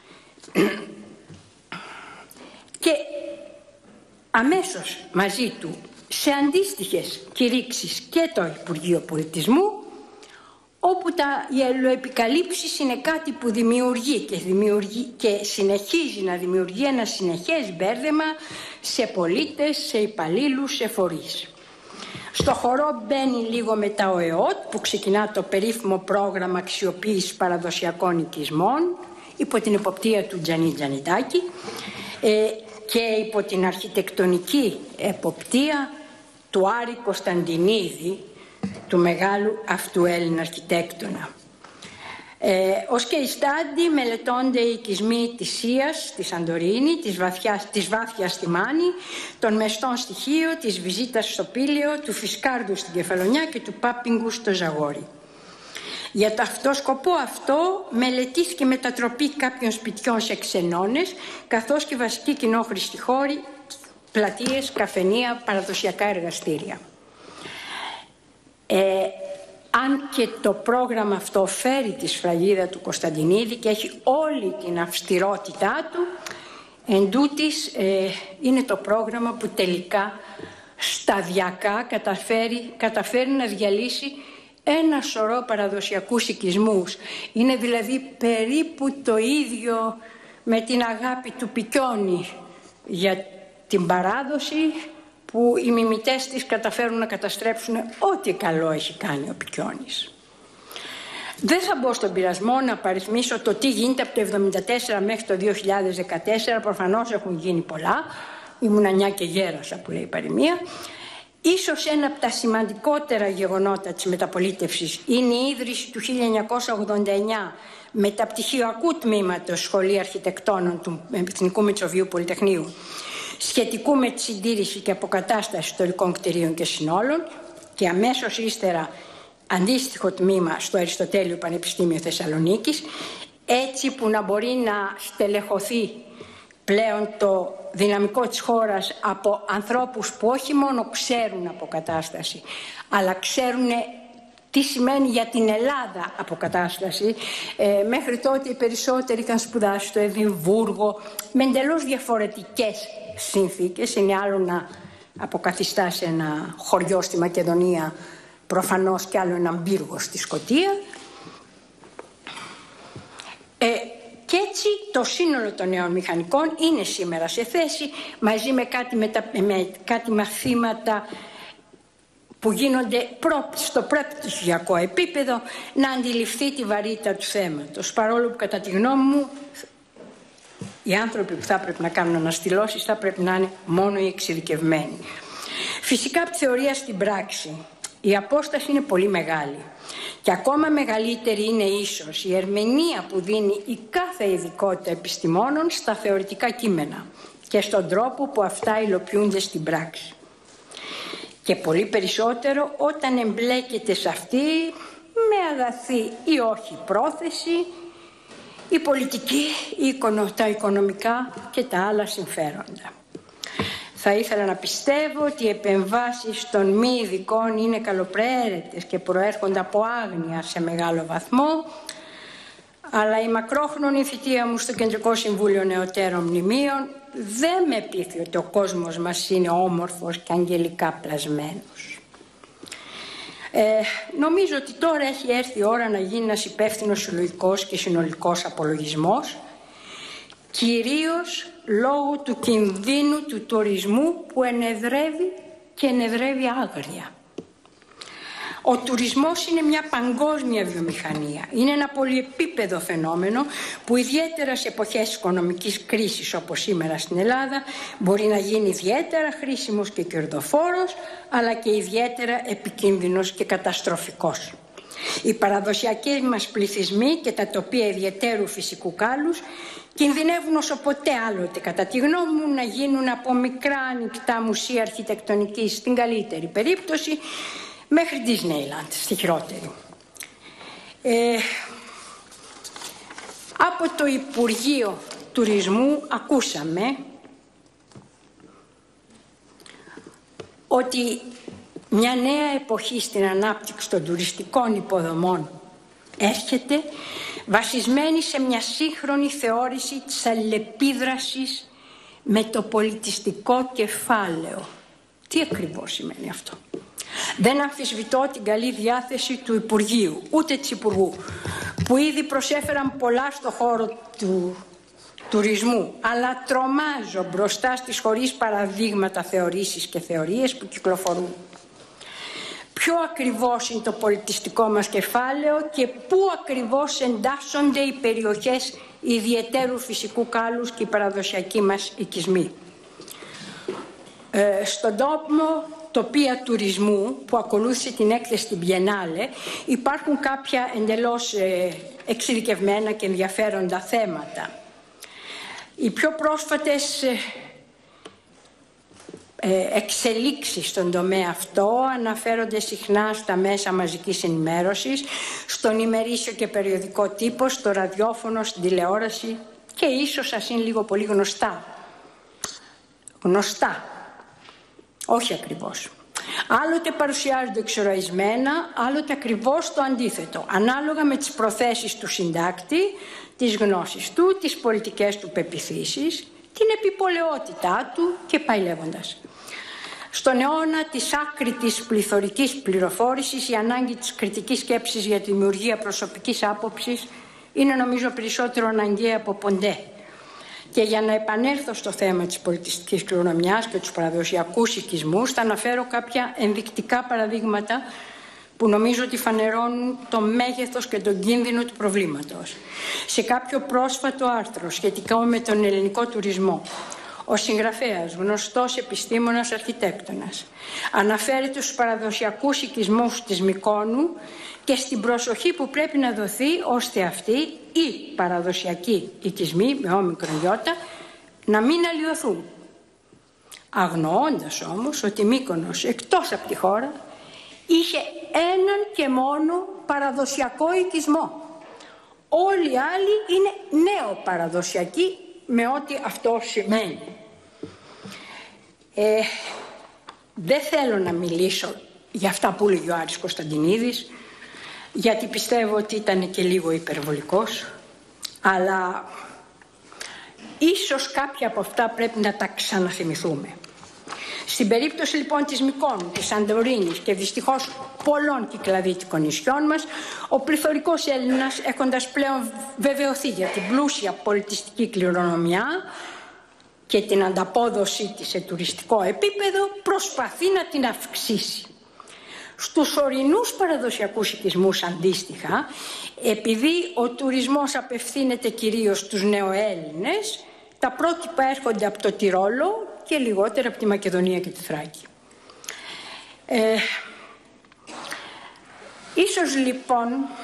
και αμέσως μαζί του σε αντίστοιχες κηρύξεις και το Υπουργείο Πολιτισμού, όπου οι αλληλοεπικαλύψεις είναι κάτι που δημιουργεί και συνεχίζει να δημιουργεί ένα συνεχές μπέρδεμα σε πολίτες, σε υπαλλήλους, σε φορείς. Στο χορό μπαίνει λίγο μετά ο ΕΟΤ που ξεκινά το περίφημο πρόγραμμα αξιοποίησης παραδοσιακών οικισμών υπό την εποπτεία του Τζανί Τζανιτάκη και υπό την αρχιτεκτονική εποπτεία του Άρη Κωνσταντινίδη, του μεγάλου αυτού Έλληνα αρχιτέκτονα. Ως case study μελετώνται οι οικισμοί της Σίας στη Σαντορίνη, της Βάθιας στη Μάνη, των Μεστών στη Χίο, της Βυζίτας στο Πήλαιο, του Φισκάρδου στην Κεφαλονιά και του Πάπιγκου στο Ζαγόρι. Για το σκοπό αυτό μελετήθηκε μετατροπή κάποιων σπιτιών σε ξενώνες, καθώς και βασική κοινόχρηστη χώρη πλατείες, καφενεία, παραδοσιακά εργαστήρια. Αν και το πρόγραμμα αυτό φέρει τη σφραγίδα του Κωνσταντινίδη και έχει όλη την αυστηρότητά του, εντούτοις είναι το πρόγραμμα που τελικά σταδιακά καταφέρει να διαλύσει ένα σωρό παραδοσιακούς οικισμούς. Είναι δηλαδή περίπου το ίδιο με την αγάπη του Πικιόνι για την παράδοση, που οι μιμητές της καταφέρουν να καταστρέψουν ό,τι καλό έχει κάνει ο Πικιόνης. Δεν θα μπω στον πειρασμό να παριθμίσω το τι γίνεται από το 1974 μέχρι το 2014. Προφανώς έχουν γίνει πολλά. Ήμουν νιά και γέρασα, που λέει η παροιμία. Ίσως ένα από τα σημαντικότερα γεγονότα της μεταπολίτευσης είναι η ίδρυση του 1989 μεταπτυχιακού τμήματος Σχολείου Αρχιτεκτόνων του Εθνικού Μητσοβίου Πολυτεχνείου, σχετικού με τη συντήρηση και αποκατάσταση ιστορικών κτηρίων και συνόλων, και αμέσως ύστερα αντίστοιχο τμήμα στο Αριστοτέλειο Πανεπιστήμιο Θεσσαλονίκης, έτσι που να μπορεί να στελεχωθεί πλέον το δυναμικό της χώρας από ανθρώπους που όχι μόνο ξέρουν αποκατάσταση, αλλά ξέρουν τι σημαίνει για την Ελλάδα αποκατάσταση. Μέχρι τότε οι περισσότεροι είχαν σπουδάσει στο Εδιμβούργο με εντελώς διαφορετικές συνθήκες. Είναι άλλο να αποκαθιστά σε ένα χωριό στη Μακεδονία, προφανώς, και άλλο έναν πύργο στη Σκωτία. Και έτσι το σύνολο των νέων μηχανικών είναι σήμερα σε θέση, μαζί με κάτι μαθήματα που γίνονται στο προπτυχιακό επίπεδο, να αντιληφθεί τη βαρύτητα του θέματος. Παρόλο που κατά τη γνώμη μου οι άνθρωποι που θα πρέπει να κάνουν αναστηλώσεις θα πρέπει να είναι μόνο οι εξειδικευμένοι. Φυσικά από τη θεωρία στην πράξη η απόσταση είναι πολύ μεγάλη. Και ακόμα μεγαλύτερη είναι ίσως η ερμηνεία που δίνει η κάθε ειδικότητα επιστημόνων στα θεωρητικά κείμενα και στον τρόπο που αυτά υλοποιούνται στην πράξη. Και πολύ περισσότερο όταν εμπλέκεται σε αυτή, με αγαθή ή όχι πρόθεση, η πολιτική, τα οικονομικά και τα άλλα συμφέροντα. Θα ήθελα να πιστεύω ότι οι επεμβάσεις των μη ειδικών είναι καλοπροαίρετες και προέρχονται από άγνοια σε μεγάλο βαθμό, αλλά η μακρόχρονη θητεία μου στο Κεντρικό Συμβούλιο Νεωτέρων Μνημείων δεν με πείθει ότι ο κόσμος μας είναι όμορφος και αγγελικά πλασμένος. Νομίζω ότι τώρα έχει έρθει η ώρα να γίνει ένας υπεύθυνος συλλογικός και συνολικός απολογισμός, κυρίως λόγω του κινδύνου του τουρισμού που ενεδρεύει και ενεδρεύει άγρια. Ο τουρισμός είναι μια παγκόσμια βιομηχανία. Είναι ένα πολυεπίπεδο φαινόμενο που ιδιαίτερα σε εποχές οικονομικής κρίσης όπως σήμερα στην Ελλάδα μπορεί να γίνει ιδιαίτερα χρήσιμος και κερδοφόρος, αλλά και ιδιαίτερα επικίνδυνος και καταστροφικός. Οι παραδοσιακοί μας πληθυσμοί και τα τοπία ιδιαιτέρου φυσικού κάλους κινδυνεύουν όσο ποτέ άλλοτε, κατά τη γνώμη μου, να γίνουν από μικρά ανοιχτά μουσεία αρχιτεκτονικής στην καλύτερη περίπτωση μέχρι Disneyland στη χειρότερη. Από το Υπουργείο Τουρισμού ακούσαμε ότι μια νέα εποχή στην ανάπτυξη των τουριστικών υποδομών έρχεται, βασισμένη σε μια σύγχρονη θεώρηση της αλληλεπίδρασης με το πολιτιστικό κεφάλαιο. Τι ακριβώς σημαίνει αυτό? Δεν αμφισβητώ την καλή διάθεση του Υπουργείου, ούτε της Υπουργού, που ήδη προσέφεραν πολλά στο χώρο του τουρισμού, αλλά τρομάζω μπροστά στις χωρίς παραδείγματα θεωρήσεις και θεωρίες που κυκλοφορούν. Ποιο ακριβώς είναι το πολιτιστικό μας κεφάλαιο και πού ακριβώς εντάσσονται οι περιοχές ιδιαιτέρου φυσικού κάλους και οι παραδοσιακοί μας οικισμοί? Στον τόπο τοπία τουρισμού που ακολούθησε την έκθεση στην Biennale υπάρχουν κάποια εντελώς εξειδικευμένα και ενδιαφέροντα θέματα. Οι πιο πρόσφατες εξελίξεις στον τομέα αυτό αναφέρονται συχνά στα μέσα μαζικής ενημέρωσης, στον ημερήσιο και περιοδικό τύπο, στο ραδιόφωνο, στην τηλεόραση και ίσως σας είναι λίγο πολύ γνωστά Όχι ακριβώς. Άλλοτε παρουσιάζονται εξοραϊσμένα, άλλοτε ακριβώς το αντίθετο, ανάλογα με τις προθέσεις του συντάκτη, τις γνώσεις του, τις πολιτικές του πεποιθήσεις, την επιπολαιότητά του και πάει λέγοντας. Στον αιώνα της άκρητης πληθωρικής πληροφόρησης, η ανάγκη της κριτικής σκέψης για τη δημιουργία προσωπικής άποψης είναι νομίζω περισσότερο αναγκαία από ποντέ. Και για να επανέλθω στο θέμα της πολιτιστικής κληρονομιάς και τους παραδοσιακούς οικισμούς, θα αναφέρω κάποια ενδεικτικά παραδείγματα που νομίζω ότι φανερώνουν το μέγεθος και τον κίνδυνο του προβλήματος. Σε κάποιο πρόσφατο άρθρο σχετικά με τον ελληνικό τουρισμό, ο συγγραφέας, γνωστός επιστήμονας αρχιτέκτονας, αναφέρεται στους παραδοσιακούς οικισμούς της Μυκόνου και στην προσοχή που πρέπει να δοθεί ώστε αυτοί οι παραδοσιακοί οικισμοί με όμικρον γιώτα να μην αλλοιωθούν. Αγνοώντας όμως ότι η Μύκονος εκτός από τη χώρα είχε έναν και μόνο παραδοσιακό οικισμό. Όλοι οι άλλοι είναι νέο παραδοσιακοί με ό,τι αυτό σημαίνει. Δεν θέλω να μιλήσω για αυτά που έλεγε ο Άρης Κωνσταντινίδης, γιατί πιστεύω ότι ήταν και λίγο υπερβολικός, αλλά ίσως κάποια από αυτά πρέπει να τα ξαναθυμηθούμε. Στην περίπτωση λοιπόν της Μυκόνου, της Σαντορίνης και δυστυχώς πολλών κυκλαδίτικων νησιών μας, ο πληθωρικός Έλληνας, έχοντας πλέον βεβαιωθεί για την πλούσια πολιτιστική κληρονομιά και την ανταπόδοσή της σε τουριστικό επίπεδο, προσπαθεί να την αυξήσει. Στους ορεινούς παραδοσιακούς οικισμούς αντίστοιχα, επειδή ο τουρισμός απευθύνεται κυρίως στους νεοέλληνες, τα πρότυπα έρχονται από το Τυρόλο και λιγότερα από τη Μακεδονία και τη Θράκη. Ίσως λοιπόν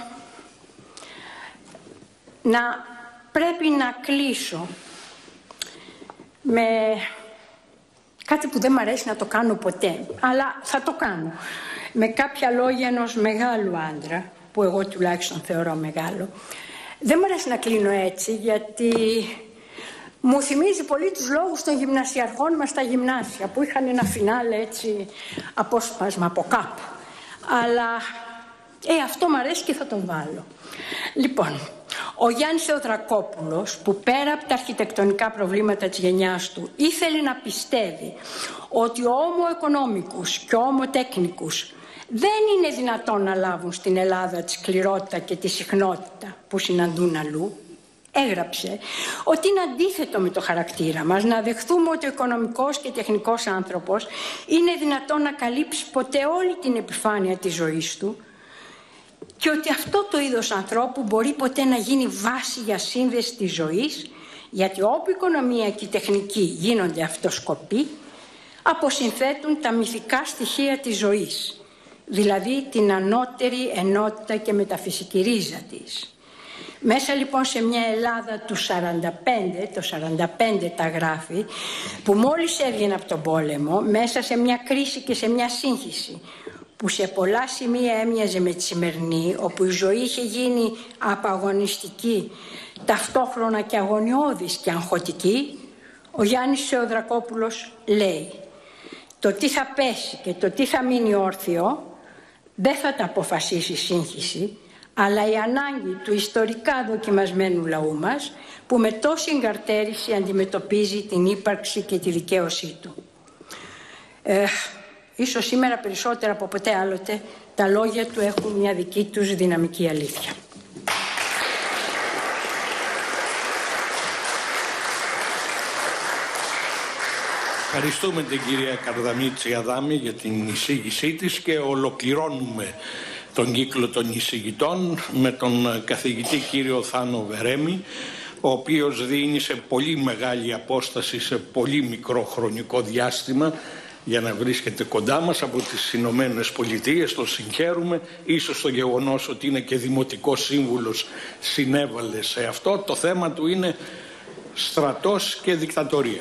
να πρέπει να κλείσω με κάτι που δεν μ' αρέσει να το κάνω ποτέ, αλλά θα το κάνω. Με κάποια λόγια ενός μεγάλου άντρα, που εγώ τουλάχιστον θεωρώ μεγάλο. Δεν μου αρέσει να κλείνω έτσι, γιατί μου θυμίζει πολύ τους λόγους των γυμνασιαρχών μας στα γυμνάσια, που είχαν ένα φινάλε έτσι απόσπασμα από κάπου. Αλλά αυτό μου αρέσει και θα τον βάλω. Λοιπόν, ο Γιάννης Θεοδρακόπουλος, που πέρα από τα αρχιτεκτονικά προβλήματα της γενιάς του, ήθελε να πιστεύει ότι ο Homo economicus και ο Homo technicus δεν είναι δυνατόν να λάβουν στην Ελλάδα τη σκληρότητα και τη συχνότητα που συναντούν αλλού, έγραψε ότι είναι αντίθετο με το χαρακτήρα μας να δεχθούμε ότι ο οικονομικός και τεχνικός άνθρωπος είναι δυνατόν να καλύψει ποτέ όλη την επιφάνεια της ζωής του και ότι αυτό το είδος ανθρώπου μπορεί ποτέ να γίνει βάση για σύνδεση της ζωής, γιατί όπου η οικονομία και η τεχνική γίνονται αυτοσκοποί, αποσυνθέτουν τα μυθικά στοιχεία της ζωής, δηλαδή την ανώτερη ενότητα και μεταφυσική ρίζα της. Μέσα λοιπόν σε μια Ελλάδα του 45, το 45 τα γράφει, που μόλις έβγαινε από τον πόλεμο, μέσα σε μια κρίση και σε μια σύγχυση, που σε πολλά σημεία έμοιαζε με τη σημερινή, όπου η ζωή είχε γίνει απαγωνιστική, ταυτόχρονα και αγωνιώδης και αγχωτική, ο Γιάννης Θεοδρακόπουλος λέει: το τι θα πέσει και το τι θα μείνει όρθιο δεν θα τα αποφασίσει η σύγχυση, αλλά η ανάγκη του ιστορικά δοκιμασμένου λαού μας, που με τόση εγκαρτέρηση αντιμετωπίζει την ύπαρξη και τη δικαίωσή του. Ίσως σήμερα περισσότερα από ποτέ άλλοτε τα λόγια του έχουν μια δική τους δυναμική αλήθεια. Ευχαριστούμε την κυρία Καρδαμίτση Αδάμη για την εισήγησή της και ολοκληρώνουμε τον κύκλο των εισηγητών με τον καθηγητή κύριο Θάνο Βερέμη, ο οποίος δίνει σε πολύ μεγάλη απόσταση, σε πολύ μικρό χρονικό διάστημα, για να βρίσκεται κοντά μας από τις Ηνωμένες Πολιτείες. Το συγχαίρουμε. Ίσως το γεγονός ότι είναι και δημοτικός σύμβουλος συνέβαλε σε αυτό. Το θέμα του είναι στρατός και δικτατορία.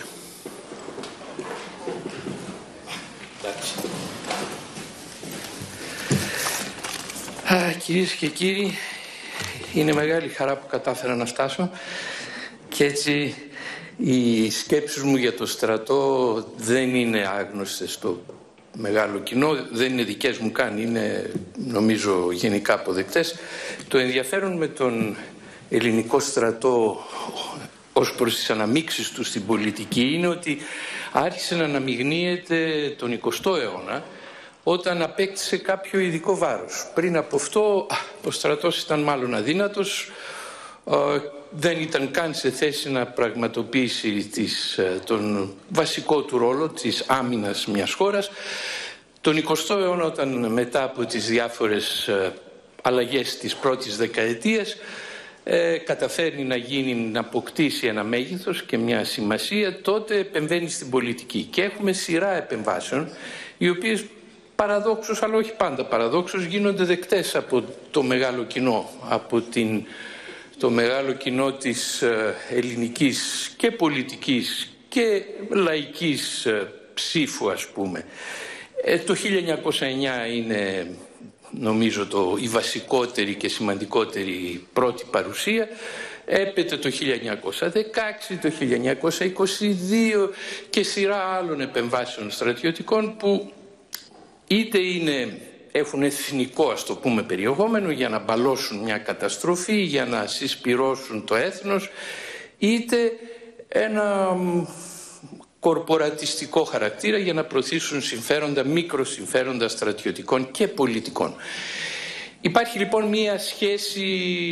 Κυρίες και κύριοι, είναι μεγάλη χαρά που κατάφερα να φτάσω και έτσι Οι σκέψεις μου για το στρατό δεν είναι άγνωστες στο μεγάλο κοινό, δεν είναι δικές μου καν, είναι νομίζω γενικά αποδεκτές. Το ενδιαφέρον με τον ελληνικό στρατό ως προς τις αναμίξεις του στην πολιτική είναι ότι άρχισε να αναμειγνύεται τον 20ο αιώνα όταν απέκτησε κάποιο ειδικό βάρος. Πριν από αυτό ο στρατός ήταν μάλλον αδύνατος, δεν ήταν καν σε θέση να πραγματοποιήσει τον βασικό του ρόλο της άμυνας μιας χώρας. Τον 20ο αιώνα, όταν μετά από τις διάφορες αλλαγές της πρώτης δεκαετίας καταφέρνει να αποκτήσει ένα μέγεθος και μια σημασία, τότε επεμβαίνει στην πολιτική. Και έχουμε σειρά επεμβάσεων, οι οποίες παραδόξως, αλλά όχι πάντα παραδόξως, γίνονται δεκτές από το μεγάλο κοινό, από το μεγάλο κοινό της ελληνικής και πολιτικής και λαϊκής ψήφου, ας πούμε. Το 1909 είναι νομίζω η βασικότερη και σημαντικότερη πρώτη παρουσία. Έπειτα το 1916, το 1922 και σειρά άλλων επεμβάσεων στρατιωτικών που είτε έχουν εθνικό, ας το πούμε, περιεχόμενο για να μπαλώσουν μια καταστροφή, για να συσπυρώσουν το έθνος, είτε ένα κορπορατιστικό χαρακτήρα για να προωθήσουν συμφέροντα, μικροσυμφέροντα στρατιωτικών και πολιτικών. Υπάρχει λοιπόν μία σχέση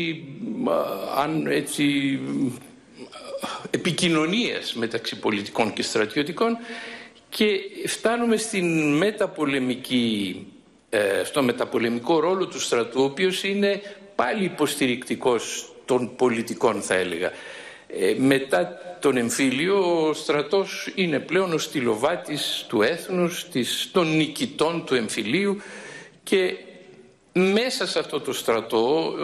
επικοινωνίας μεταξύ πολιτικών και στρατιωτικών και φτάνουμε στο μεταπολεμικό ρόλο του στρατού, ο οποίος είναι πάλι υποστηρικτικός των πολιτικών, θα έλεγα. Μετά τον εμφύλιο, ο στρατός είναι πλέον ο στυλοβάτης του έθνους, των νικητών του εμφυλίου, και μέσα σε αυτό το στρατό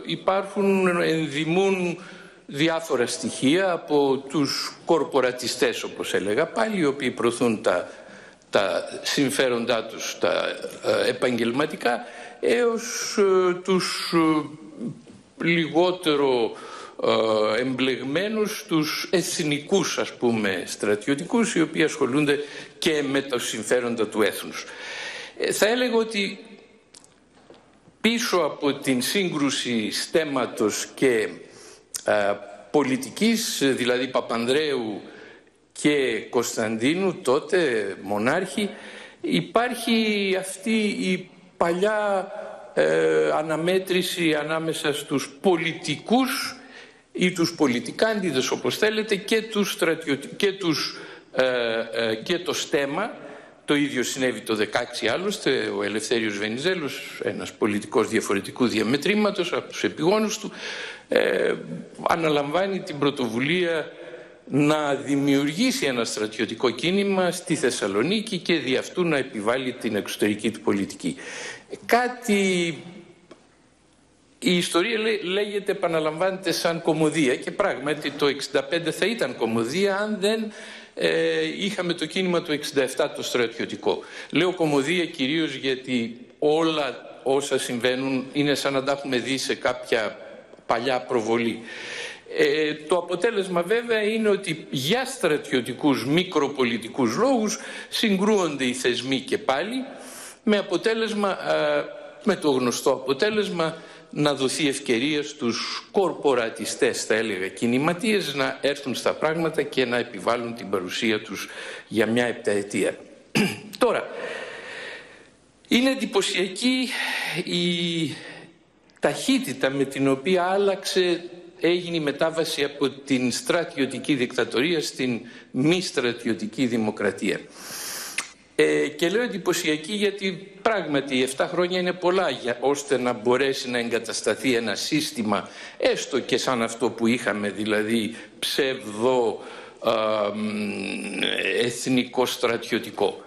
ενδυμούν διάφορα στοιχεία από τους κορπορατιστές, όπως έλεγα πάλι, οι οποίοι προωθούν τα συμφέροντά τους τα επαγγελματικά, έως τους λιγότερο εμπλεγμένους, τους εθνικούς, ας πούμε, στρατιωτικούς, οι οποίοι ασχολούνται και με τα συμφέροντα του έθνους. Θα έλεγα ότι πίσω από την σύγκρουση στέμματος και πολιτικής, δηλαδή Παπανδρέου και Κωνσταντίνου, τότε μονάρχη, υπάρχει αυτή η παλιά αναμέτρηση ανάμεσα στους πολιτικούς ή τους πολιτικάντιδες, όπως θέλετε, και το στέμμα. Το ίδιο συνέβη το 16 άλλωστε. Ο Ελευθέριος Βενιζέλος, ένας πολιτικός διαφορετικού διαμετρήματος από τους επιγόνους του, αναλαμβάνει την πρωτοβουλία να δημιουργήσει ένα στρατιωτικό κίνημα στη Θεσσαλονίκη και δι' αυτού να επιβάλλει την εξωτερική του πολιτική. Η ιστορία λέγεται, επαναλαμβάνεται σαν κωμωδία, και πράγματι το 65 θα ήταν κωμωδία αν δεν είχαμε το κίνημα του 67 το στρατιωτικό. Λέω κωμωδία κυρίως γιατί όλα όσα συμβαίνουν είναι σαν να τα έχουμε δει σε κάποια παλιά προβολή. Το αποτέλεσμα βέβαια είναι ότι για στρατιωτικούς μικροπολιτικούς λόγους συγκρούονται οι θεσμοί και πάλι, με το γνωστό αποτέλεσμα να δοθεί ευκαιρία στους κορπορατιστές, θα έλεγα, κινηματίες, να έρθουν στα πράγματα και να επιβάλλουν την παρουσία τους για μια επταετία. Τώρα, είναι εντυπωσιακή η ταχύτητα με την οποία έγινε η μετάβαση από την στρατιωτική δικτατορία στην μη στρατιωτική δημοκρατία. Και λέω εντυπωσιακή γιατί πράγματι 7 χρόνια είναι πολλά ώστε να μπορέσει να εγκατασταθεί ένα σύστημα, έστω και σαν αυτό που είχαμε, δηλαδή ψευδό εθνικό στρατιωτικό.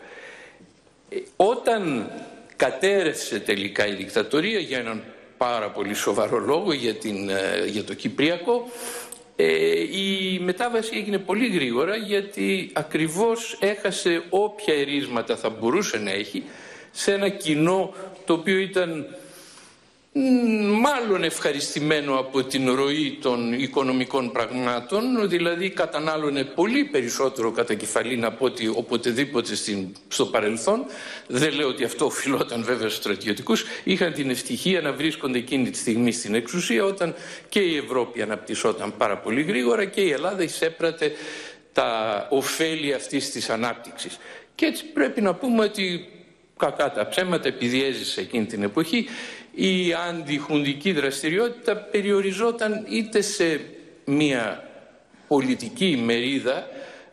Όταν κατέρευσε τελικά η δικτατορία, για έναν πάρα πολύ σοβαρό λόγο, για το Κυπριακό, η μετάβαση έγινε πολύ γρήγορα, γιατί ακριβώς έχασε όποια ερίσματα θα μπορούσε να έχει σε ένα κοινό το οποίο ήταν μάλλον ευχαριστημένο από την ροή των οικονομικών πραγμάτων, δηλαδή κατανάλωνε πολύ περισσότερο κατά κεφαλήν από ότι οποτεδήποτε στο παρελθόν. Δεν λέω ότι αυτό οφειλόταν βέβαια στους στρατιωτικούς, είχαν την ευτυχία να βρίσκονται εκείνη τη στιγμή στην εξουσία όταν και η Ευρώπη αναπτυσσόταν πάρα πολύ γρήγορα και η Ελλάδα εισέπρατε τα ωφέλη αυτής της ανάπτυξης. Και έτσι πρέπει να πούμε ότι κακά τα ψέματα, επειδή έζησε εκείνη την εποχή, η αντιχουντική δραστηριότητα περιοριζόταν είτε σε μια πολιτική μερίδα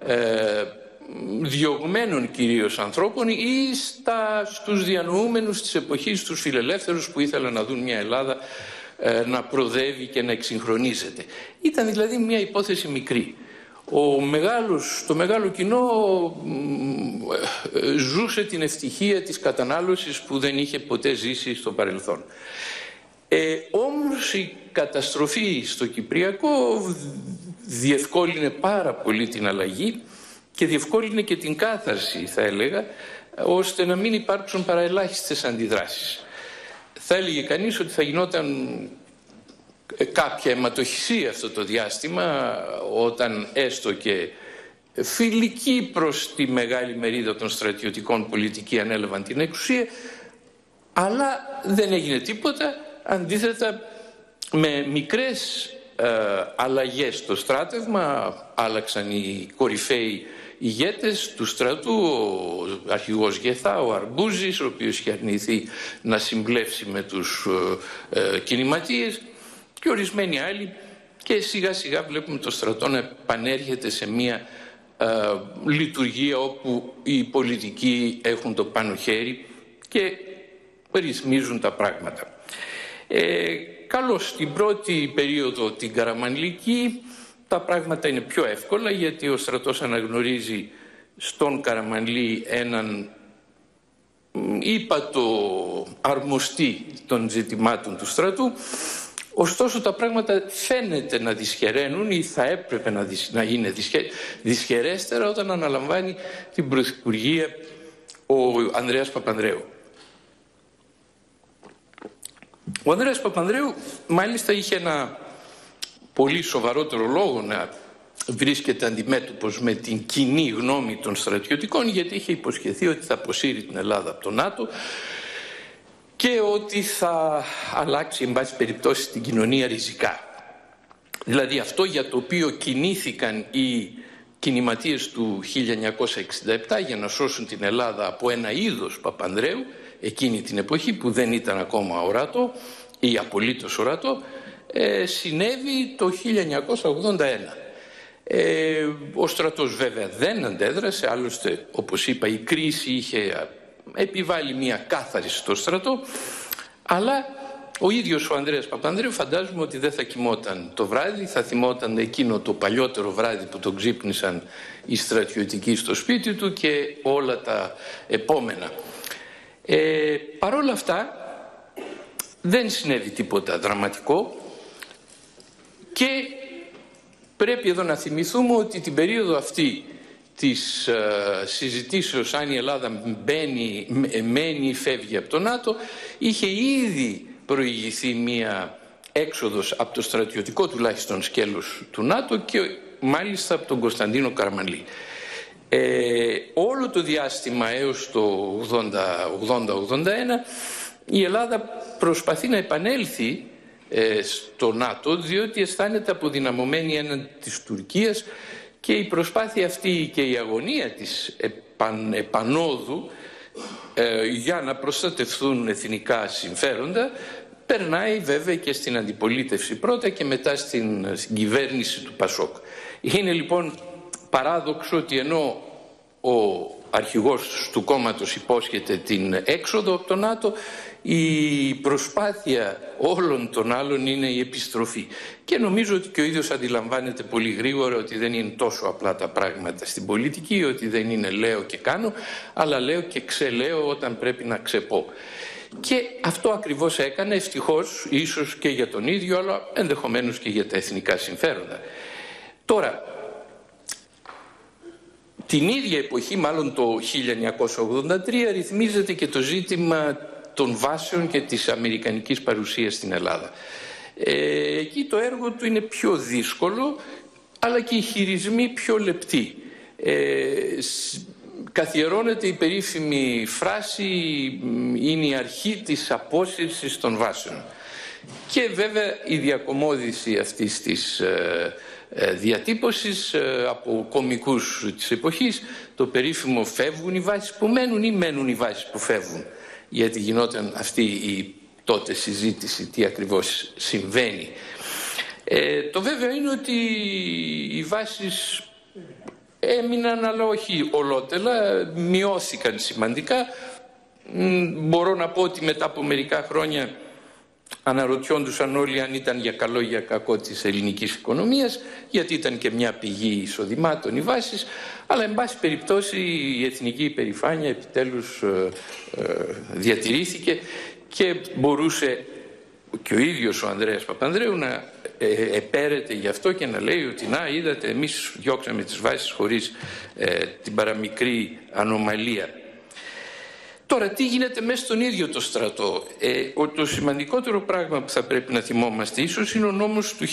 διωγμένων κυρίως ανθρώπων ή στους διανοούμενους της εποχής, τους φιλελεύθερους που ήθελαν να δουν μια Ελλάδα να προοδεύει και να εξυγχρονίζεται. Ήταν δηλαδή μια υπόθεση μικρή. Το μεγάλο κοινό ζούσε την ευτυχία της κατανάλωσης που δεν είχε ποτέ ζήσει στο παρελθόν. Όμως η καταστροφή στο Κυπριακό διευκόλυνε πάρα πολύ την αλλαγή και διευκόλυνε και την κάθαρση, θα έλεγα, ώστε να μην υπάρξουν παραελάχιστες αντιδράσεις. Θα έλεγε κανείς ότι θα γινόταν κάποια αιματοχυσία αυτό το διάστημα, όταν έστω και φιλική προς τη μεγάλη μερίδα των στρατιωτικών πολιτικοί ανέλαβαν την εξουσία, αλλά δεν έγινε τίποτα. Αντίθετα, με μικρές αλλαγές στο στράτευμα άλλαξαν οι κορυφαίοι ηγέτες του στρατού, ο αρχηγός Γεθά, ο Αρμπούζης, ο οποίος είχε αρνηθεί να συμπλέψει με τους κινηματίες, και ορισμένοι άλλοι, και σιγά σιγά βλέπουμε το στρατό να επανέρχεται σε μια λειτουργία όπου οι πολιτικοί έχουν το πάνω χέρι και ρυθμίζουν τα πράγματα. Καλώς, στην πρώτη περίοδο, την Καραμανλική, τα πράγματα είναι πιο εύκολα, γιατί ο στρατός αναγνωρίζει στον Καραμανλή έναν ύπατο αρμοστή των ζητημάτων του στρατού. Ωστόσο τα πράγματα φαίνεται να δυσχεραίνουν ή θα έπρεπε να είναι δυσχερέστερα όταν αναλαμβάνει την πρωθυπουργία ο Ανδρέας Παπανδρέου. Ο Ανδρέας Παπανδρέου μάλιστα είχε ένα πολύ σοβαρότερο λόγο να βρίσκεται αντιμέτωπος με την κοινή γνώμη των στρατιωτικών, γιατί είχε υποσχεθεί ότι θα αποσύρει την Ελλάδα από το ΝΑΤΟ και ότι θα αλλάξει, εν πάση περιπτώσει, την κοινωνία ριζικά. Δηλαδή αυτό για το οποίο κινήθηκαν οι κινηματίες του 1967 για να σώσουν την Ελλάδα από ένα είδος Παπανδρέου, εκείνη την εποχή που δεν ήταν ακόμα ορατό ή απολύτως ορατό, συνέβη το 1981. Ο στρατός βέβαια δεν αντέδρασε, άλλωστε όπως είπα η κρίση είχε επιβάλλει μια κάθαρση στο στρατό, αλλά ο ίδιος ο Ανδρέας Παπανδρέου φαντάζομαι ότι δεν θα κοιμόταν το βράδυ, θα θυμόταν εκείνο το παλιότερο βράδυ που τον ξύπνησαν οι στρατιωτικοί στο σπίτι του και όλα τα επόμενα. Παρόλα αυτά δεν συνέβη τίποτα δραματικό και πρέπει εδώ να θυμηθούμε ότι την περίοδο αυτή της συζητήσεως αν η Ελλάδα μένει ή φεύγει από το ΝΑΤΟ είχε ήδη προηγηθεί μία έξοδος από το στρατιωτικό τουλάχιστον σκέλος του ΝΑΤΟ και μάλιστα από τον Κωνσταντίνο Καραμανλή. Όλο το διάστημα έως το 80-81 η Ελλάδα προσπαθεί να επανέλθει στο ΝΑΤΟ, διότι αισθάνεται αποδυναμωμένη έναντι της Τουρκίας και η προσπάθεια αυτή και η αγωνία της επανόδου για να προστατευθούν εθνικά συμφέροντα περνάει βέβαια και στην αντιπολίτευση πρώτα και μετά στην κυβέρνηση του Πασόκ. Είναι λοιπόν παράδοξο ότι ενώ ο αρχηγός του κόμματος υπόσχεται την έξοδο από το ΝΑΤΟ, η προσπάθεια όλων των άλλων είναι η επιστροφή. Και νομίζω ότι και ο ίδιος αντιλαμβάνεται πολύ γρήγορα ότι δεν είναι τόσο απλά τα πράγματα στην πολιτική, ότι δεν είναι λέω και κάνω, αλλά λέω και ξελέω όταν πρέπει να ξεπώ. Και αυτό ακριβώς έκανε, ευτυχώς, ίσως και για τον ίδιο, αλλά ενδεχομένως και για τα εθνικά συμφέροντα. Τώρα, την ίδια εποχή, μάλλον το 1983, ρυθμίζεται και το ζήτημα των βάσεων και της αμερικανικής παρουσίας στην Ελλάδα. Εκεί το έργο του είναι πιο δύσκολο, αλλά και οι χειρισμοί πιο λεπτοί. Καθιερώνεται η περίφημη φράση «είναι η αρχή της απόσυρσης των βάσεων». Και βέβαια η διακομώδηση αυτής της διατύπωσης από κομικούς της εποχής, το περίφημο «φεύγουν οι βάσεις που μένουν» ή «μένουν οι βάσεις που φεύγουν», γιατί γινόταν αυτή η τότε συζήτηση τι ακριβώς συμβαίνει. Το βέβαιο είναι ότι οι βάσεις έμειναν, αλλά όχι ολότελα, μειώθηκαν σημαντικά. Μπορώ να πω ότι μετά από μερικά χρόνια αναρωτιόντουσαν όλοι αν ήταν για καλό ή για κακό της ελληνικής οικονομίας, γιατί ήταν και μια πηγή εισοδημάτων οι βάσεις, αλλά εν πάση περιπτώσει η εθνική υπερηφάνεια επιτέλους διατηρήθηκε και μπορούσε και ο ίδιος ο Ανδρέας Παπανδρέου να επέρεται γι' αυτό και να λέει ότι να είδατε, εμείς διώξαμε τις βάσεις χωρίς την παραμικρή ανομαλία. Τώρα, τι γίνεται μέσα στον ίδιο το στρατό? Το σημαντικότερο πράγμα που θα πρέπει να θυμόμαστε ίσως είναι ο νόμος του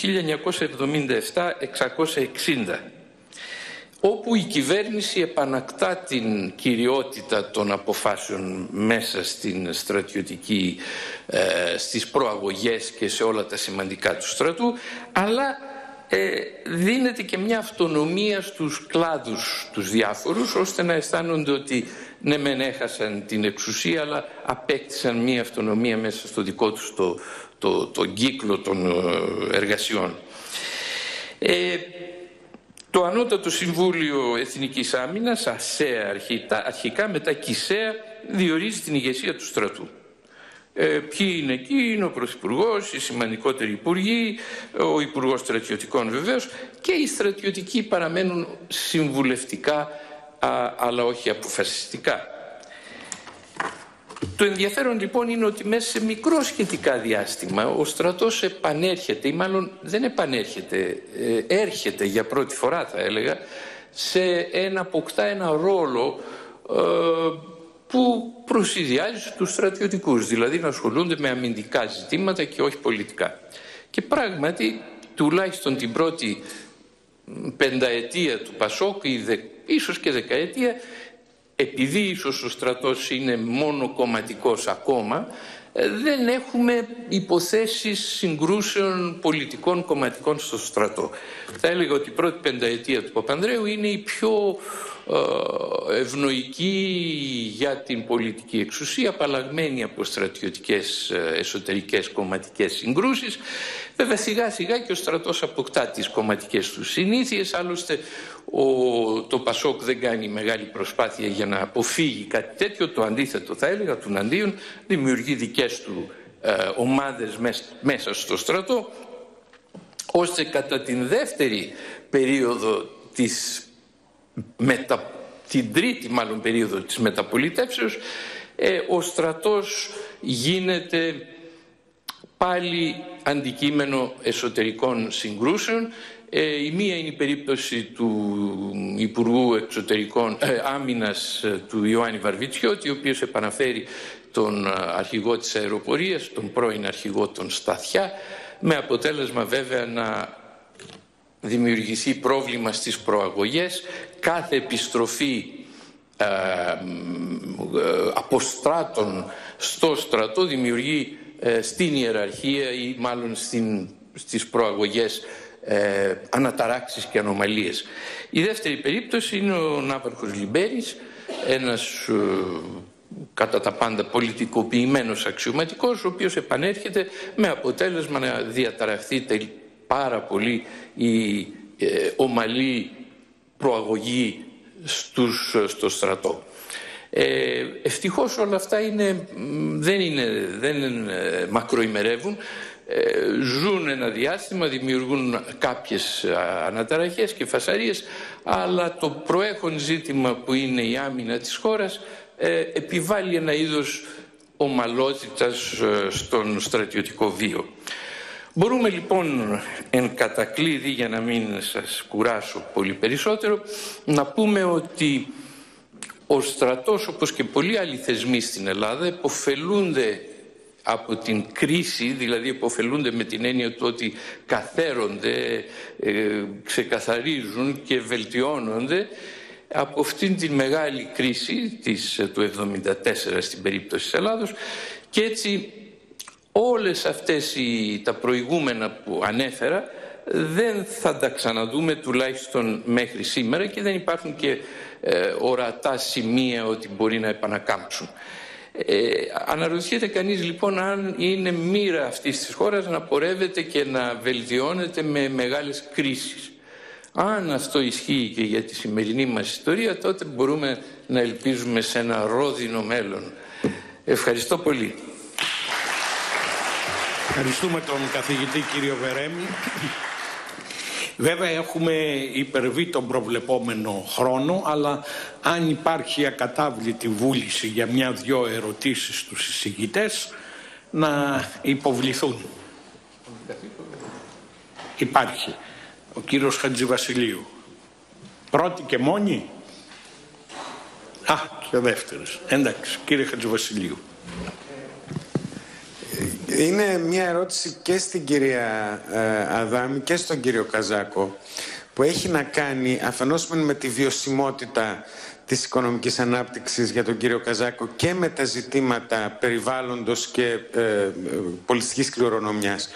1977-660, όπου η κυβέρνηση επανακτά την κυριότητα των αποφάσεων μέσα στην στρατιωτική, στις προαγωγές και σε όλα τα σημαντικά του στρατού, αλλά δίνεται και μια αυτονομία στους κλάδους τους διάφορους, ώστε να αισθάνονται ότι ναι μεν έχασαν την εξουσία, αλλά απέκτησαν μια αυτονομία μέσα στο δικό τους το κύκλο των εργασιών. Το Ανώτατο Συμβούλιο Εθνικής Άμυνας, ΑΣΕΑ αρχικά, μετά ΚΙΣΕΑ, διορίζει την ηγεσία του στρατού. Ποιοι είναι εκεί? Είναι ο Πρωθυπουργός, οι σημαντικότεροι υπουργοί, ο Υπουργός Στρατιωτικών βεβαίως, και οι στρατιωτικοί παραμένουν συμβουλευτικά, αλλά όχι αποφασιστικά. Το ενδιαφέρον λοιπόν είναι ότι μέσα σε μικρό σχετικά διάστημα ο στρατός επανέρχεται, ή μάλλον δεν επανέρχεται, έρχεται για πρώτη φορά θα έλεγα, αποκτά ένα ρόλο που προσυδειάζει στους στρατιωτικούς, δηλαδή να ασχολούνται με αμυντικά ζητήματα και όχι πολιτικά. Και πράγματι, τουλάχιστον την πρώτη πενταετία του Πασόκ, ίσως και δεκαετία, επειδή ίσως ο στρατός είναι μόνο κομματικός ακόμα, δεν έχουμε υποθέσεις συγκρούσεων πολιτικών κομματικών στο στρατό. Θα έλεγα ότι η πρώτη πενταετία του Παπανδρέου είναι η πιο ευνοϊκή για την πολιτική εξουσία, απαλλαγμένη από στρατιωτικές εσωτερικές κομματικές συγκρούσεις. Βέβαια σιγά σιγά και ο στρατός αποκτά τις κομματικές του συνήθειες, άλλωστε το Πασόκ δεν κάνει μεγάλη προσπάθεια για να αποφύγει κάτι τέτοιο, το αντίθετο θα έλεγα, του αντίον δημιουργεί δικές του ομάδες μέσα στο στρατό, ώστε κατά την δεύτερη περίοδο την τρίτη μάλλον περίοδο της μεταπολιτεύσεως, ο στρατός γίνεται πάλι αντικείμενο εσωτερικών συγκρούσεων. Η μία είναι η περίπτωση του Υπουργού Εξωτερικών Άμυνας του Ιωάννη Βαρβιτσιώτη, ο οποίος επαναφέρει τον αρχηγό της αεροπορίας, τον πρώην αρχηγό των Σταθιά, με αποτέλεσμα βέβαια να δημιουργηθεί πρόβλημα στις προαγωγές. Κάθε επιστροφή αποστράτων στο στρατό δημιουργεί στην ιεραρχία ή μάλλον στις προαγωγές αναταράξεις και ανομαλίες. Η δεύτερη περίπτωση είναι ο ναύαρχος Λιμπέρης, ένας κατά τα πάντα πολιτικοποιημένος αξιωματικός, ο οποίος επανέρχεται με αποτέλεσμα να διαταραχθεί πάρα πολύ η ομαλή προαγωγή στο στρατό. Ευτυχώς όλα αυτά δεν μακροημερεύουν, ζουν ένα διάστημα, δημιουργούν κάποιες αναταραχές και φασαρίες, αλλά το προέχον ζήτημα που είναι η άμυνα της χώρας επιβάλλει ένα είδος ομαλότητας στον στρατιωτικό βίο. Μπορούμε λοιπόν εν κατακλείδη, για να μην σας κουράσω πολύ περισσότερο, να πούμε ότι Ο στρατός, όπως και πολλοί άλλοι θεσμοί στην Ελλάδα, υποφελούνται από την κρίση, δηλαδή υποφελούνται με την έννοια του ότι καθαίρονται, ξεκαθαρίζουν και βελτιώνονται από αυτήν την μεγάλη κρίση του 1974 στην περίπτωση της Ελλάδος, και έτσι όλες αυτές τα προηγούμενα που ανέφερα δεν θα τα ξαναδούμε, τουλάχιστον μέχρι σήμερα, και δεν υπάρχουν και ορατά σημεία ότι μπορεί να επανακάμψουν. Αναρωτιέται κανείς λοιπόν αν είναι μοίρα αυτής της χώρας να πορεύεται και να βελτιώνεται με μεγάλες κρίσεις. Αν αυτό ισχύει και για τη σημερινή μας ιστορία, τότε μπορούμε να ελπίζουμε σε ένα ρόδινο μέλλον. Ευχαριστώ πολύ. Ευχαριστούμε τον καθηγητή κύριο Βερέμη. Βέβαια έχουμε υπερβεί τον προβλεπόμενο χρόνο, αλλά αν υπάρχει ακατάβλητη βούληση για μια-δυο ερωτήσεις στους εισηγητές, να υποβληθούν. Υπάρχει. Ο κύριος Χατζηβασιλείου. Πρώτη και μόνη. Και δεύτερος. Εντάξει, κύριε Χατζηβασιλείου. Είναι μια ερώτηση και στην κυρία Αδάμη και στον κύριο Καζάκο, που έχει να κάνει αφενός με τη βιωσιμότητα της οικονομικής ανάπτυξης για τον κύριο Καζάκο και με τα ζητήματα περιβάλλοντος και πολιτιστικής κληρονομιάς.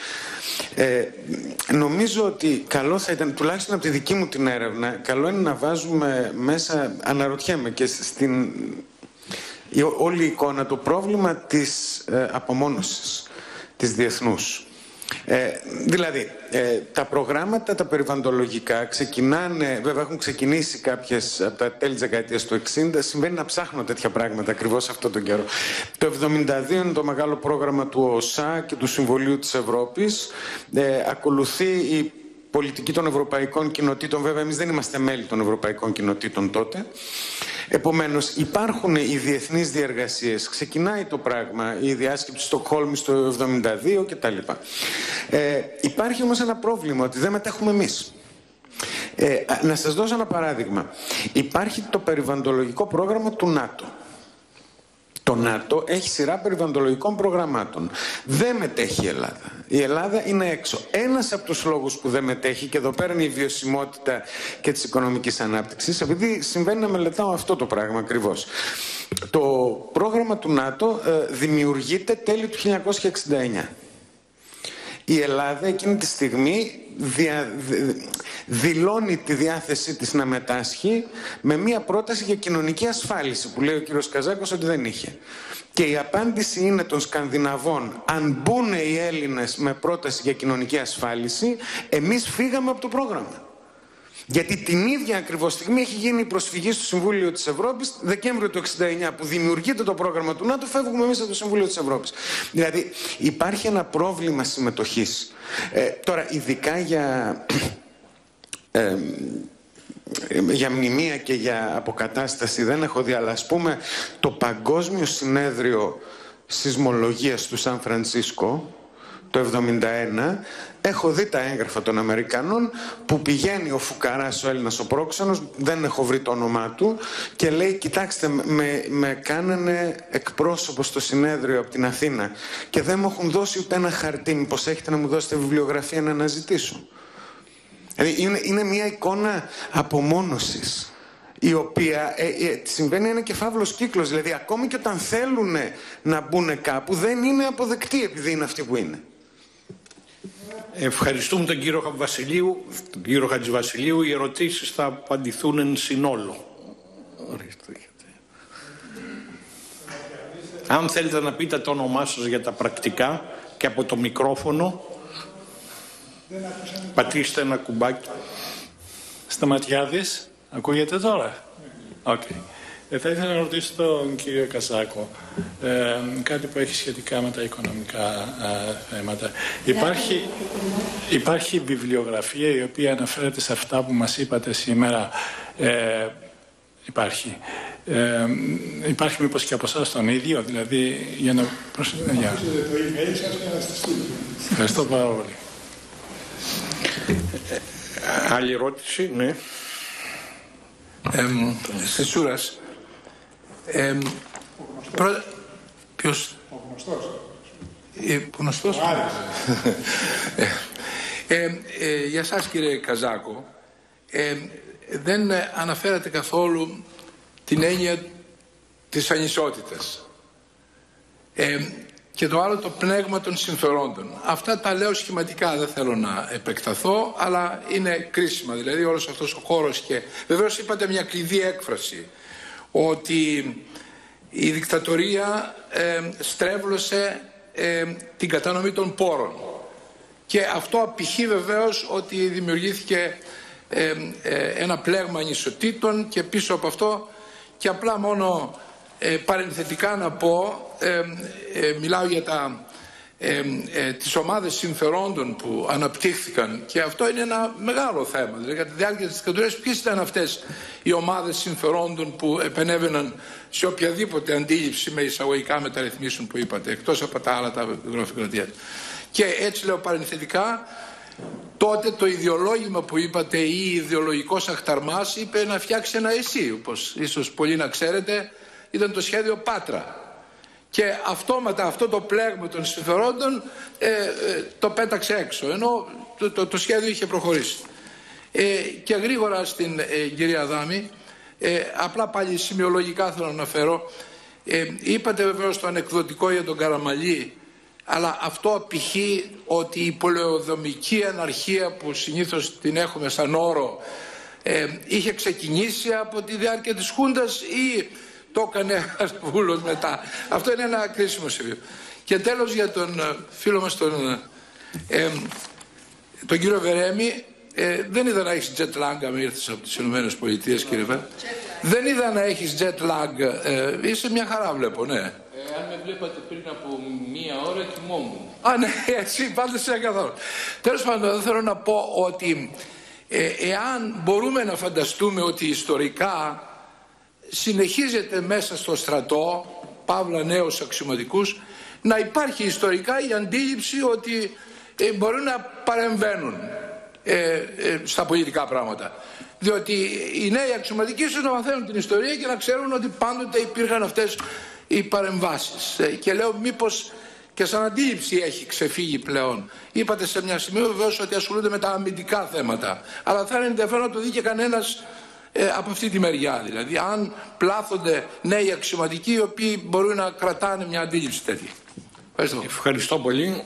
Νομίζω ότι καλό θα ήταν, τουλάχιστον από τη δική μου την έρευνα, καλό είναι να βάζουμε μέσα, αναρωτιέμαι και στην όλη η εικόνα, το πρόβλημα της απομόνωσης της διεθνούς. Δηλαδή, τα προγράμματα, τα περιβαλλοντολογικά ξεκινάνε, βέβαια έχουν ξεκινήσει κάποιες από τα τέλη της δεκαετίας του 60, συμβαίνει να ψάχνω τέτοια πράγματα ακριβώς αυτόν τον καιρό. Το 1972 είναι το μεγάλο πρόγραμμα του ΟΣΑ και του Συμβουλίου της Ευρώπης. Ακολουθεί η πολιτική των Ευρωπαϊκών Κοινοτήτων, βέβαια εμείς δεν είμαστε μέλη των Ευρωπαϊκών Κοινοτήτων τότε. Επομένως, υπάρχουν οι διεθνείς διεργασίες, ξεκινάει το πράγμα, η διάσκεψη Στοκχόλμης το 1972 κτλ. Υπάρχει όμως ένα πρόβλημα, ότι δεν μετέχουμε εμείς. Να σας δώσω ένα παράδειγμα. Υπάρχει το περιβαλλοντολογικό πρόγραμμα του ΝΑΤΟ. Το ΝΑΤΟ έχει σειρά περιβαλλοντολογικών προγραμμάτων. Δεν μετέχει η Ελλάδα. Η Ελλάδα είναι έξω. Ένας από τους λόγους που δεν μετέχει, και εδώ πέρα είναι η βιωσιμότητα και της οικονομικής ανάπτυξης, επειδή συμβαίνει να μελετάω αυτό το πράγμα ακριβώς. Το πρόγραμμα του ΝΑΤΟ δημιουργείται τέλη του 1969. Η Ελλάδα εκείνη τη στιγμή δηλώνει τη διάθεσή της να μετάσχει με μία πρόταση για κοινωνική ασφάλιση, που λέει ο κύριος Καζάκος ότι δεν είχε. Και η απάντηση είναι των Σκανδιναβών: αν μπουν οι Έλληνες με πρόταση για κοινωνική ασφάλιση, εμείς φύγαμε από το πρόγραμμα. Γιατί την ίδια ακριβώς στιγμή έχει γίνει η προσφυγή στο Συμβούλιο της Ευρώπης, Δεκέμβριο του 1969, που δημιουργείται το πρόγραμμα του ΝΑΤΟ, φεύγουμε εμείς από το Συμβούλιο της Ευρώπης. Δηλαδή υπάρχει ένα πρόβλημα συμμετοχής. Τώρα, ειδικά για μνημεία και για αποκατάσταση δεν έχω δει, αλλά ας πούμε το Παγκόσμιο Συνέδριο Σεισμολογίας του Σαν Φρανσίσκο το 1971, έχω δει τα έγγραφα των Αμερικανών που πηγαίνει ο Φουκαράς, ο Έλληνας ο πρόξενος, δεν έχω βρει το όνομά του, και λέει: κοιτάξτε, με κάνανε εκπρόσωπο στο συνέδριο από την Αθήνα και δεν μου έχουν δώσει ούτε ένα χαρτί, μήπως έχετε να μου δώσετε βιβλιογραφία να αναζητήσω. Δηλαδή είναι μια εικόνα απομόνωσης, η οποία συμβαίνει ένα και φαύλος κύκλος. Δηλαδή ακόμη και όταν θέλουν να μπουν κάπου, δεν είναι αποδεκτοί επειδή είναι αυτοί που είναι. Ευχαριστούμε τον κύριο Χατζηβασιλείου. Οι ερωτήσεις θα απαντηθούν εν συνόλο. Αν θέλετε να πείτε το όνομά σας για τα πρακτικά και από το μικρόφωνο, πατήστε ένα κουμπάκι. Σταματιάδης, ακούγεται τώρα? Okay. Θα ήθελα να ρωτήσω τον κύριο Καζάκο κάτι που έχει σχετικά με τα οικονομικά θέματα. Υπάρχει βιβλιογραφία η οποία αναφέρεται σε αυτά που μας είπατε σήμερα? Υπάρχει. Υπάρχει μήπως και από εσάς τον ίδιο, δηλαδή για να προσθέσετε? Ευχαριστώ πάρα πολύ. Άλλη ερώτηση, ναι. Σε Σούρας, Ποιος? Ο γνωστός. Γνωστός. Για σας κύριε Καζάκο, δεν αναφέρατε καθόλου την έννοια της ανισότητας. Και το άλλο, το πνεύμα των συμφερόντων. Αυτά τα λέω σχηματικά, δεν θέλω να επεκταθώ, αλλά είναι κρίσιμα. Δηλαδή όλος αυτός ο χώρος, και βεβαίως είπατε μια κλειδί έκφραση, ότι η δικτατορία στρέβλωσε την κατανομή των πόρων. Και αυτό απηχεί βεβαίως ότι δημιουργήθηκε ένα πλέγμα ανισοτήτων, και πίσω από αυτό, και απλά μόνο παρενθετικά να πω, μιλάω για τις ομάδες συμφερόντων που αναπτύχθηκαν, και αυτό είναι ένα μεγάλο θέμα. Δηλαδή, κατά τη διάρκεια της δικτατορίας, ποιες ήταν αυτές οι ομάδες συμφερόντων που επενέβαιναν σε οποιαδήποτε αντίληψη με εισαγωγικά μεταρρυθμίσεων που είπατε, εκτός από τα άλλα τα γραφειοκρατία. Και έτσι λέω παρενθετικά, τότε το ιδεολόγημα που είπατε, ή ιδεολογικός αχταρμάς, είπε να φτιάξει ένα ΕΣΥ, όπως ίσως πολλοί να ξέρετε, ήταν το σχέδιο Πάτρα. Και αυτόματα αυτό το πλέγμα των συμφερόντων το πέταξε έξω, ενώ το σχέδιο είχε προχωρήσει. Και γρήγορα στην κυρία Δάμη, απλά πάλι σημειολογικά θέλω να αναφέρω, είπατε βεβαίως το ανεκδοτικό για τον Καραμαλή, αλλά αυτό απηχεί ότι η πολεοδομική αναρχία που συνήθως την έχουμε σαν όρο είχε ξεκινήσει από τη διάρκεια της Χούντας, ή το έκανε ένας βούλος μετά. Αυτό είναι ένα κρίσιμο σημείο. Και τέλος, για τον φίλο μας τον κύριο Βερέμη, δεν είδα να έχεις jet lag αν ήρθες από τις Ηνωμένες Πολιτείες, κύριε Βερέμη. Δεν είδα να έχεις jet lag. Είσαι μια χαρά, βλέπω, ναι. Αν με βλέπατε πριν από μία ώρα, κοιμόμουν. Ναι, έτσι πάντως είναι καθόλου. Τέλος πάντων, θέλω να πω ότι εάν μπορούμε να φανταστούμε ότι ιστορικά συνεχίζεται μέσα στο στρατό, παύλα νέους αξιωματικούς, να υπάρχει ιστορικά η αντίληψη ότι μπορούν να παρεμβαίνουν στα πολιτικά πράγματα. Διότι οι νέοι αξιωματικοί ίσως να μαθαίνουν την ιστορία και να ξέρουν ότι πάντοτε υπήρχαν αυτές οι παρεμβάσεις. Και λέω, μήπως και σαν αντίληψη έχει ξεφύγει πλέον. Είπατε σε μια σημείο βεβαίως ότι ασχολούνται με τα αμυντικά θέματα, αλλά θα είναι ενδιαφέρον να το δει και κανένας από αυτή τη μεριά. Δηλαδή, αν πλάθονται νέοι αξιωματικοί οι οποίοι μπορούν να κρατάνε μια αντίληψη τέτοια. Ευχαριστώ. Ευχαριστώ πολύ.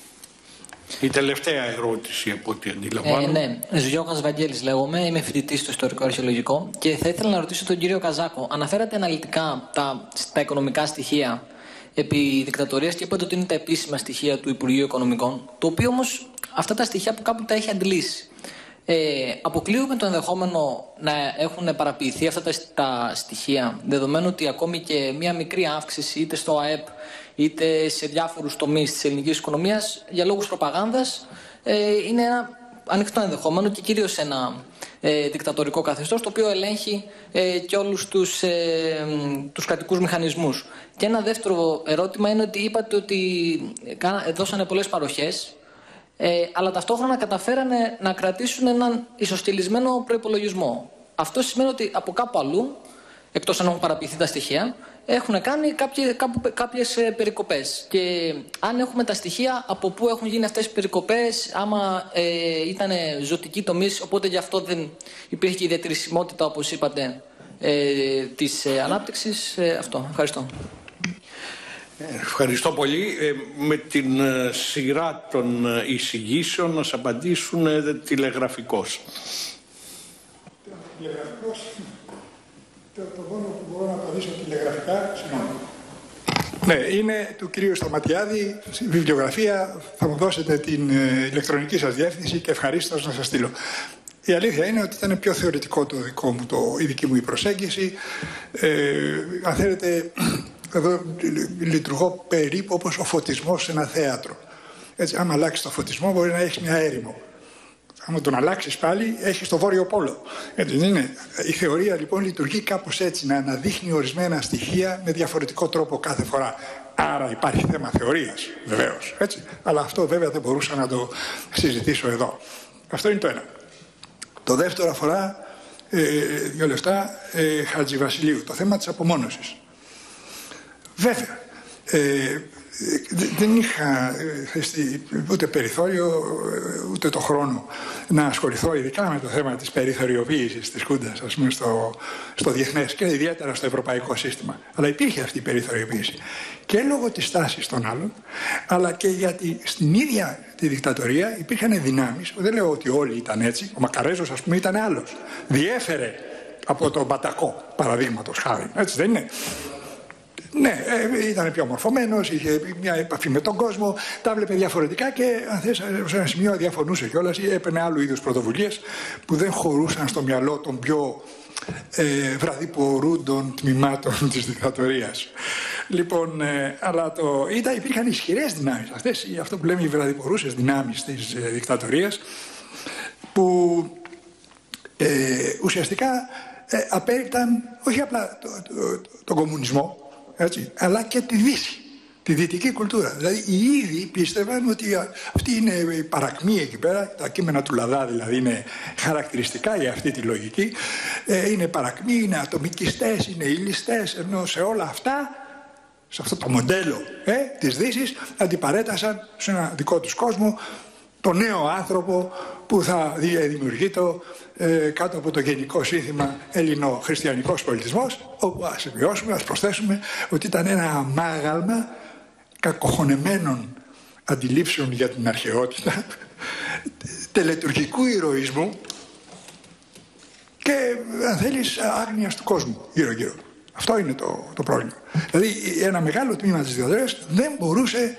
Η τελευταία ερώτηση από ό,τι αντιλαμβάνω. Ναι, Ζιώκας Βαγγέλης λέγομαι, είμαι φοιτητής στο Ιστορικό Αρχαιολογικό και θα ήθελα να ρωτήσω τον κύριο Καζάκο. Αναφέρατε αναλυτικά τα οικονομικά στοιχεία επί δικτατορίας και είπατε ότι είναι τα επίσημα στοιχεία του Υπουργείου Οικονομικών, το οποίο όμως αυτά τα στοιχεία που κάπου τα έχει αντλήσει. Αποκλείουμε το ενδεχόμενο να έχουν παραποιηθεί αυτά τα στοιχεία, δεδομένου ότι ακόμη και μία μικρή αύξηση είτε στο ΑΕΠ είτε σε διάφορους τομείς της ελληνικής οικονομίας για λόγους προπαγάνδας είναι ένα ανοιχτό ενδεχόμενο, και κυρίως ένα δικτατορικό καθεστώς το οποίο ελέγχει και όλους τους κρατικούς μηχανισμούς. Και ένα δεύτερο ερώτημα είναι ότι είπατε ότι δώσανε πολλές παροχές, αλλά ταυτόχρονα καταφέρανε να κρατήσουν έναν ισοστιλισμένο προϋπολογισμό. Αυτό σημαίνει ότι από κάπου αλλού, εκτός αν έχουν παραποιηθεί τα στοιχεία, έχουν κάνει κάποιες περικοπές. Και αν έχουμε τα στοιχεία από πού έχουν γίνει αυτές οι περικοπές, άμα ήταν ζωτικοί τομείς, οπότε γι' αυτό δεν υπήρχε και η διατηρησιμότητα, όπως είπατε, της ανάπτυξης. Αυτό. Ευχαριστώ. Ευχαριστώ πολύ. Με την σειρά των εισηγήσεων να σας απαντήσουν τηλεγραφικώς. Τηλεγραφικώς, το μόνο που μπορώ να απαντήσω τηλεγραφικά, συγγνώμη. Ναι, είναι του κυρίου Σταματιάδη, βιβλιογραφία, θα μου δώσετε την ηλεκτρονική σας διεύθυνση και ευχαρίστως να σας στείλω. Η αλήθεια είναι ότι ήταν πιο θεωρητικό το δικό μου, η δική μου η προσέγγιση. Αν θέλετε, εδώ λειτουργώ περίπου όπως ο φωτισμός σε ένα θέατρο. Έτσι, άμα αλλάξει το φωτισμό μπορεί να έχει μια έρημο. άμα τον αλλάξεις πάλι, έχεις το Βόρειο Πόλο. Έτσι δεν είναι? Η θεωρία λοιπόν λειτουργεί κάπως έτσι, να αναδείχνει ορισμένα στοιχεία με διαφορετικό τρόπο κάθε φορά. Άρα υπάρχει θέμα θεωρίας, βεβαίως. Έτσι. Αλλά αυτό βέβαια δεν μπορούσα να το συζητήσω εδώ. Αυτό είναι το ένα. Το δεύτερο αφορά, 2 λεπτά, Χατζηβασιλείου, το θέμα της απομόνωσης. Βέβαια, δεν είχα ούτε περιθώριο ούτε το χρόνο να ασχοληθώ ειδικά με το θέμα της περιθωριοποίησης της Χούντας, ας πούμε, στο διεθνές και ιδιαίτερα στο ευρωπαϊκό σύστημα. Αλλά υπήρχε αυτή η περιθωριοποίηση και λόγω της τάσης των άλλων, αλλά και γιατί στην ίδια τη δικτατορία υπήρχαν δυνάμεις. Δεν λέω ότι όλοι ήταν έτσι. Ο Μακαρέζος, ας πούμε, ήταν άλλος. Διέφερε από τον Μπατακό, παραδείγματος χάρη. Έτσι δεν είναι? Ναι, ήταν πιο μορφωμένος, είχε μια επαφή με τον κόσμο, τα βλέπε διαφορετικά και αν θες σε ένα σημείο διαφωνούσε κιόλας ή έπαιρνε άλλου είδους πρωτοβουλίες που δεν χωρούσαν στο μυαλό των πιο βραδιπορούντων τμήματων της δικτατορίας. Λοιπόν, αλλά υπήρχαν ισχυρές δυνάμεις αυτές, αυτό που λέμε οι βραδιπορούσες δυνάμεις της δικτατορίας, που ουσιαστικά απέριπταν όχι απλά τον κομμουνισμό, έτσι, αλλά και τη Δύση, τη δυτική κουλτούρα. Δηλαδή οι ίδιοι πίστευαν ότι αυτή είναι η παρακμή εκεί πέρα, τα κείμενα του Λαδά δηλαδή είναι χαρακτηριστικά για αυτή τη λογική, είναι παρακμή, είναι ατομικιστές, είναι ηλιστές, ενώ σε όλα αυτά, σε αυτό το μοντέλο της Δύσης, αντιπαρέτασαν σε ένα δικό τους κόσμο το νέο άνθρωπο που θα δημιουργεί κάτω από το γενικό σύνθημα ελληνο-χριστιανικός πολιτισμός, όπου ας σημειώσουμε, ας προσθέσουμε ότι ήταν ένα αμάγαλμα κακοχωνεμένων αντιλήψεων για την αρχαιότητα, τελετουργικού ηρωισμού και, αν θέλεις, άγνοιας του κόσμου γύρω-γύρω. Αυτό είναι το πρόβλημα. Δηλαδή ένα μεγάλο τμήμα της δικτατορίας δεν μπορούσε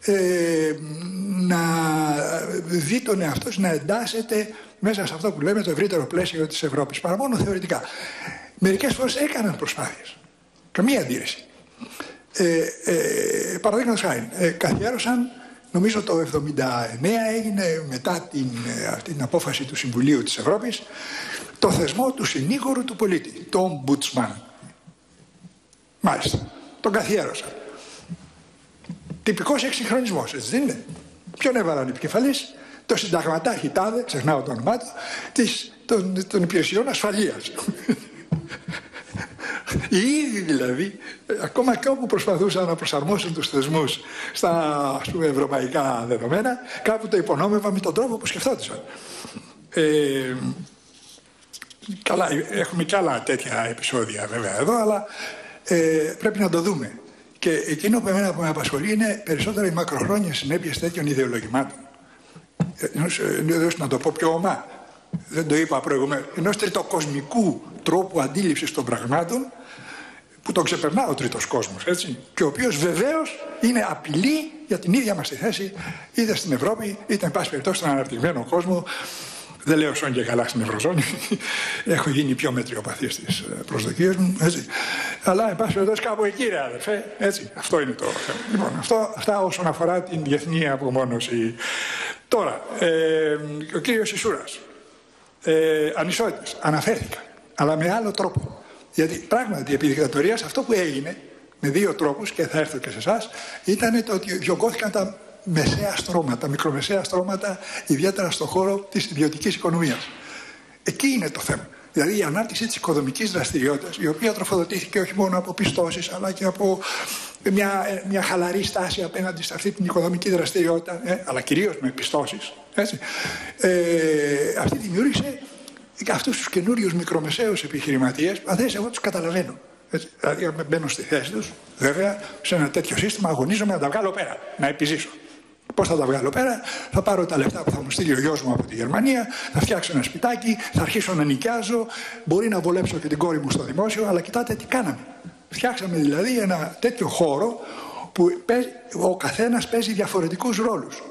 να δει τον εαυτό να εντάσσεται μέσα σε αυτό που λέμε το ευρύτερο πλαίσιο της Ευρώπης, παρά μόνο θεωρητικά. Μερικές φορές έκαναν προσπάθειες, καμία αντίρρηση. Παραδείγματος χάρη, καθιέρωσαν, νομίζω το 1979 έγινε μετά την απόφαση του Συμβουλίου της Ευρώπης, το θεσμό του συνήγορου του πολίτη, το Ombudsman. Μάλιστα, τον καθιέρωσαν. Τυπικός εξυγχρονισμός, έτσι δεν είναι? Ποιον έβαλαν επικεφαλής? Το συνταγματάρχη τάδε, ξεχνάω το όνομά του, των υπηρεσιών ασφαλείας. Οι ίδιοι δηλαδή, ακόμα και όπου προσπαθούσαν να προσαρμόσουν τους θεσμούς στα, ας πούμε, ευρωπαϊκά δεδομένα, κάπου το υπονόμευαν με τον τρόπο που σκεφτόντουσαν. Καλά, έχουμε και άλλα τέτοια επεισόδια βέβαια εδώ, αλλά πρέπει να το δούμε. Και εκείνο που εμένα που με απασχολεί είναι περισσότερο οι μακροχρόνιες συνέπειες τέτοιων ιδεολογημάτων. Να το πω πιο ομά, δεν το είπα προηγουμένως, ενός τριτοκοσμικού τρόπου αντίληψης των πραγμάτων που τον ξεπερνά ο τρίτος κόσμος, έτσι, και ο οποίος βεβαίως είναι απειλή για την ίδια μας τη θέση, είτε στην Ευρώπη, είτε εν πάση περιπτώσει στον αναπτυγμένο κόσμο. Δεν λέω σόν και καλά στην Ευρωζώνη, έχω γίνει πιο μετριοπαθής στις προσδοκίες μου, έτσι. Αλλά εν πάση περιπτώσει κάπου εκεί, ρε αδερφέ, έτσι, αυτό είναι το θέμα. Λοιπόν, αυτά όσον αφορά την διεθνή απομόνωση. Τώρα, ο κύριος Ισούρας, ανισότητες, αναφέρθηκαν, αλλά με άλλο τρόπο. Γιατί πράγματι επί δικτατορίας αυτό που έγινε, με δύο τρόπους, και θα έρθω και σε εσάς, ήταν το ότι διωγγώθηκαν τα μεσαία στρώματα, μικρομεσαία στρώματα, ιδιαίτερα στον χώρο της ιδιωτικής οικονομίας. Εκεί είναι το θέμα. Δηλαδή η ανάπτυξη της οικοδομικής δραστηριότητας, η οποία τροφοδοτήθηκε όχι μόνο από πιστώσεις, αλλά και από μια χαλαρή στάση απέναντι σε αυτή την οικοδομική δραστηριότητα, αλλά κυρίως με πιστώσεις. Αυτή δημιούργησε αυτούς τους καινούριους μικρομεσαίους επιχειρηματίες, αν θες, εγώ τους καταλαβαίνω. Έτσι, δηλαδή μπαίνω στη θέση τους, βέβαια, σε ένα τέτοιο σύστημα αγωνίζομαι να τα βγάλω πέρα, να επιζήσω. Πώς θα τα βγάλω πέρα? Θα πάρω τα λεφτά που θα μου στείλει ο γιος μου από τη Γερμανία, θα φτιάξω ένα σπιτάκι, θα αρχίσω να νοικιάζω, μπορεί να βολέψω και την κόρη μου στο δημόσιο, αλλά κοιτάτε τι κάναμε. Φτιάξαμε δηλαδή ένα τέτοιο χώρο που ο καθένας παίζει διαφορετικούς ρόλους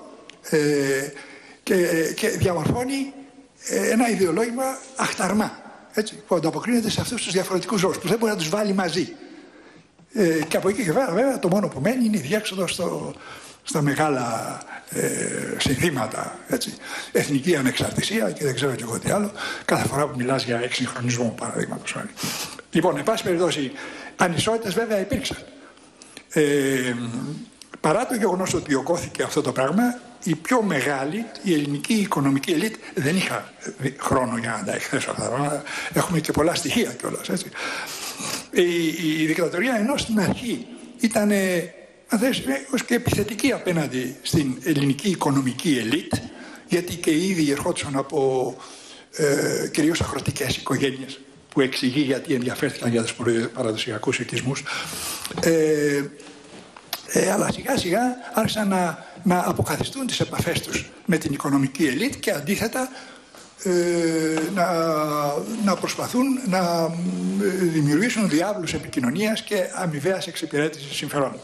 και διαμορφώνει ένα ιδεολόγημα αχταρμά, έτσι, που ανταποκρίνεται σε αυτούς τους διαφορετικούς ρόλους, που δεν μπορεί να τους βάλει μαζί. Και από εκεί και πέρα, βέβαια, το μόνο που μένει είναι η διέξοδος στα μεγάλα συνθήματα, έτσι. Εθνική ανεξαρτησία και δεν ξέρω και εγώ τι άλλο, κάθε φορά που μιλάς για εξυγχρονισμό, παραδείγματος χάρη. Λοιπόν, εν πάση περιπτώσει, ανισότητες βέβαια υπήρξαν. Παρά το γεγονός ότι διωγγώθηκε αυτό το πράγμα, η πιο μεγάλη, η ελληνική οικονομική ελίτ, δεν είχα χρόνο για να τα εκθέσω αυτά. Έχουμε και πολλά στοιχεία κιόλας, έτσι. Η δικτατορία, ενώ στην αρχή ήταν ως και επιθετική απέναντι στην ελληνική οικονομική ελίτ, γιατί και οι ίδιοι ερχόντουσαν από κυρίως αγροτικές οικογένειες, που εξηγεί γιατί ενδιαφέρθηκαν για τους παραδοσιακούς οικισμούς. Αλλά σιγά σιγά άρχισαν να αποκαθιστούν τις επαφές τους με την οικονομική ελίτ και αντίθετα να προσπαθούν να δημιουργήσουν διάβλους επικοινωνίας και αμοιβαίας εξυπηρέτησης συμφερόντων.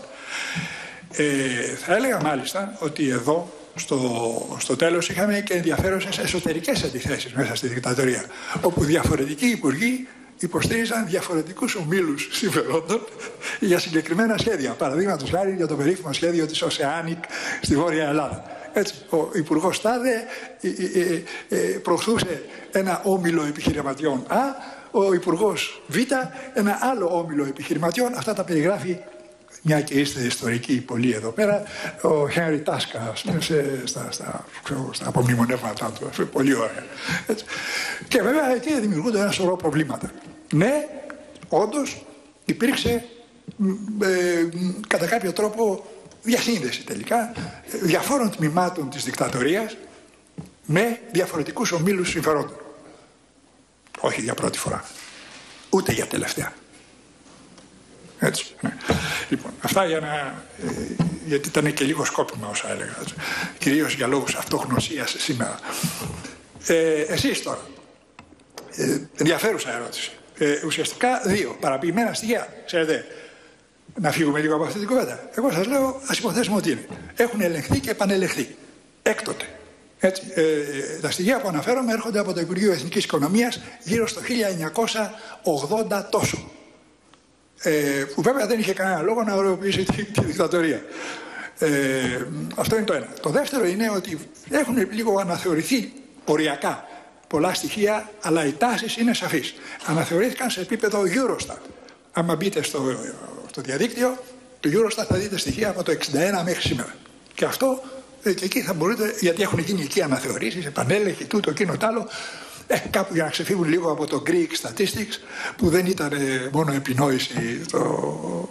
Θα έλεγα μάλιστα ότι εδώ στο τέλος είχαμε και ενδιαφέρουσες εσωτερικές αντιθέσεις μέσα στη δικτατορία, όπου διαφορετικοί υπουργοί υποστήριζαν διαφορετικούς ομίλους συμφερόντων για συγκεκριμένα σχέδια. Παραδείγματος χάρη για το περίφημο σχέδιο της Oceanic στη Βόρεια Ελλάδα. Έτσι, ο υπουργός Τάδε προωθούσε ένα όμιλο επιχειρηματιών Α, ο υπουργός Β ένα άλλο όμιλο επιχειρηματιών. Αυτά τα περιγράφει, μια και είστε ιστορικοί πολύ εδώ πέρα, ο Χένρι Τάσκα στα απομνημονεύματά του. Πολύ ωραία. Έτσι. Και βέβαια εκεί δημιουργούνται ένα σωρό προβλήματα. Ναι, όντως υπήρξε κατά κάποιο τρόπο διασύνδεση τελικά διαφόρων τμήματων της δικτατορίας με διαφορετικούς ομίλους συμφερόντων. Όχι για πρώτη φορά, ούτε για τελευταία. Έτσι, ναι. Λοιπόν, αυτά γιατί ήταν και λίγο σκόπιμα όσα έλεγα, έτσι. Κυρίως για λόγους αυτογνωσίας σήμερα. Εσείς τώρα, ενδιαφέρουσα ερώτηση. Ουσιαστικά δύο παραποιημένα στοιχεία. Ξέρετε, να φύγουμε λίγο από αυτή την κουβέντα. Εγώ σας λέω, ας υποθέσουμε ότι είναι. Έχουν ελεγχθεί και επανελεγχθεί. Έκτοτε. Έτσι, τα στοιχεία που αναφέρομαι έρχονται από το Υπουργείο Εθνικής Οικονομίας γύρω στο 1980 τόσο. Που βέβαια δεν είχε κανένα λόγο να ωρεοποιήσει τη δικτατορία. Αυτό είναι το ένα. Το δεύτερο είναι ότι έχουν λίγο αναθεωρηθεί οριακά πολλά στοιχεία, αλλά οι τάσεις είναι σαφείς. Αναθεωρήθηκαν σε επίπεδο Eurostat. Άμα μπείτε στο διαδίκτυο του Eurostat θα δείτε στοιχεία από το 61 μέχρι σήμερα. Και αυτό και εκεί θα μπορείτε, γιατί έχουν γίνει εκεί αναθεωρήσεις, επανέλεγχοι, τούτο, εκείνο, τ' άλλο, κάπου για να ξεφύγουν λίγο από το Greek Statistics, που δεν ήταν μόνο επινόηση το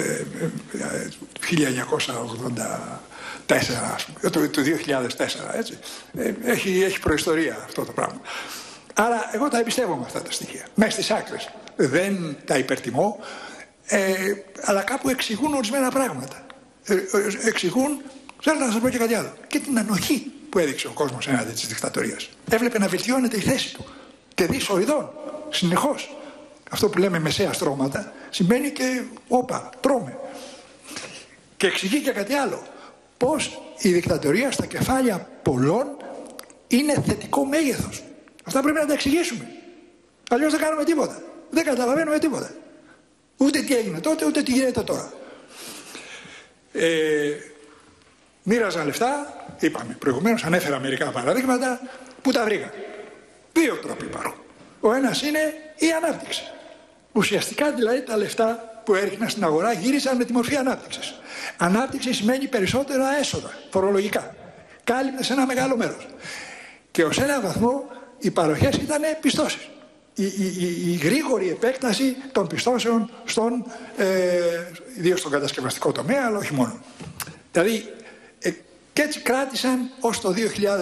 1984, ας πούμε, το 2004, έτσι. Έχει προϊστορία αυτό το πράγμα. Άρα εγώ τα εμπιστεύομαι αυτά τα στοιχεία, μέσα στις άκρες. Δεν τα υπερτιμώ, αλλά κάπου εξηγούν ορισμένα πράγματα. Εξηγούν, θέλω να σας πω και κάτι άλλο, και την ανοχή που έδειξε ο κόσμος έναντι της δικτατορίας. Έβλεπε να βελτιώνεται η θέση του. Και δι σοριδών, συνεχώς. Αυτό που λέμε μεσαία στρώματα, σημαίνει και όπα, τρώμε. Και εξηγεί και κάτι άλλο. Πώς η δικτατορία στα κεφάλια πολλών είναι θετικό μέγεθος. Αυτά πρέπει να τα εξηγήσουμε. Αλλιώς δεν κάνουμε τίποτα. Δεν καταλαβαίνουμε τίποτα. Ούτε τι έγινε τότε, ούτε τι γίνεται τώρα. Μοίραζαν λεφτά, είπαμε προηγουμένως, ανέφερα μερικά παραδείγματα, που τα βρήκα. Δύο τρόποι υπάρχουν. Ο ένας είναι η ανάπτυξη. Ουσιαστικά δηλαδή τα λεφτά που έριχναν στην αγορά γύρισαν με τη μορφή ανάπτυξης. Ανάπτυξη σημαίνει περισσότερα έσοδα, φορολογικά. Κάλυπτε σε ένα μεγάλο μέρος. Και ως έναν βαθμό οι παροχές ήταν πιστώσεις. Η γρήγορη επέκταση των πιστώσεων ιδίως στον κατασκευαστικό τομέα, αλλά όχι μόνο. Δηλαδή, και έτσι κράτησαν ως το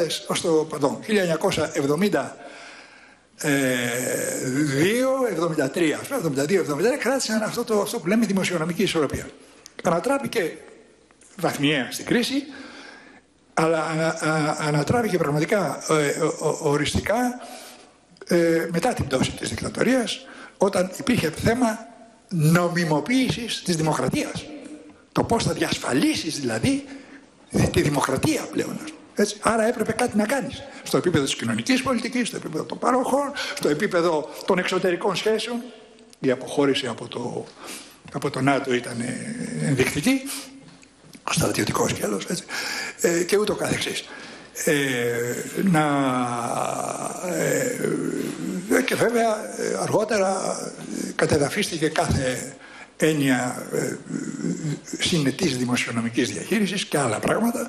1972-73, κράτησαν αυτό που λέμε δημοσιονομική ισορροπία. Ανατράπηκε βαθμιαία στην κρίση, αλλά ανατράπηκε πραγματικά οριστικά μετά την πτώση της δικτατορίας, όταν υπήρχε θέμα νομιμοποίησης της δημοκρατίας. Το πώς θα διασφαλίσεις δηλαδή τη δημοκρατία πλέον. Έτσι. Άρα έπρεπε κάτι να κάνεις. Στο επίπεδο της κοινωνικής πολιτικής, στο επίπεδο των παρόχων, στο επίπεδο των εξωτερικών σχέσεων. Η αποχώρηση από το ΝΑΤΟ ήταν ενδεικτική, ο στρατιωτικός σκέλος, έτσι, και ούτω καθεξής. Και βέβαια αργότερα κατεδαφίστηκε κάθε έννοια συνετής δημοσιονομικής διαχείρισης και άλλα πράγματα,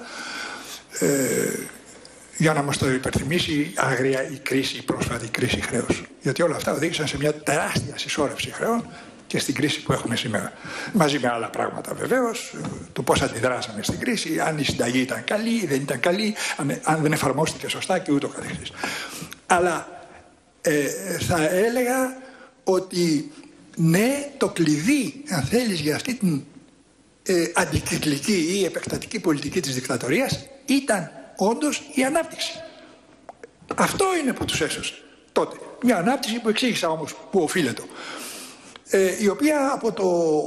για να μας το υπενθυμίσει άγρια η πρόσφατη κρίση χρέους. Γιατί όλα αυτά οδήγησαν σε μια τεράστια συσσόρευση χρέων και στην κρίση που έχουμε σήμερα. Μαζί με άλλα πράγματα βεβαίως, το πώς αντιδράσαμε στην κρίση, αν η συνταγή ήταν καλή ή δεν ήταν καλή, αν δεν εφαρμόστηκε σωστά και ούτω καθεξής. Αλλά θα έλεγα ότι ναι, το κλειδί, αν θέλεις, για αυτή την αντικυκλική ή επεκτατική πολιτική της δικτατορίας ήταν όντως η ανάπτυξη. Αυτό είναι που τους έσωσε τότε. Μια ανάπτυξη που εξήγησα όμως που οφείλεται. Η οποία από το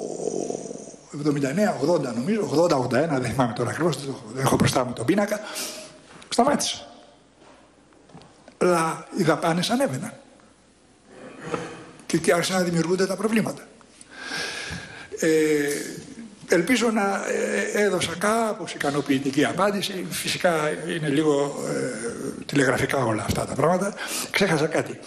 79-80 νομίζω, 80-81, δεν θυμάμαι τώρα ακριβώς, δεν έχω μπροστά μου τον πίνακα, σταμάτησε. Αλλά οι δαπάνες ανέβαιναν. Και εκεί άρχισαν να δημιουργούνται τα προβλήματα. Ελπίζω να έδωσα κάπως ικανοποιητική απάντηση. Φυσικά είναι λίγο τηλεγραφικά όλα αυτά τα πράγματα. Ξέχασα κάτι.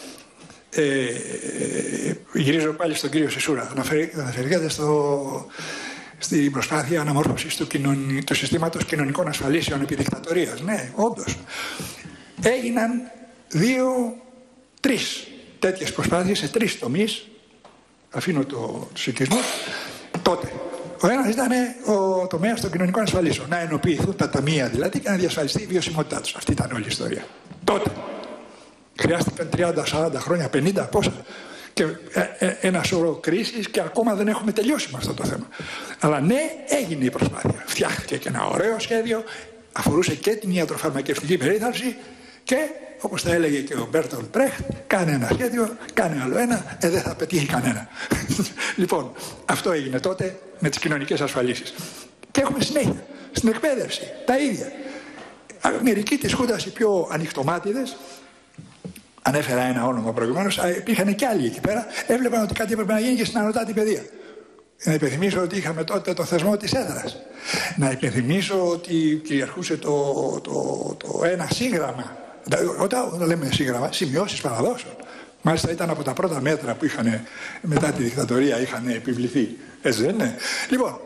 Γυρίζω πάλι στον κύριο Σισούρα. Αναφερθήκατε στην προσπάθεια αναμόρφωσης του συστήματος κοινωνικών ασφαλίσεων επί δικτατορίας. Ναι, όντως. Έγιναν 2-3 τέτοιες προσπάθειες σε 3 τομείς. Αφήνω τους οικισμούς. Τότε. Ο ένας ήταν ο τομέας των κοινωνικών ασφαλίσεων. Να ενοποιηθούν τα ταμεία δηλαδή και να διασφαλιστεί η βιωσιμότητά τους. Αυτή ήταν όλη η ιστορία. Τότε. Χρειάστηκαν 30-40 χρόνια, 50, πόσα. Και ένα σωρό κρίσεις και ακόμα δεν έχουμε τελειώσει με αυτό το θέμα. Αλλά ναι, έγινε η προσπάθεια. Φτιάχτηκε και ένα ωραίο σχέδιο. Αφορούσε και την ιατροφαρμακευτική περίθαλψη και, όπως τα έλεγε και ο Μπέρτολτ Μπρέχτ, κάνε ένα σχέδιο, κάνε άλλο ένα, δεν θα πετύχει κανένα. Λοιπόν, αυτό έγινε τότε με τις κοινωνικές ασφαλίσεις. Και έχουμε συνέχεια. Στην εκπαίδευση, τα ίδια. Μερικοί της Χούντας, οι πιο ανοιχτομάτιδες, ανέφερα ένα όνομα προηγουμένως, υπήρχαν και άλλοι εκεί πέρα, έβλεπαν ότι κάτι έπρεπε να γίνει και στην ανωτάτη παιδεία. Να υπενθυμίσω ότι είχαμε τότε το θεσμό της έδρας. Να υπενθυμίσω ότι κυριαρχούσε το ένα σύγγραμμα. Όταν λέμε σύγγραμμα, σημειώσεις παραδόσεων. Μάλιστα ήταν από τα πρώτα μέτρα που είχαν μετά τη δικτατορία είχαν επιβληθεί. Έτσι δεν είναι? Λοιπόν,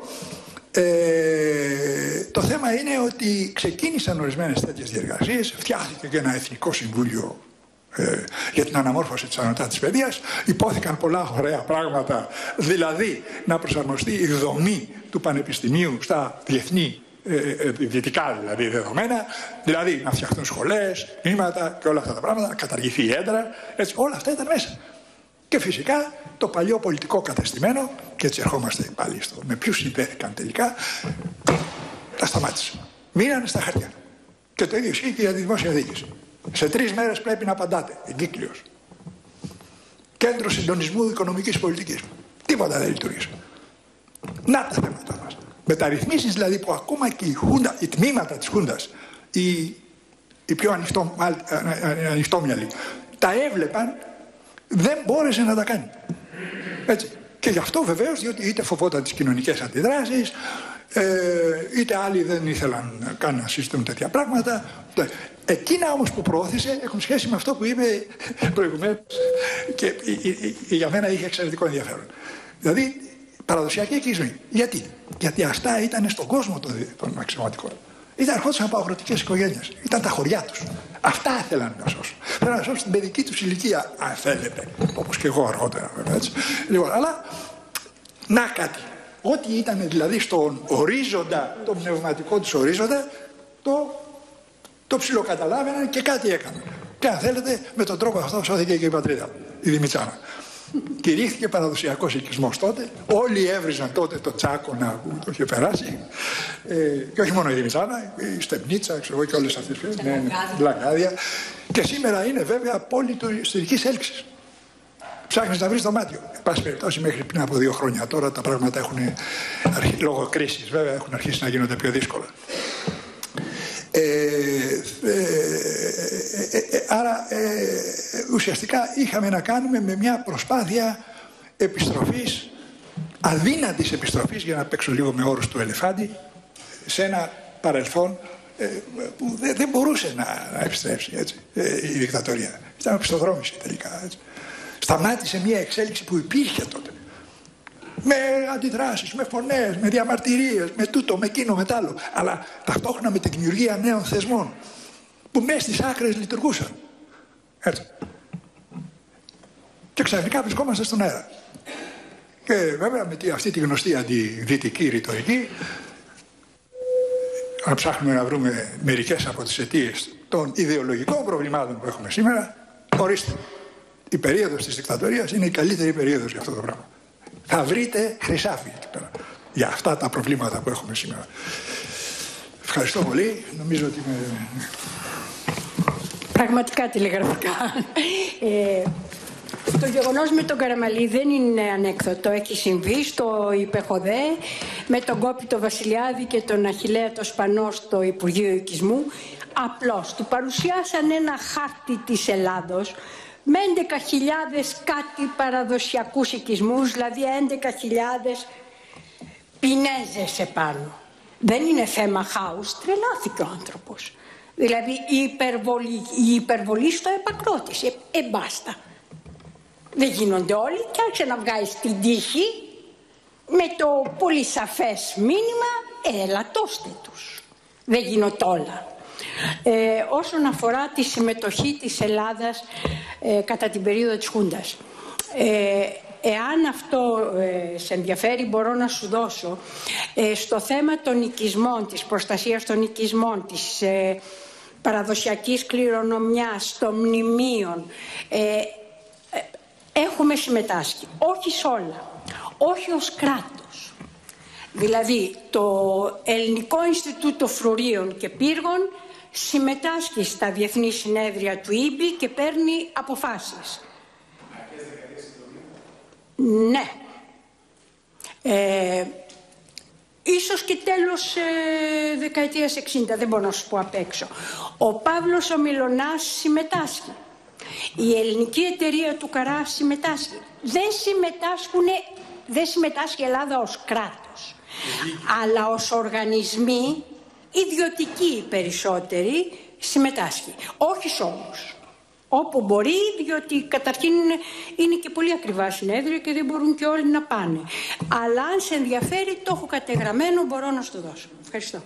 το θέμα είναι ότι ξεκίνησαν ορισμένες τέτοιες διεργασίες, φτιάχτηκε και ένα Εθνικό Συμβούλιο για την αναμόρφωση της ανωτάτης παιδείας, υπόθηκαν πολλά ωραία πράγματα, δηλαδή να προσαρμοστεί η δομή του πανεπιστημίου στα διεθνή δυτικά δηλαδή δεδομένα, δηλαδή να φτιαχτούν σχολές, τμήματα και όλα αυτά τα πράγματα, να καταργηθεί η έδρα, έτσι, όλα αυτά ήταν μέσα. Και φυσικά το παλιό πολιτικό κατεστημένο, και έτσι ερχόμαστε πάλι στο με ποιους συνδέθηκαν τελικά, τα σταμάτησε. Μείνανε στα χαρτιά. Και το ίδιο ισχύει και για τη δημόσια διοίκηση. Σε 3 μέρες πρέπει να απαντάτε, εγκύκλειος. Κέντρο συντονισμού οικονομικής πολιτικής. Τίποτα δεν λειτουργήσε. Να τα θέματα μας. Μεταρρυθμίσεις δηλαδή που ακόμα και οι τμήματα της Χούντας, οι πιο ανοιχτόμυαλοι, τα έβλεπαν, δεν μπόρεσε να τα κάνει. Έτσι. Και γι' αυτό βεβαίως, διότι είτε φοβόταν τις κοινωνικές αντιδράσεις, είτε άλλοι δεν ήθελαν καν να συζητούν τέτοια πράγματα. Εκείνα όμως που προώθησε έχουν σχέση με αυτό που είπε προηγουμένως και για μένα είχε εξαιρετικό ενδιαφέρον. Δηλαδή, παραδοσιακή οικισμή. Γιατί αυτά ήταν στον κόσμο των αξιωματικών. Ερχόντουσαν από αγροτικές οικογένειες. Ήταν τα χωριά τους. Αυτά ήθελαν να σώσουν. Θέλαν να σώσουν την παιδική τους ηλικία, αν θέλετε. Όπως και εγώ αργότερα, βέβαια. Έτσι. Λοιπόν, αλλά να κάτι. Ό,τι ήταν δηλαδή στον ορίζοντα, το πνευματικό τους ορίζοντα, το ψιλοκαταλάβαιναν και κάτι έκαναν. Και αν θέλετε, με τον τρόπο αυτό σώθηκε και η πατρίδα, η Δημητσάνα. Κηρύχθηκε παραδοσιακός οικισμός τότε. Όλοι έβριζαν τότε το Τσάκωνα που το είχε περάσει. Και όχι μόνο η Δημητσάνα, η Στεμπνίτσα, ξέρω εγώ και όλες αυτές τις Λαγκάδια. Και σήμερα είναι βέβαια πόλη του ιστορικής έλξης. Ψάχνεις να βρεις δωμάτιο. Εν πάση περιπτώσει, μέχρι πριν από 2 χρόνια. Τώρα τα πράγματα έχουν, λόγω κρίσης βέβαια, έχουν αρχίσει να γίνονται πιο δύσκολα. Άρα ουσιαστικά είχαμε να κάνουμε με μια προσπάθεια επιστροφής, αδύνατης επιστροφής, για να παίξω λίγο με όρους του Ελεφάντη, σε ένα παρελθόν που δεν μπορούσε να επιστρέψει, έτσι, η δικτατορία. Ήταν οπισθοδρόμηση τελικά. Έτσι. Σταμάτησε μια εξέλιξη που υπήρχε τότε. Με αντιδράσεις, με φωνές, με διαμαρτυρίες, με τούτο, με εκείνο, με τ' άλλο. Αλλά ταυτόχρονα με τη δημιουργία νέων θεσμών που μέσα στις άκρες λειτουργούσαν. Έτσι. Και ξαφνικά βρισκόμαστε στον αέρα. Και βέβαια με αυτή τη γνωστή αντιδυτική ρητορική, αν ψάχνουμε να βρούμε μερικές από τις αιτίες των ιδεολογικών προβλημάτων που έχουμε σήμερα, ορίστε, η περίοδος της δικτατορίας είναι η καλύτερη περίοδος για αυτό το πράγμα. Θα βρείτε χρυσάφι για αυτά τα προβλήματα που έχουμε σήμερα. Ευχαριστώ πολύ. Νομίζω ότι Πραγματικά τηλεγραφικά. Το γεγονός με τον Καραμαλή δεν είναι ανέκδοτο. Έχει συμβεί στο Υπεχοδέ, με τον Κόπη το Βασιλιάδη και τον Αχιλλέα το Σπανό στο Υπουργείο Οικισμού. Απλώς του παρουσιάσαν ένα χάρτη της Ελλάδος με 11.000 κάτι παραδοσιακούς οικισμούς, δηλαδή 11.000 πινέζες επάνω. Δεν είναι θέμα χάους, τρελάθηκε ο άνθρωπος. Δηλαδή η υπερβολή στο έπακρό της. Μπάστα. Δεν γίνονται όλοι και άρχισε να βγάζει στην τύχη με το πολύ σαφές μήνυμα ελαττώστε τους. Δεν γίνονται όλα. Όσον αφορά τη συμμετοχή της Ελλάδας κατά την περίοδο της Χούντας, εάν αυτό σε ενδιαφέρει μπορώ να σου δώσω στο θέμα των οικισμών, της προστασίας των οικισμών, της παραδοσιακής κληρονομιάς, των μνημείων, έχουμε συμμετάσχει, όχι σε όλα, όχι ως κράτος. Δηλαδή το Ελληνικό Ινστιτούτο Φρουρίων και Πύργων συμμετάσχει στα διεθνή συνέδρια του ΙΜΠΗ και παίρνει αποφάσεις. Ναι. Ίσως και τέλος δεκαετίας 60, δεν μπορώ να σου πω απ' έξω. Ο Παύλος ο Μιλωνάς συμμετάσχει. Η ελληνική εταιρεία του Καρά συμμετάσχει. Δεν συμμετάσχει η Ελλάδα ως κράτος, αλλά ως οργανισμοί, ιδιωτικοί οι περισσότεροι, συμμετάσχει. Όχι σε όλους. Όπου μπορεί, διότι καταρχήν είναι και πολύ ακριβά συνέδρια και δεν μπορούν και όλοι να πάνε. Αλλά αν σε ενδιαφέρει, το έχω κατεγραμμένο, μπορώ να σου το δώσω. Ευχαριστώ.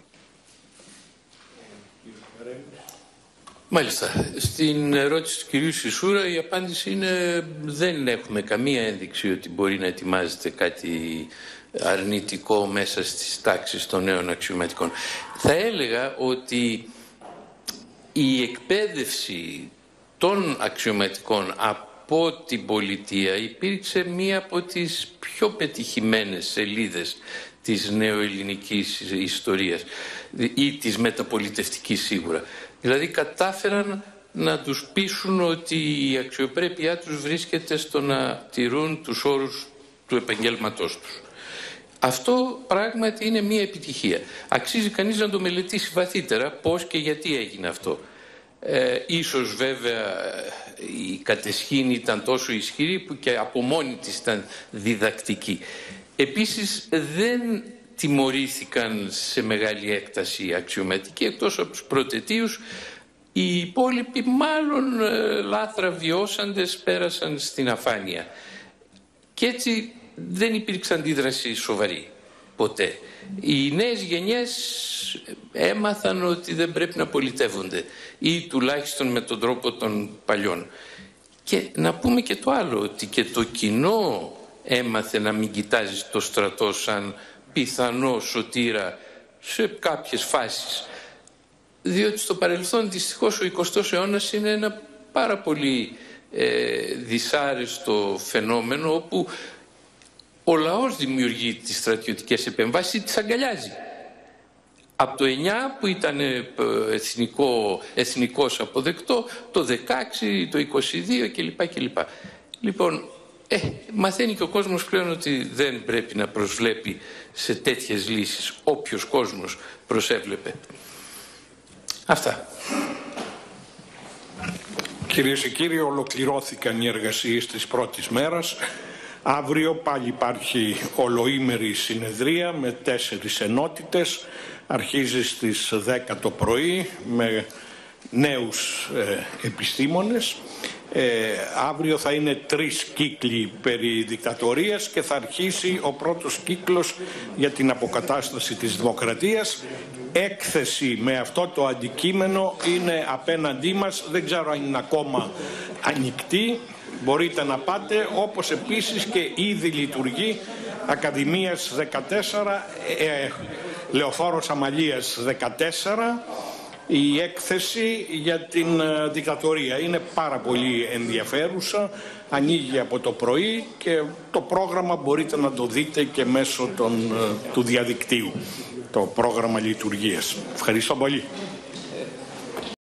Μάλιστα. Στην ερώτηση του κυρίου Σισούρα η απάντηση είναι δεν έχουμε καμία ένδειξη ότι μπορεί να ετοιμάζεται κάτι αρνητικό μέσα στις τάξεις των νέων αξιωματικών. Θα έλεγα ότι η εκπαίδευση των αξιωματικών από την πολιτεία υπήρξε μία από τις πιο πετυχημένες σελίδες της νεοελληνικής ιστορίας ή της μεταπολιτευτικής σίγουρα. Δηλαδή κατάφεραν να τους πείσουν ότι η αξιοπρέπειά τους βρίσκεται στο να τηρούν τους όρους του επαγγέλματός τους. Αυτό πράγματι είναι μία επιτυχία. Αξίζει κανείς να το μελετήσει βαθύτερα πώς και γιατί έγινε αυτό. Ίσως βέβαια η κατεσχήνη ήταν τόσο ισχυρή που και από μόνη της ήταν διδακτική. Επίσης δεν τιμωρήθηκαν σε μεγάλη έκταση αξιωματικοί, εκτός από τους πρωτετίους. Οι υπόλοιποι μάλλον λάθρα βιώσαντες πέρασαν στην αφάνεια. Και έτσι δεν υπήρξε αντίδραση σοβαρή ποτέ. Οι νέες γενιές έμαθαν ότι δεν πρέπει να πολιτεύονται ή τουλάχιστον με τον τρόπο των παλιών. Και να πούμε και το άλλο, ότι και το κοινό έμαθε να μην κοιτάζει το στρατό σαν πιθανό σωτήρα σε κάποιες φάσεις. Διότι στο παρελθόν δυστυχώς ο 20ος αιώνας είναι ένα πάρα πολύ δυσάρεστο φαινόμενο όπου ο λαός δημιουργεί τις στρατιωτικές επεμβάσεις ή τις αγκαλιάζει. Από το 9 που ήταν εθνικός αποδεκτό, το 16, το 22 κλπ. Λοιπόν, μαθαίνει και ο κόσμος πλέον ότι δεν πρέπει να προσβλέπει σε τέτοιες λύσεις. Όποιος κόσμος προσέβλεπε. Αυτά. Κυρίες και κύριοι, ολοκληρώθηκαν οι εργασίες της πρώτης μέρας. Αύριο πάλι υπάρχει ολοήμερη συνεδρία με 4 ενότητες. Αρχίζει στις 10 το πρωί με νέους επιστήμονες. Αύριο θα είναι 3 κύκλοι περί δικτατορίας και θα αρχίσει ο πρώτος κύκλος για την αποκατάσταση της δημοκρατίας. Έκθεση με αυτό το αντικείμενο είναι απέναντί μας, δεν ξέρω αν είναι ακόμα ανοιχτή. μπορείτε να πάτε, όπως επίσης και ήδη λειτουργεί Ακαδημίας 14, Λεωφόρος Αμαλίας 14, η έκθεση για την δικτατορία. Είναι πάρα πολύ ενδιαφέρουσα, ανοίγει από το πρωί και το πρόγραμμα μπορείτε να το δείτε και μέσω του διαδικτύου, το πρόγραμμα λειτουργίας. Ευχαριστώ πολύ.